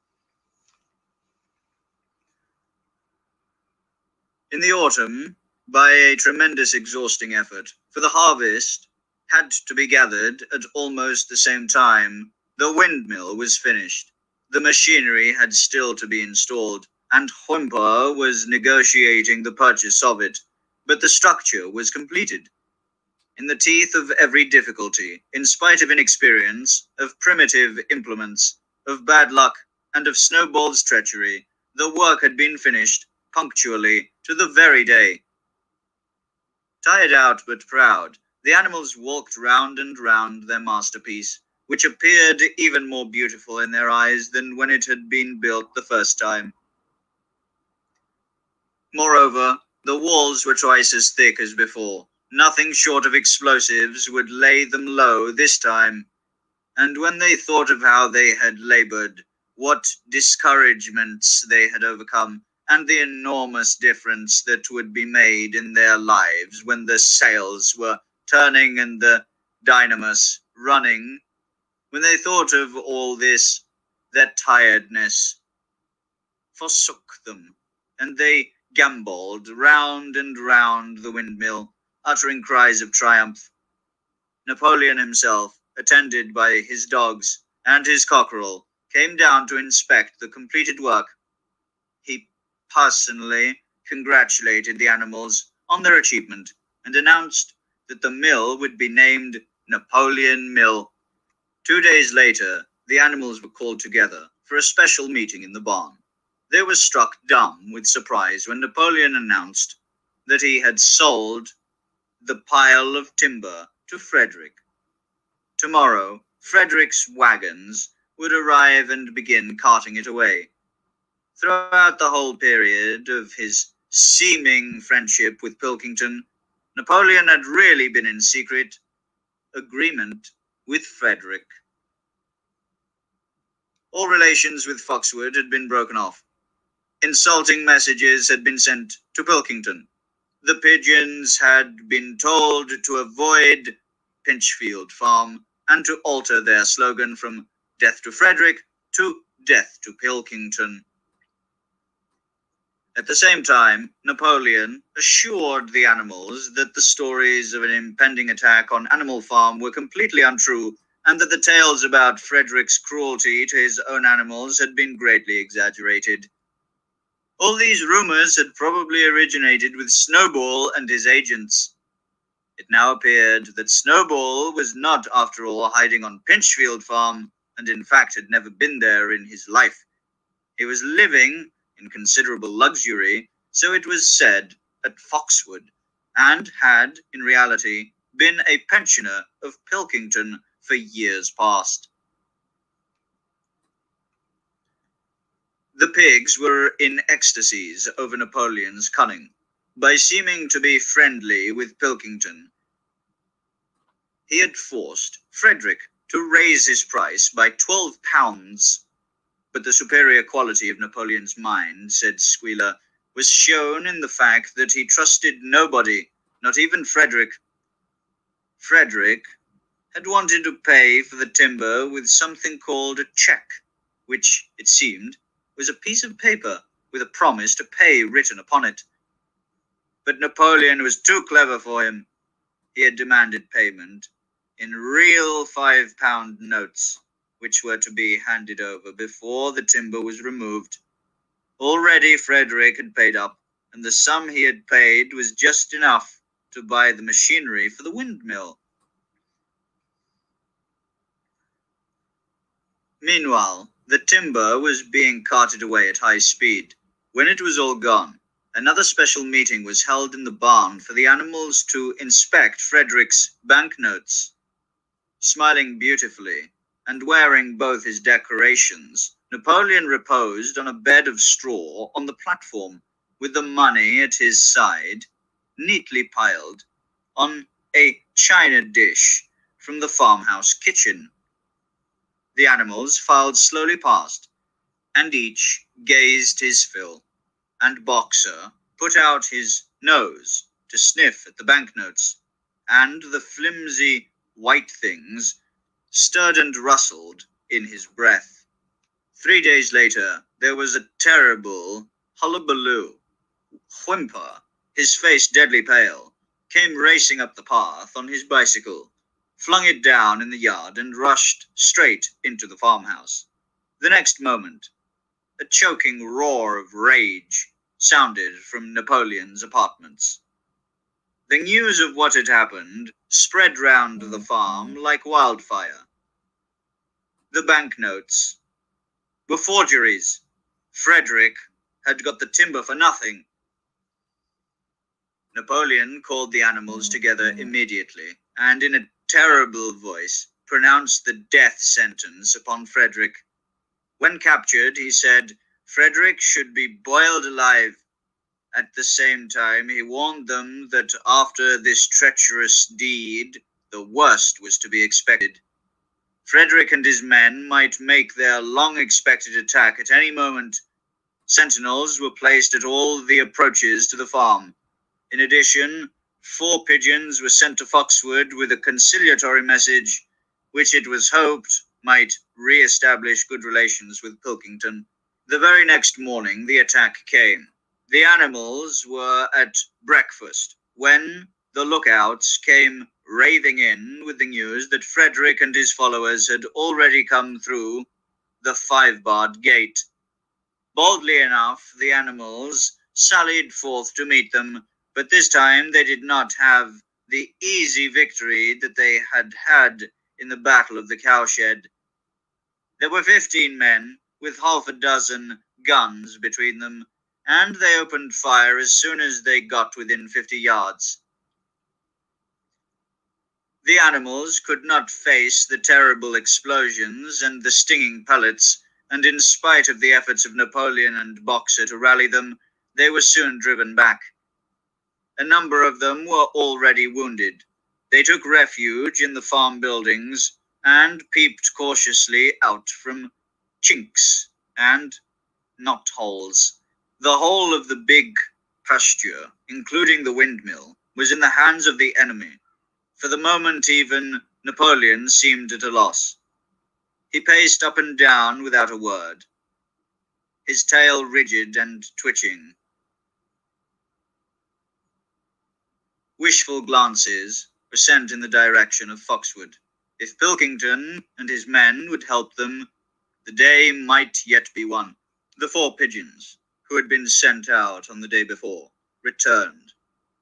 In the autumn, by a tremendous exhausting effort, for the harvest had to be gathered at almost the same time, the windmill was finished. The machinery had still to be installed, and Whymper was negotiating the purchase of it, but the structure was completed. In the teeth of every difficulty, in spite of inexperience, of primitive implements, of bad luck, and of Snowball's treachery, the work had been finished punctually to the very day. Tired out but proud, the animals walked round and round their masterpiece, which appeared even more beautiful in their eyes than when it had been built the first time. Moreover, the walls were twice as thick as before. Nothing short of explosives would lay them low this time, and when they thought of how they had labored, what discouragements they had overcome, and the enormous difference that would be made in their lives when the sails were turning and the dynamus running, when they thought of all this, their tiredness forsook them, and they gamboled round and round the windmill, uttering cries of triumph. Napoleon himself, attended by his dogs and his cockerel, came down to inspect the completed work. He personally congratulated the animals on their achievement and announced that the mill would be named Napoleon Mill. Two days later, the animals were called together for a special meeting in the barn. They were struck dumb with surprise when Napoleon announced that he had sold the pile of timber to Frederick. Tomorrow, Frederick's wagons would arrive and begin carting it away. Throughout the whole period of his seeming friendship with Pilkington, Napoleon had really been in secret agreement with Frederick. All relations with Foxwood had been broken off. Insulting messages had been sent to Pilkington. The pigeons had been told to avoid Pinchfield Farm and to alter their slogan from Death to Frederick to Death to Pilkington. At the same time, Napoleon assured the animals that the stories of an impending attack on Animal Farm were completely untrue, and that the tales about Frederick's cruelty to his own animals had been greatly exaggerated. All these rumors had probably originated with Snowball and his agents. It now appeared that Snowball was not, after all, hiding on Pinchfield Farm, and in fact had never been there in his life. He was living in considerable luxury, so it was said, at Foxwood, and had, in reality, been a pensioner of Pilkington for years past. The pigs were in ecstasies over Napoleon's cunning. By seeming to be friendly with Pilkington, he had forced Frederick to raise his price by twelve pounds. But the superior quality of Napoleon's mind, said Squealer, was shown in the fact that he trusted nobody, not even Frederick. Frederick had wanted to pay for the timber with something called a check, which, it seemed, was a piece of paper with a promise to pay written upon it. But Napoleon was too clever for him. He had demanded payment in real five-pound notes, which were to be handed over before the timber was removed. Already Frederick had paid up, and the sum he had paid was just enough to buy the machinery for the windmill. Meanwhile, the timber was being carted away at high speed. When it was all gone, another special meeting was held in the barn for the animals to inspect Frederick's banknotes. Smiling beautifully, and wearing both his decorations, Napoleon reposed on a bed of straw on the platform, with the money at his side, neatly piled on a china dish from the farmhouse kitchen. The animals filed slowly past, and each gazed his fill, and Boxer put out his nose to sniff at the banknotes, and the flimsy white things stirred and rustled in his breath. Three days later, there was a terrible hullabaloo. Whimper, his face deadly pale, came racing up the path on his bicycle, flung it down in the yard, and rushed straight into the farmhouse. The next moment, a choking roar of rage sounded from Napoleon's apartments. The news of what had happened spread round the farm like wildfire. The banknotes were forgeries. Frederick had got the timber for nothing. Napoleon called the animals together immediately, and in a terrible voice pronounced the death sentence upon Frederick. When captured, he said Frederick should be boiled alive. At the same time, he warned them that after this treacherous deed, the worst was to be expected. Frederick and his men might make their long-expected attack at any moment. Sentinels were placed at all the approaches to the farm. In addition, four pigeons were sent to Foxwood with a conciliatory message, which it was hoped might re-establish good relations with Pilkington. The very next morning, the attack came. The animals were at breakfast when the lookouts came raving in with the news that Frederick and his followers had already come through the five-barred gate. Boldly enough, the animals sallied forth to meet them, but this time they did not have the easy victory that they had had in the Battle of the Cowshed. There were fifteen men, with half a dozen guns between them, and they opened fire as soon as they got within fifty yards. The animals could not face the terrible explosions and the stinging pellets, and in spite of the efforts of Napoleon and Boxer to rally them, they were soon driven back. A number of them were already wounded. They took refuge in the farm buildings and peeped cautiously out from chinks and knotholes. The whole of the big pasture, including the windmill, was in the hands of the enemy. For the moment even, Napoleon seemed at a loss. He paced up and down without a word, his tail rigid and twitching. Wishful glances were sent in the direction of Foxwood. If Pilkington and his men would help them, the day might yet be won. The four pigeons, who had been sent out on the day before, returned.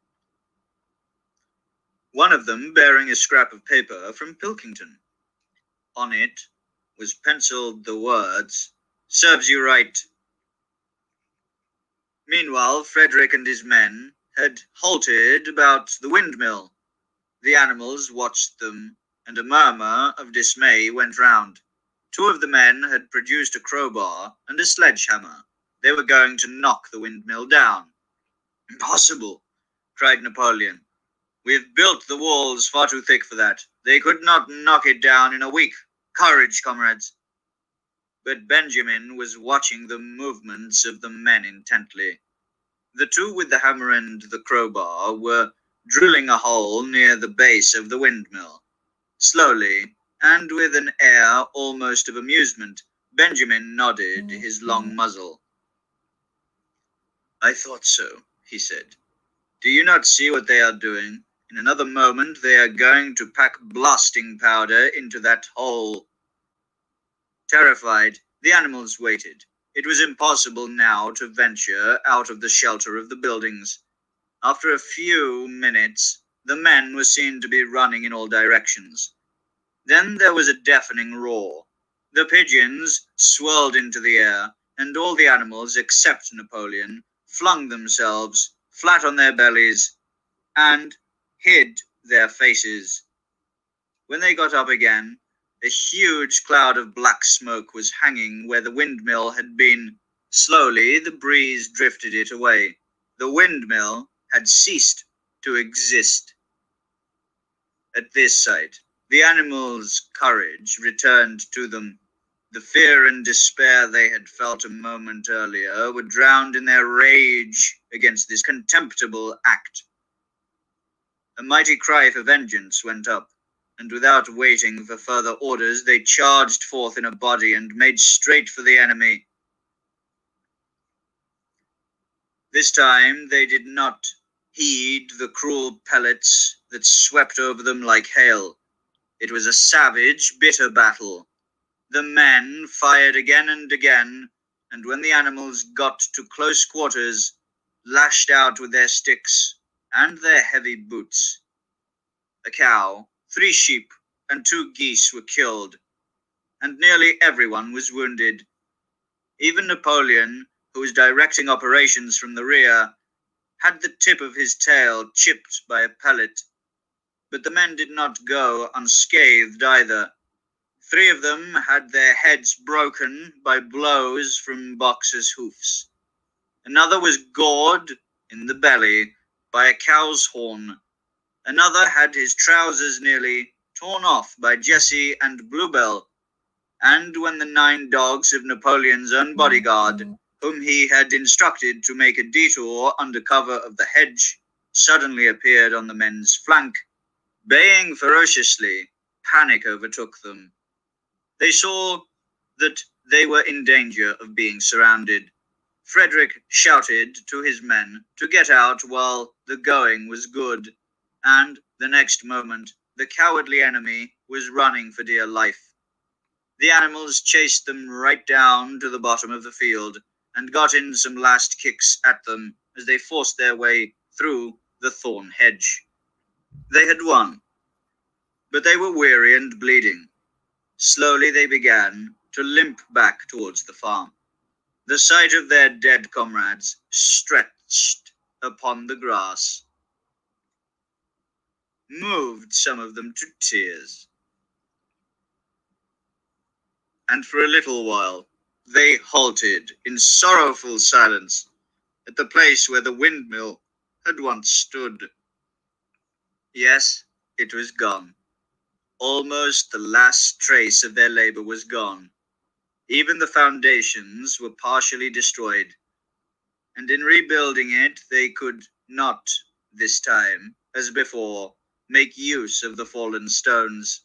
One of them bearing a scrap of paper from Pilkington. On it was penciled the words, "Serves you right." Meanwhile, Frederick and his men had halted about the windmill. The animals watched them, and a murmur of dismay went round. Two of the men had produced a crowbar and a sledgehammer. They were going to knock the windmill down. "Impossible!" cried Napoleon. "We have built the walls far too thick for that. They could not knock it down in a week. Courage, comrades!" But Benjamin was watching the movements of the men intently. The two with the hammer and the crowbar were drilling a hole near the base of the windmill. Slowly, and with an air almost of amusement, Benjamin nodded his long muzzle. "I thought so," he said. "Do you not see what they are doing? In another moment they are going to pack blasting powder into that hole." Terrified, the animals waited. It was impossible now to venture out of the shelter of the buildings. After a few minutes, the men were seen to be running in all directions. Then there was a deafening roar. The pigeons swirled into the air, and all the animals except Napoleon flung themselves flat on their bellies and hid their faces. When they got up again, a huge cloud of black smoke was hanging where the windmill had been. Slowly the breeze drifted it away. The windmill had ceased to exist. At this sight, the animals' courage returned to them. The fear and despair they had felt a moment earlier were drowned in their rage against this contemptible act. A mighty cry for vengeance went up, and without waiting for further orders, they charged forth in a body and made straight for the enemy. This time they did not heed the cruel pellets that swept over them like hail. It was a savage, bitter battle. The men fired again and again, and when the animals got to close quarters, lashed out with their sticks and their heavy boots. A cow, three sheep, and two geese were killed, and nearly everyone was wounded. Even Napoleon, who was directing operations from the rear, had the tip of his tail chipped by a pellet. But the men did not go unscathed either. Three of them had their heads broken by blows from Boxer's hoofs. Another was gored in the belly by a cow's horn. Another had his trousers nearly torn off by Jessie and Bluebell. And when the nine dogs of Napoleon's own bodyguard, whom he had instructed to make a detour under cover of the hedge, suddenly appeared on the men's flank, baying ferociously, panic overtook them. They saw that they were in danger of being surrounded. Frederick shouted to his men to get out while the going was good, and the next moment the cowardly enemy was running for dear life. The animals chased them right down to the bottom of the field, and got in some last kicks at them as they forced their way through the thorn hedge. They had won, but they were weary and bleeding. Slowly they began to limp back towards the farm. The sight of their dead comrades stretched upon the grass moved some of them to tears. And for a little while they halted in sorrowful silence at the place where the windmill had once stood. Yes, it was gone. Almost the last trace of their labor was gone. Even the foundations were partially destroyed, and in rebuilding it they could not, this time, as before, make use of the fallen stones.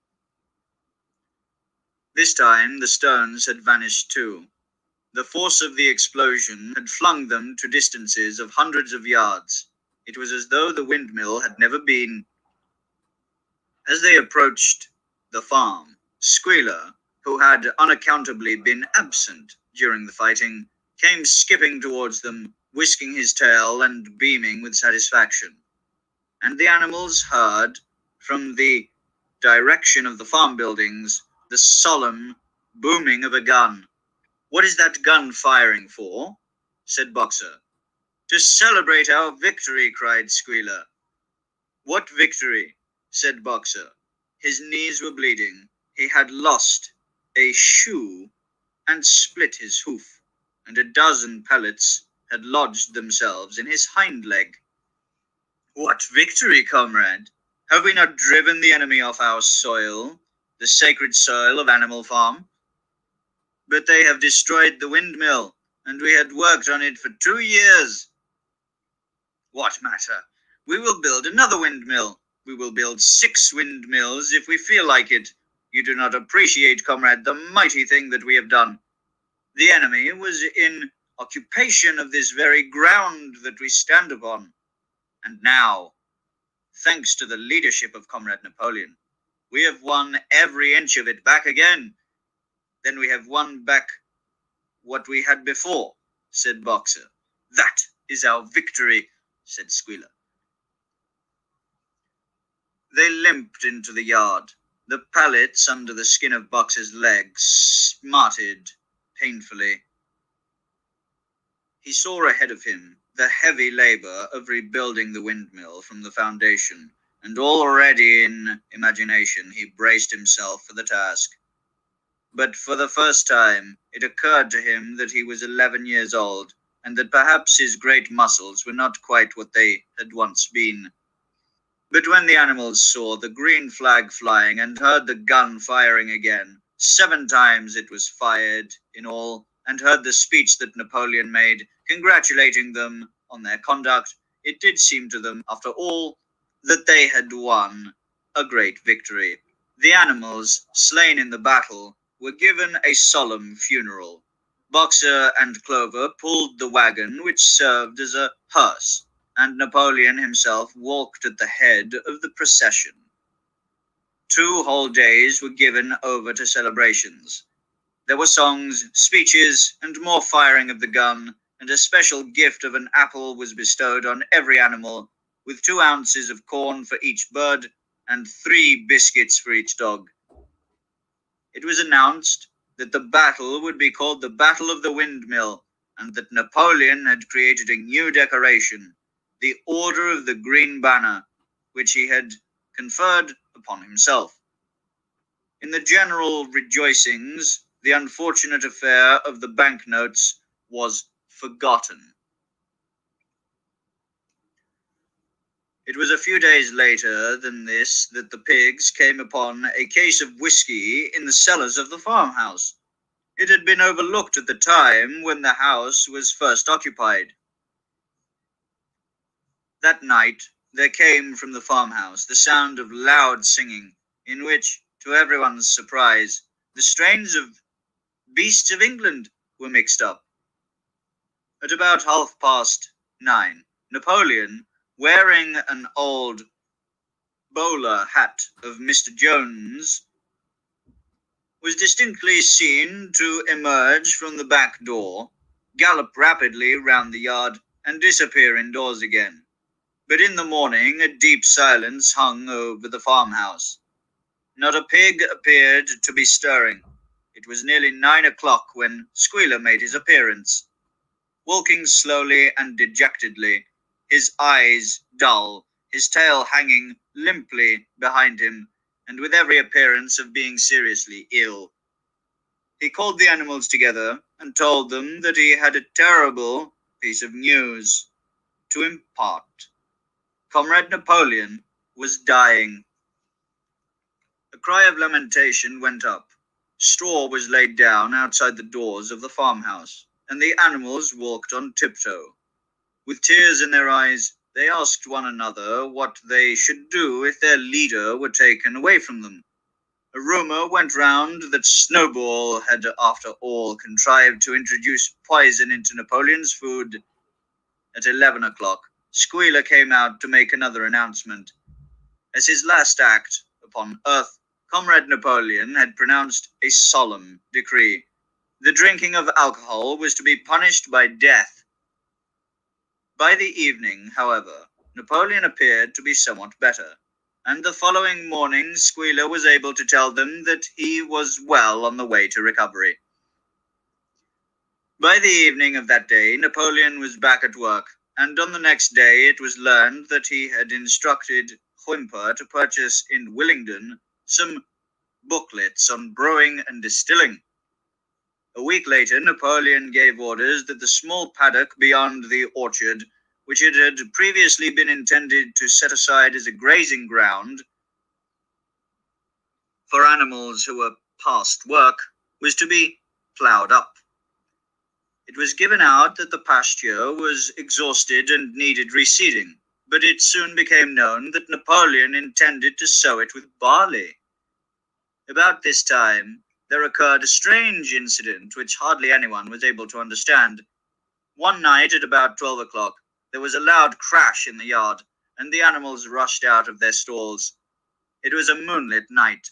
This time the stones had vanished too. The force of the explosion had flung them to distances of hundreds of yards. It was as though the windmill had never been. As they approached the farm, Squealer, who had unaccountably been absent during the fighting, came skipping towards them, whisking his tail and beaming with satisfaction. And the animals heard, from the direction of the farm buildings, the solemn booming of a gun. "What is that gun firing for?" said Boxer. "To celebrate our victory," cried Squealer. "What victory?" said Boxer. His knees were bleeding. He had lost a shoe and split his hoof, and a dozen pellets had lodged themselves in his hind leg. "What victory, comrade? Have we not driven the enemy off our soil, the sacred soil of Animal Farm? But they have destroyed the windmill, and we had worked on it for two years. What matter? We will build another windmill. We will build six windmills if we feel like it. You do not appreciate, comrade, the mighty thing that we have done. The enemy was in occupation of this very ground that we stand upon. And now, thanks to the leadership of Comrade Napoleon, we have won every inch of it back again. Then we have won back what we had before," said Boxer. "That is our victory," said Squealer. They limped into the yard. The pallets under the skin of Boxer's legs smarted painfully. He saw ahead of him the heavy labor of rebuilding the windmill from the foundation, and already in imagination he braced himself for the task. But for the first time it occurred to him that he was eleven years old, and that perhaps his great muscles were not quite what they had once been. But when the animals saw the green flag flying and heard the gun firing again, seven times it was fired in all, and heard the speech that Napoleon made, congratulating them on their conduct, it did seem to them, after all, that they had won a great victory. The animals, slain in the battle, were given a solemn funeral. Boxer and Clover pulled the wagon which served as a hearse, and Napoleon himself walked at the head of the procession. Two whole days were given over to celebrations. There were songs, speeches, and more firing of the gun, and a special gift of an apple was bestowed on every animal, with two ounces of corn for each bird, and three biscuits for each dog. It was announced that the battle would be called the Battle of the Windmill, and that Napoleon had created a new decoration, the Order of the Green Banner, which he had conferred upon himself. In the general rejoicings, the unfortunate affair of the banknotes was forgotten. It was a few days later than this that the pigs came upon a case of whiskey in the cellars of the farmhouse. It had been overlooked at the time when the house was first occupied. That night there came from the farmhouse the sound of loud singing, in which, to everyone's surprise, the strains of Beasts of England were mixed up. At about half past nine, Napoleon, wearing an old bowler hat of Mister Jones, was distinctly seen to emerge from the back door, gallop rapidly round the yard, and disappear indoors again. But in the morning a deep silence hung over the farmhouse. Not a pig appeared to be stirring. It was nearly nine o'clock when Squealer made his appearance. Walking slowly and dejectedly, his eyes dull, his tail hanging limply behind him, and with every appearance of being seriously ill. He called the animals together and told them that he had a terrible piece of news to impart. Comrade Napoleon was dying. A cry of lamentation went up. Straw was laid down outside the doors of the farmhouse, and the animals walked on tiptoe. With tears in their eyes, they asked one another what they should do if their leader were taken away from them. A rumor went round that Snowball had, after all, contrived to introduce poison into Napoleon's food. At eleven o'clock, Squealer came out to make another announcement. As his last act upon earth, Comrade Napoleon had pronounced a solemn decree. The drinking of alcohol was to be punished by death. By the evening, however, Napoleon appeared to be somewhat better, and the following morning Squealer was able to tell them that he was well on the way to recovery. By the evening of that day, Napoleon was back at work, and on the next day it was learned that he had instructed Whymper to purchase in Willingdon some booklets on brewing and distilling. A week later, Napoleon gave orders that the small paddock beyond the orchard, which it had previously been intended to set aside as a grazing ground for animals who were past work, was to be ploughed up. It was given out that the pasture was exhausted and needed reseeding, but it soon became known that Napoleon intended to sow it with barley. About this time, there occurred a strange incident which hardly anyone was able to understand. One night at about twelve o'clock, there was a loud crash in the yard, and the animals rushed out of their stalls. It was a moonlit night.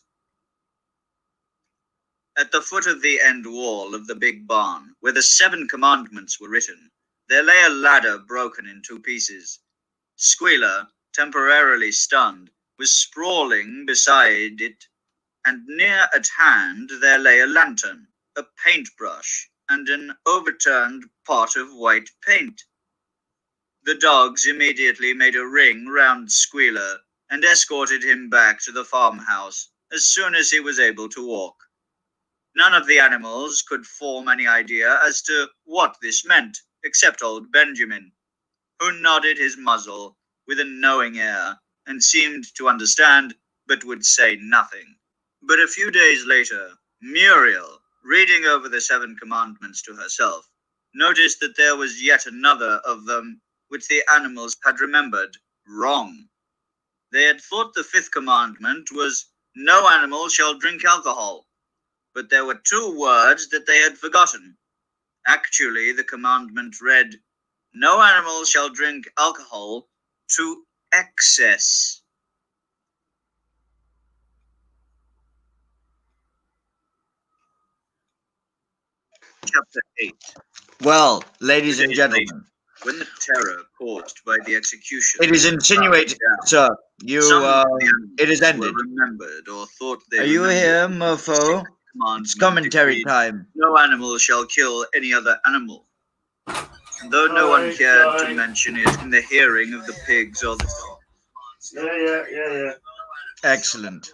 At the foot of the end wall of the big barn, where the seven commandments were written, there lay a ladder broken in two pieces. Squealer, temporarily stunned, was sprawling beside it, and near at hand there lay a lantern, a paintbrush, and an overturned pot of white paint. The dogs immediately made a ring round Squealer and escorted him back to the farmhouse as soon as he was able to walk. None of the animals could form any idea as to what this meant, except old Benjamin, who nodded his muzzle with a knowing air and seemed to understand, but would say nothing. But a few days later, Muriel, reading over the Seven Commandments to herself, noticed that there was yet another of them which the animals had remembered wrong. They had thought the fifth commandment was, "No animal shall drink alcohol," but there were two words that they had forgotten. Actually, the commandment read, "No animal shall drink alcohol to excess." Chapter eight. Well, ladies and gentlemen, when the terror caused by the execution, it is insinuated, sir, you, uh, it is ended. Remembered or thought they Are you here, mofo? It's commentary time. No animal shall kill any other animal. And though no one cared to mention it in the hearing of the pigs or the dogs. Yeah, yeah, yeah, yeah. Excellent.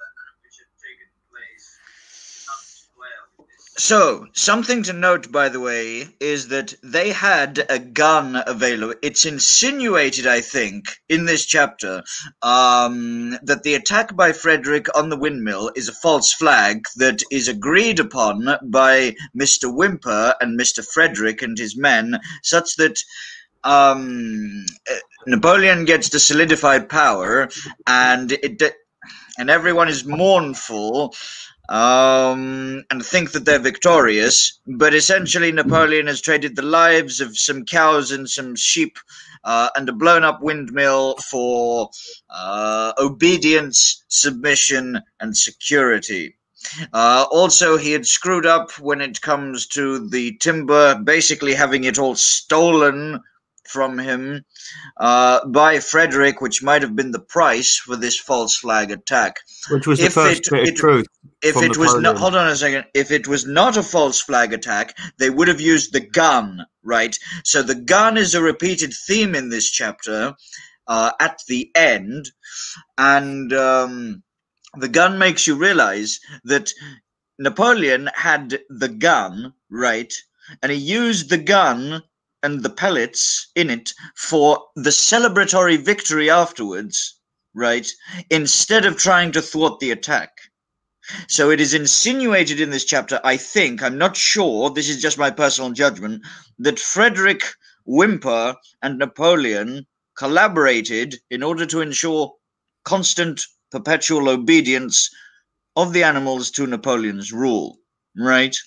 So, something to note, by the way, is that they had a gun available. It's insinuated, I think, in this chapter, um, that the attack by Frederick on the windmill is a false flag that is agreed upon by Mister Whymper and Mister Frederick and his men, such that um, Napoleon gets the solidified power, and it and everyone is mournful. Um, and think that they're victorious, but essentially Napoleon has traded the lives of some cows and some sheep uh, and a blown-up windmill for uh, obedience, submission, and security. Uh, also, he had screwed up when it comes to the timber, basically having it all stolen from him uh, by Frederick, which might have been the price for this false flag attack. Which was the If first it- bit of it- truth. If from it was not, Napoleon. hold on a second. If it was not a false flag attack, they would have used the gun, right? So the gun is a repeated theme in this chapter uh, at the end, and um, the gun makes you realize that Napoleon had the gun, right? And he used the gun and the pellets in it for the celebratory victory afterwards, right? Instead of trying to thwart the attack. So it is insinuated in this chapter, I think, I'm not sure, this is just my personal judgment, that Frederick Whymper and Napoleon collaborated in order to ensure constant, perpetual obedience of the animals to Napoleon's rule, right?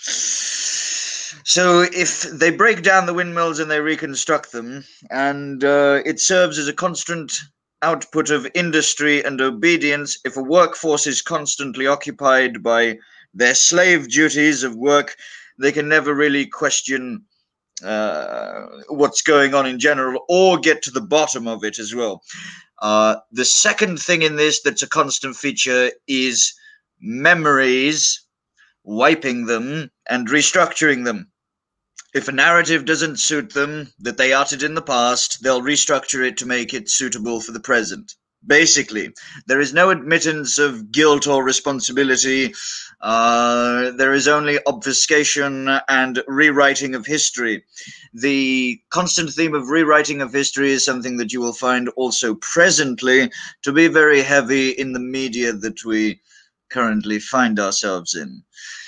So if they break down the windmills and they reconstruct them, and uh, it serves as a constant output of industry and obedience, if a workforce is constantly occupied by their slave duties of work, they can never really question uh, what's going on in general or get to the bottom of it as well. Uh, the second thing in this that's a constant feature is memories, wiping them and restructuring them. If a narrative doesn't suit them, that they uttered in the past, they'll restructure it to make it suitable for the present. Basically, there is no admittance of guilt or responsibility. Uh, there is only obfuscation and rewriting of history. The constant theme of rewriting of history is something that you will find also presently to be very heavy in the media that we currently find ourselves in.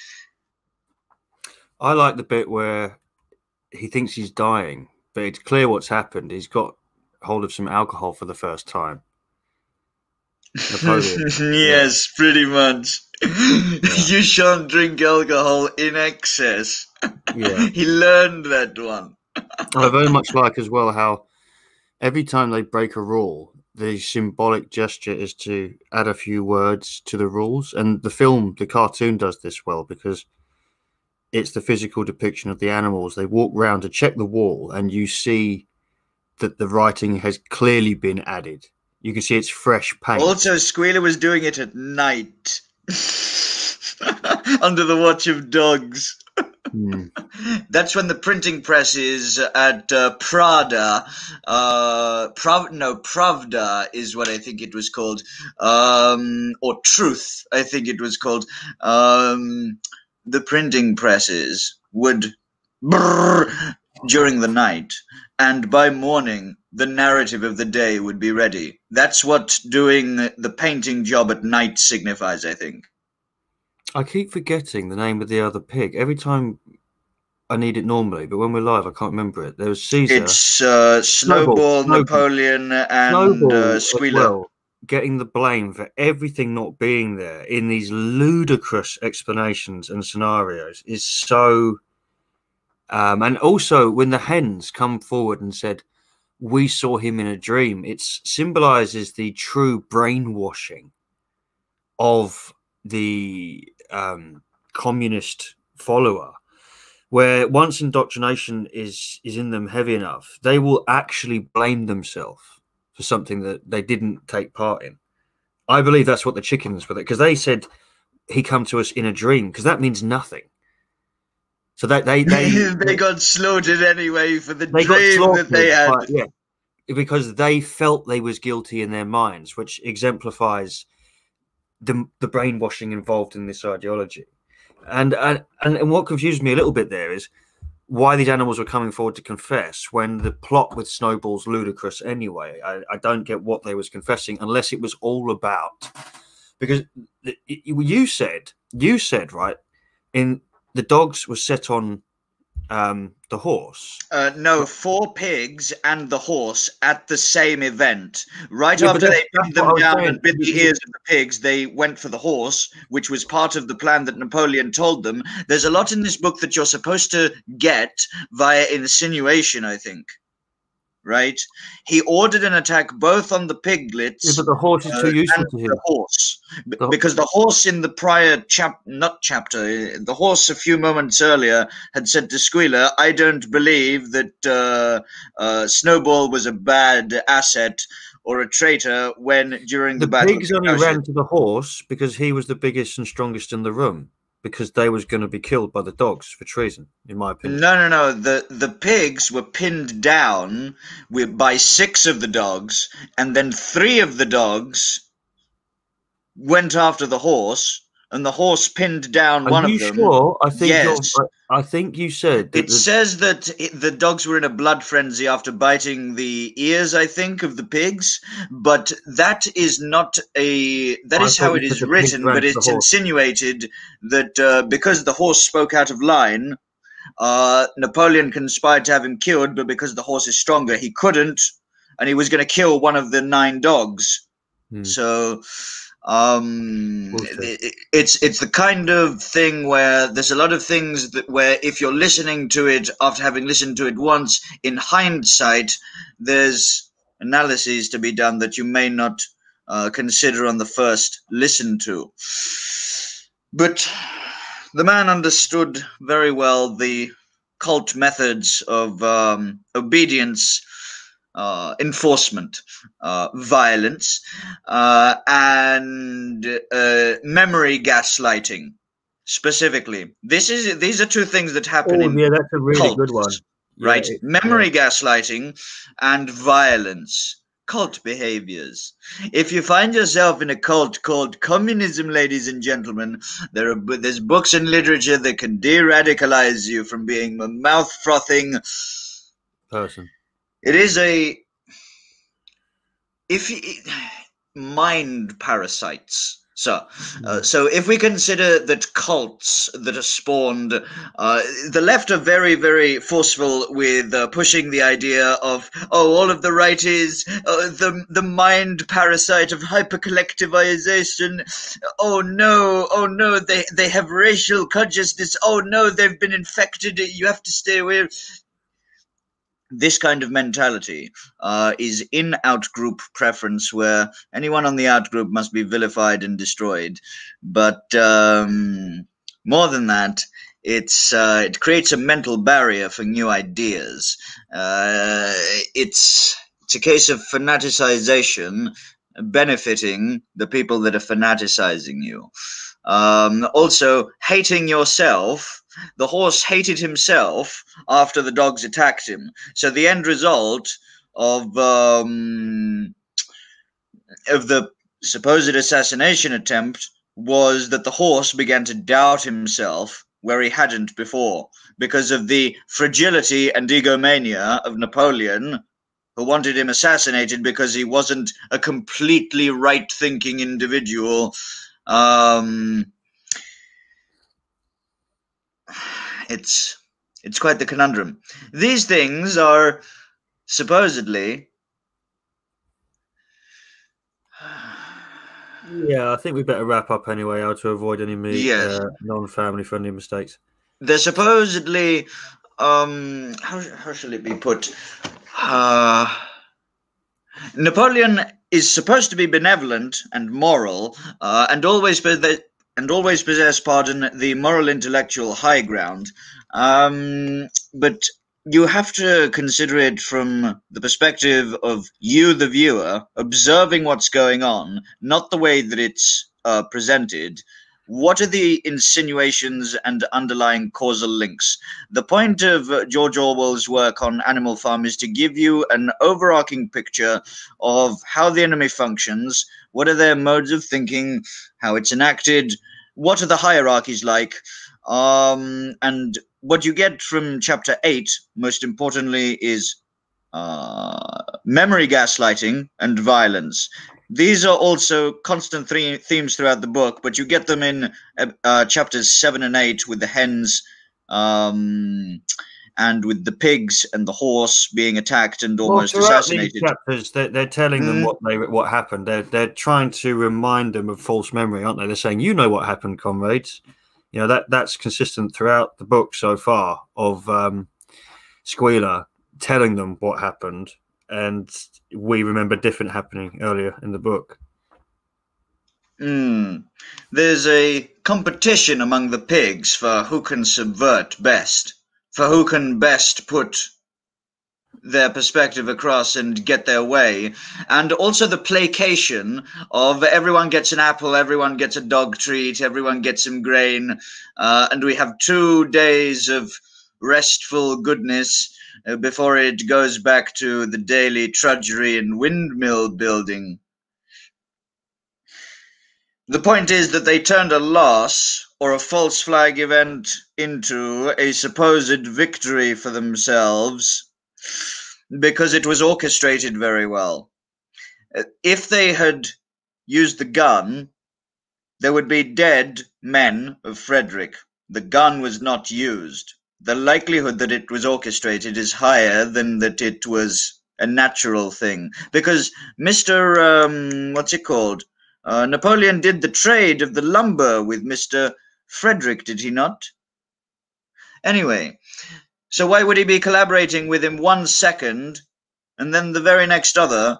I like the bit where he thinks he's dying, but it's clear what's happened. He's got hold of some alcohol for the first time. Napoleon. Yes, yeah. Pretty much. Yeah. You shan't drink alcohol in excess. Yeah. He learned that one. I very much like as well how every time they break a rule, the symbolic gesture is to add a few words to the rules. And the film, the cartoon does this well because it's the physical depiction of the animals. They walk round to check the wall and you see that the writing has clearly been added. You can see it's fresh paint. Also, Squealer was doing it at night. Under the watch of dogs. Mm. That's when the printing press is at uh, Prada. Uh, Prav- no, Pravda is what I think it was called. Um, or Truth, I think it was called. Um... The printing presses would brrr during the night, and by morning, the narrative of the day would be ready. That's what doing the painting job at night signifies, I think. I keep forgetting the name of the other pig. Every time I need it normally, but when we're live, I can't remember it. There was Caesar. It's uh, Snowball, Snowball, Napoleon, and Snowball uh, Squealer. Well, getting the blame for everything not being there in these ludicrous explanations and scenarios is so... Um, and also, when the hens come forward and said, we saw him in a dream, it symbolizes the true brainwashing of the um, communist follower, where once indoctrination is, is in them heavy enough, they will actually blame themselves for something that they didn't take part in. I believe that's what the chickens were, because they said he come to us in a dream, because that means nothing. So that they they, they they got slaughtered anyway for the they dream that they had. By, yeah, because they felt they was guilty in their minds, which exemplifies the the brainwashing involved in this ideology. And and and what confused me a little bit there is why these animals were coming forward to confess when the plot with Snowball's ludicrous anyway. I, I don't get what they was confessing unless it was all about, because you said you said right in the dogs were set on um, the horse. Uh, no, four pigs and the horse at the same event. Right Yeah, after they bit them down saying. and bit the ears of the pigs, they went for the horse, which was part of the plan that Napoleon told them. There's a lot in this book that you're supposed to get via insinuation, I think. Right? He ordered an attack both on the piglets Yeah, but the horse is too uh, useful and to him. the horse. B- The- because the horse in the prior chap, not chapter, the horse a few moments earlier had said to Squealer, "I don't believe that uh, uh, Snowball was a bad asset or a traitor when during the, The battle." pigs only ran to the horse because he was the biggest and strongest in the room, because they was going to be killed by the dogs for treason, in my opinion. No, no, no. The the pigs were pinned down with, by six of the dogs, and then three of the dogs went after the horse, and the horse pinned down Are one you of them. sure? I think Yes. you're. I, I think you said that It the, says that it, the dogs were in a blood frenzy after biting the ears, I think, of the pigs. But that is not a. That I is thought how you it said is the pigs written, ran but to the it's horse. insinuated that uh, because the horse spoke out of line, uh, Napoleon conspired to have him killed, but because the horse is stronger, he couldn't, and he was going to kill one of the nine dogs. Hmm. So. Um, Bullshit. it, it's it's the kind of thing where there's a lot of things that where if you're listening to it after having listened to it once, in hindsight, there's analyses to be done that you may not uh, consider on the first listen to. But the man understood very well the cult methods of um, obedience, uh, enforcement, uh, violence, uh, and uh, memory gaslighting. Specifically, this is these are two things that happen Oh in yeah, that's a really cults, good one. right? Yeah, it, Memory gaslighting and violence. Cult behaviors. If you find yourself in a cult called communism, ladies and gentlemen, there are there's books and literature that can de-radicalize you from being a mouth-frothing person. It is a if you, mind parasites. So, uh, so if we consider that cults that are spawned, uh, the left are very, very forceful with uh, pushing the idea of, oh, all of the right is uh, the the mind parasite of hypercollectivization. Oh no, oh no, they they have racial consciousness. Oh no, they've been infected. You have to stay away. This kind of mentality uh, is in out-group preference, where anyone on the out-group must be vilified and destroyed. But um, more than that, it's uh, it creates a mental barrier for new ideas. Uh, it's it's a case of fanaticization benefiting the people that are fanaticizing you. Um, also, hating yourself. The horse hated himself after the dogs attacked him. So the end result of um, of the supposed assassination attempt was that the horse began to doubt himself where he hadn't before, because of the fragility and egomania of Napoleon, who wanted him assassinated because he wasn't a completely right-thinking individual. Um, it's it's quite the conundrum. These things are supposedly. Yeah, I think we better wrap up anyway, how to avoid any me Yes. uh, non-family friendly mistakes. They're supposedly. Um, how how shall it be put? Uh, Napoleon is supposed to be benevolent and moral, uh, and always be and always possess, pardon, the moral intellectual high ground. Um, but you have to consider it from the perspective of you, the viewer, observing what's going on, not the way that it's uh, presented. What are the insinuations and underlying causal links? The point of uh, George Orwell's work on Animal Farm is to give you an overarching picture of how the enemy functions, what are their modes of thinking, how it's enacted, what are the hierarchies like, um, and what you get from chapter eight, most importantly, is uh, memory gaslighting and violence. These are also constant th- themes throughout the book, but you get them in uh, chapters seven and eight with the hens um, and with the pigs and the horse being attacked and almost well, throughout assassinated. these chapters, they're, they're telling them Mhm. what they what happened. They're they're trying to remind them of false memory, aren't they? They're saying, "You know what happened, comrades." You know that that's consistent throughout the book so far of um, Squealer telling them what happened, and we remember different happening earlier in the book. Hmm. There's a competition among the pigs for who can subvert best, for who can best put their perspective across and get their way, and also the placation of everyone gets an apple, everyone gets a dog treat, everyone gets some grain, uh, and we have two days of restful goodness uh, before it goes back to the daily trudgery and windmill building. The point is that they turned a loss or a false flag event into a supposed victory for themselves because it was orchestrated very well. If they had used the gun, there would be dead men of Frederick. The gun was not used. The likelihood that it was orchestrated is higher than that it was a natural thing. Because Mister Um, what's it called? Uh, Napoleon did the trade of the lumber with Mister Frederick, did he not? Anyway, so why would he be collaborating with him one second, and then the very next other,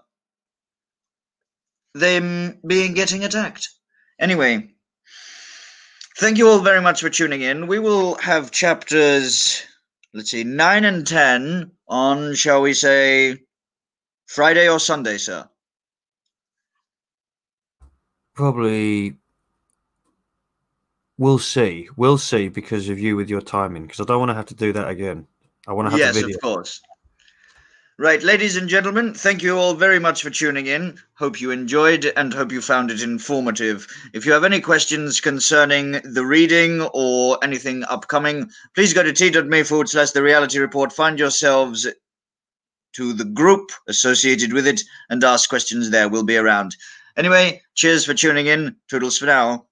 them being getting attacked? Anyway, thank you all very much for tuning in. We will have chapters, let's see, nine and ten on, shall we say, Friday or Sunday, sir? Probably. We'll see. We'll see because of you with your timing. Because I don't want to have to do that again. I want to have Yes, the video. of course. Right, ladies and gentlemen, thank you all very much for tuning in. Hope you enjoyed and hope you found it informative. If you have any questions concerning the reading or anything upcoming, please go to t.me forward slash the reality report. Find yourselves to the group associated with it and ask questions there. We'll be around. Anyway, cheers for tuning in. Toodles for now.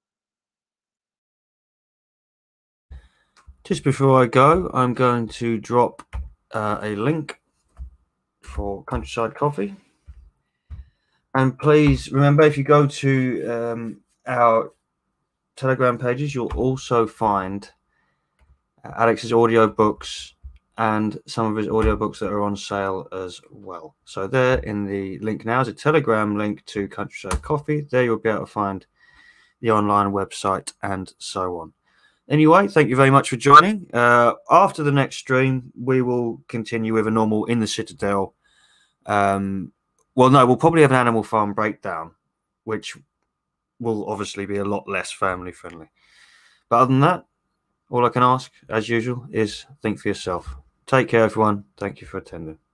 Just before I go, I'm going to drop uh, a link for Countryside Coffee. And please remember, if you go to um, our Telegram pages, you'll also find Alex's audiobooks and some of his audiobooks that are on sale as well. So there in the link now is a Telegram link to Countryside Coffee. There you'll be able to find the online website and so on. Anyway, thank you very much for joining. Uh, after the next stream, we will continue with a normal In the Citadel. Um, well, no, we'll probably have an Animal Farm breakdown, which will obviously be a lot less family friendly. But other than that, all I can ask, as usual, is think for yourself. Take care, everyone. Thank you for attending.